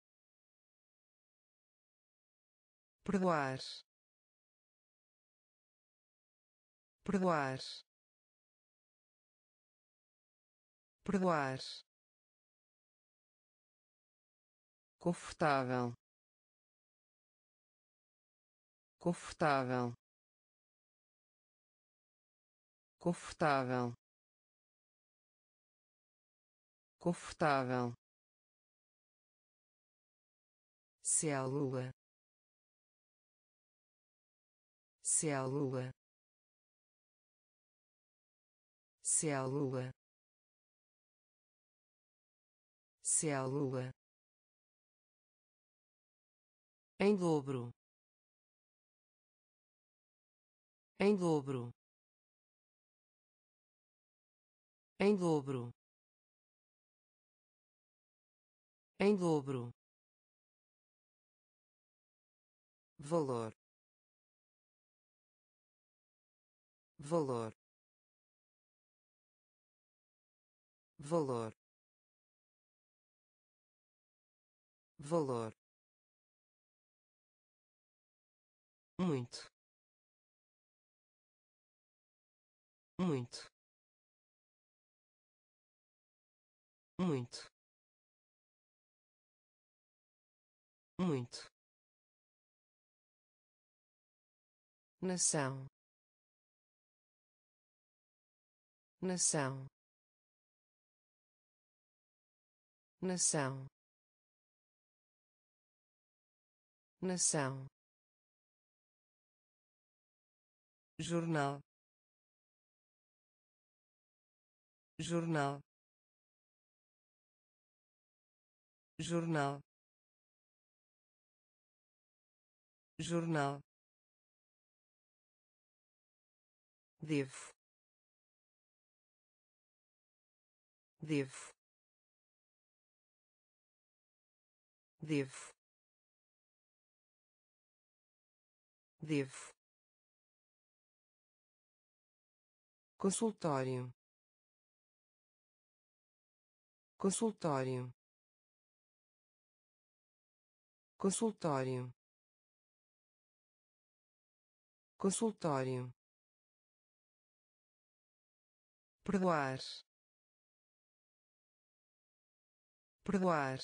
perdoar, perdoar, perdoar, confortável, confortável, confortável, confortável, célula, célula, célula, célula, em dobro, em dobro, em dobro, em dobro, valor, valor, valor, valor, muito, muito, muito, muito, nação, nação, nação, nação, jornal, jornal, jornal, jornal, devo, devo, devo, devo, consultório, consultório, consultório, consultório, perdoar, perdoar,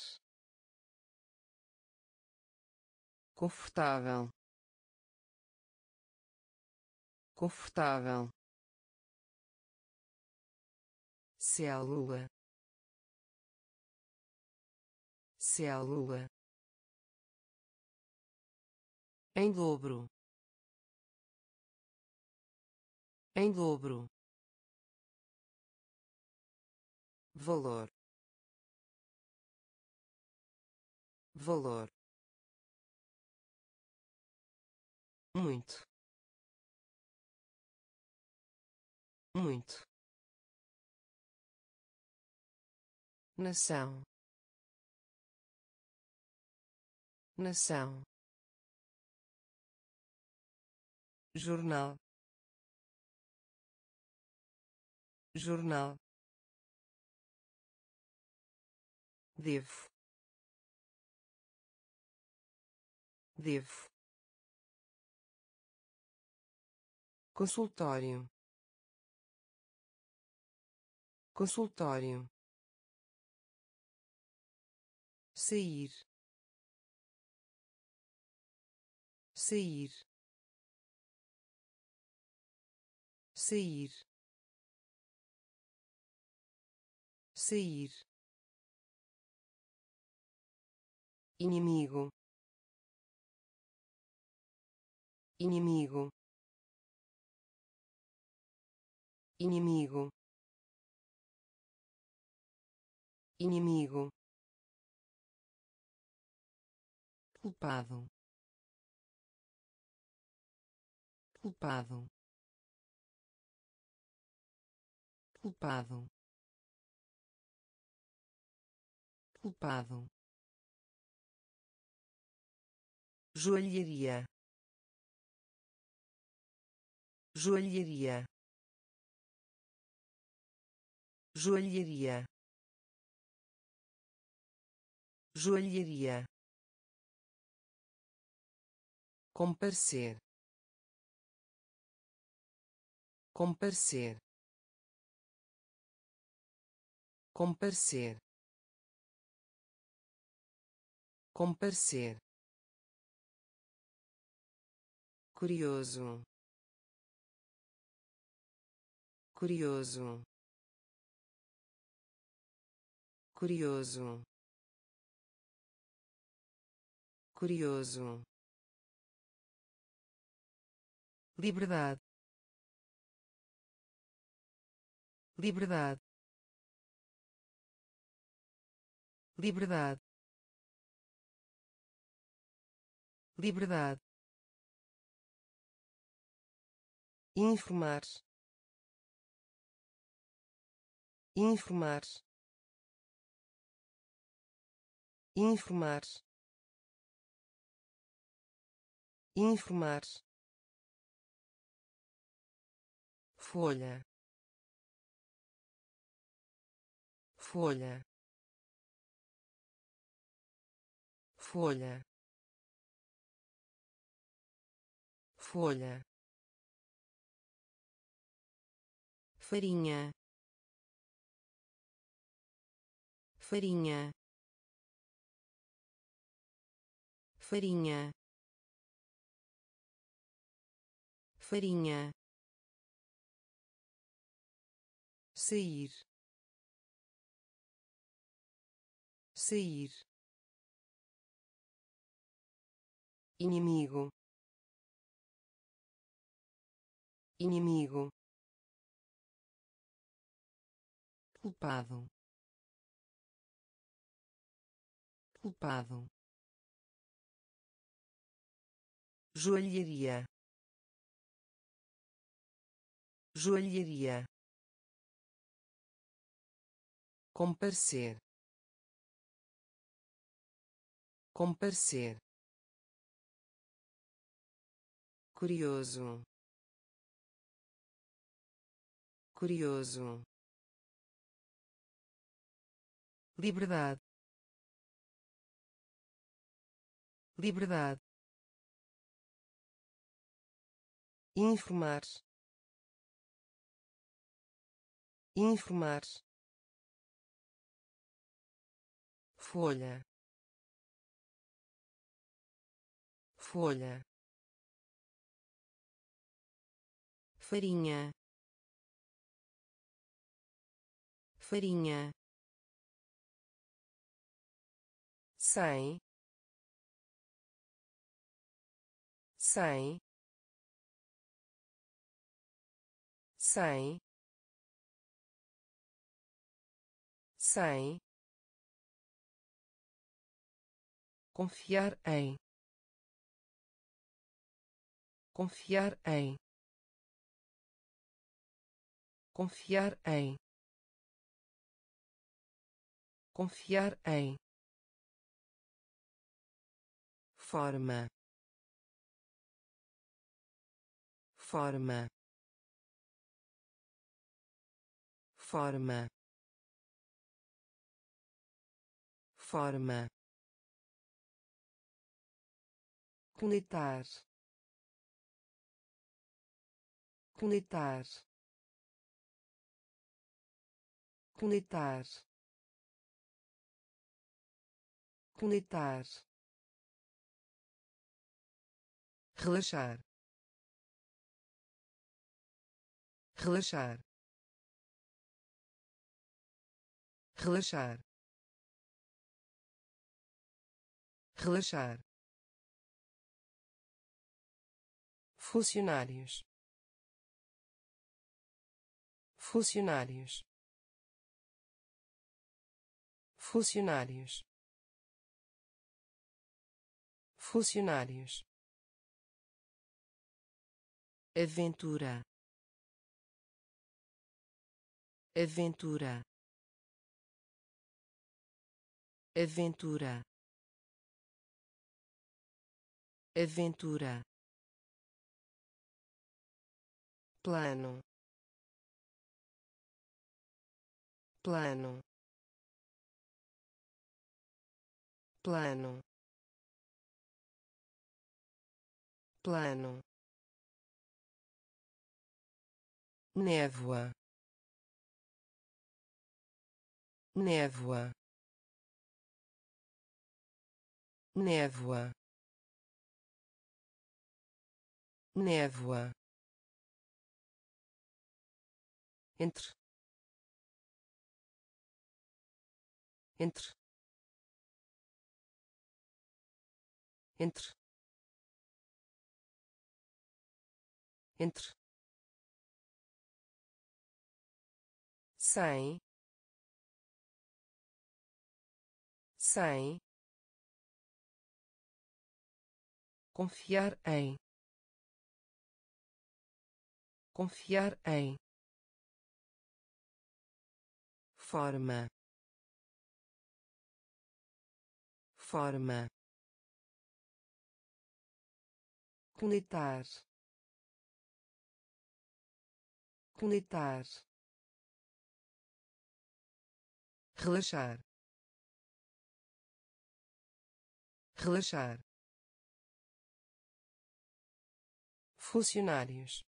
confortável, confortável, célula, célula, em dobro, em dobro, valor, valor, muito, muito, nação, nação, jornal, jornal, devo, devo, consultório, consultório, sair, sair, sair, sair, inimigo, inimigo, inimigo, inimigo, culpado, culpado, culpado, culpado, joalheria, joalheria, joalheria, joalheria, comparecer, comparecer, comparecer, comparecer, curioso, curioso, curioso, curioso, liberdade, liberdade, liberdade, liberdade, informar, informar, informar, informar, folha, folha, folha, folha, farinha, farinha, farinha, farinha, sair, sair, inimigo, inimigo, culpado, culpado, joalheria, joalheria, comparecer, comparecer, curioso, curioso, liberdade, liberdade, informar, informar, folha, folha, farinha, farinha, sem, sem, sem, sem, confiar em, confiar em, confiar em, confiar em, forma, forma, forma, forma, conectar, conectar, conectar, conectar, relaxar, relaxar, relaxar, relaxar, funcionários, funcionários, funcionários, funcionários, aventura, aventura, aventura, aventura, plano, plano, plano, plano, névoa, névoa, névoa, névoa, entre, entre, entre, entre, sem, sem, confiar em, confiar em, forma, forma, conectar, conectar, relaxar, relaxar, funcionários,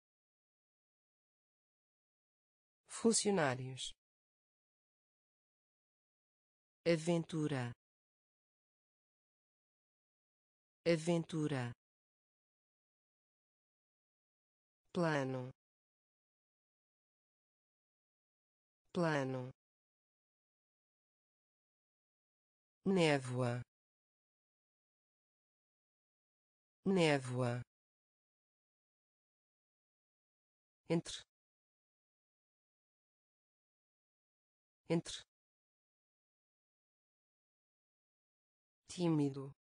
funcionários, aventura, aventura, plano, plano, névoa, névoa, entre, entre, tímido,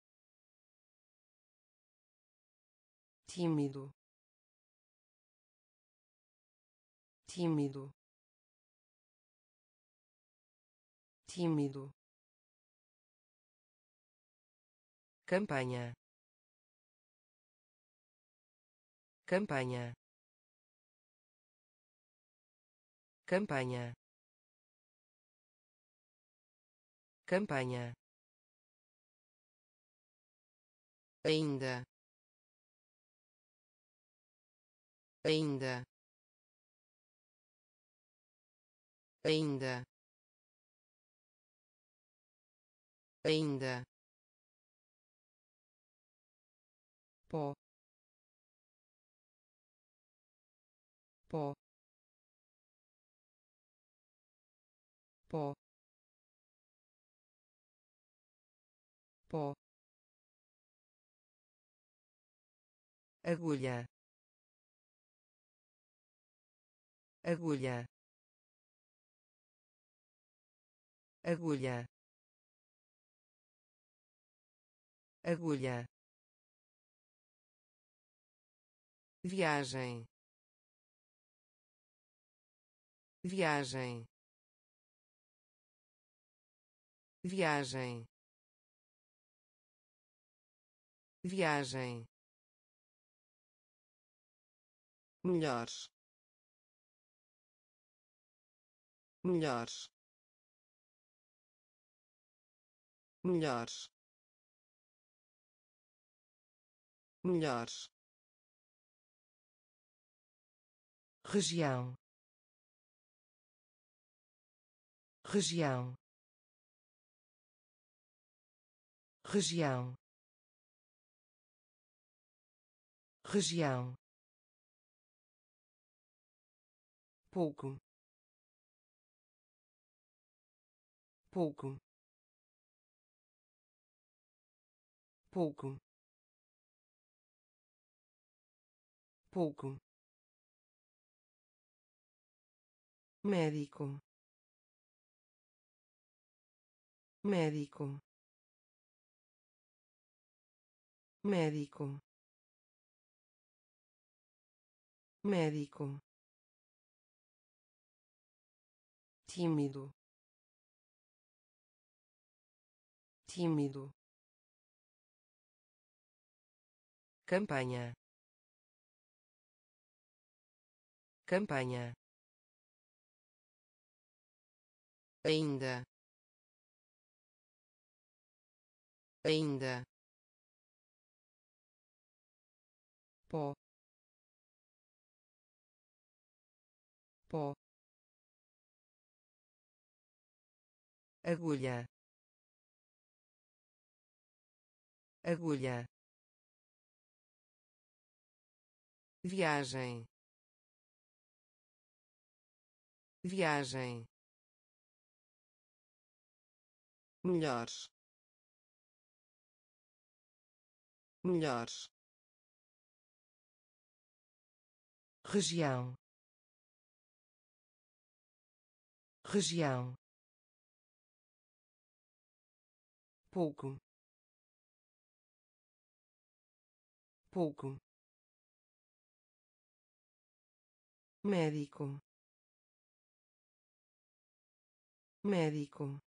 tímido, tímido, tímido, campanha, campanha, campanha, campanha, ainda, ainda, ainda, ainda, pó, pó, pó, pó, agulha, agulha, agulha, agulha, viagem, viagem, viagem, viagem, melhores, melhores, melhores, melhores, região, região, região, região, pouco, pouco, pouco, pouco, médico, médico, médico, médico, tímido, tímido, campanha, campanha, ainda, ainda, pó, pó, agulha, agulha, viagem, viagem, melhores, melhores, região, região, pouco, pouco, médico, médico,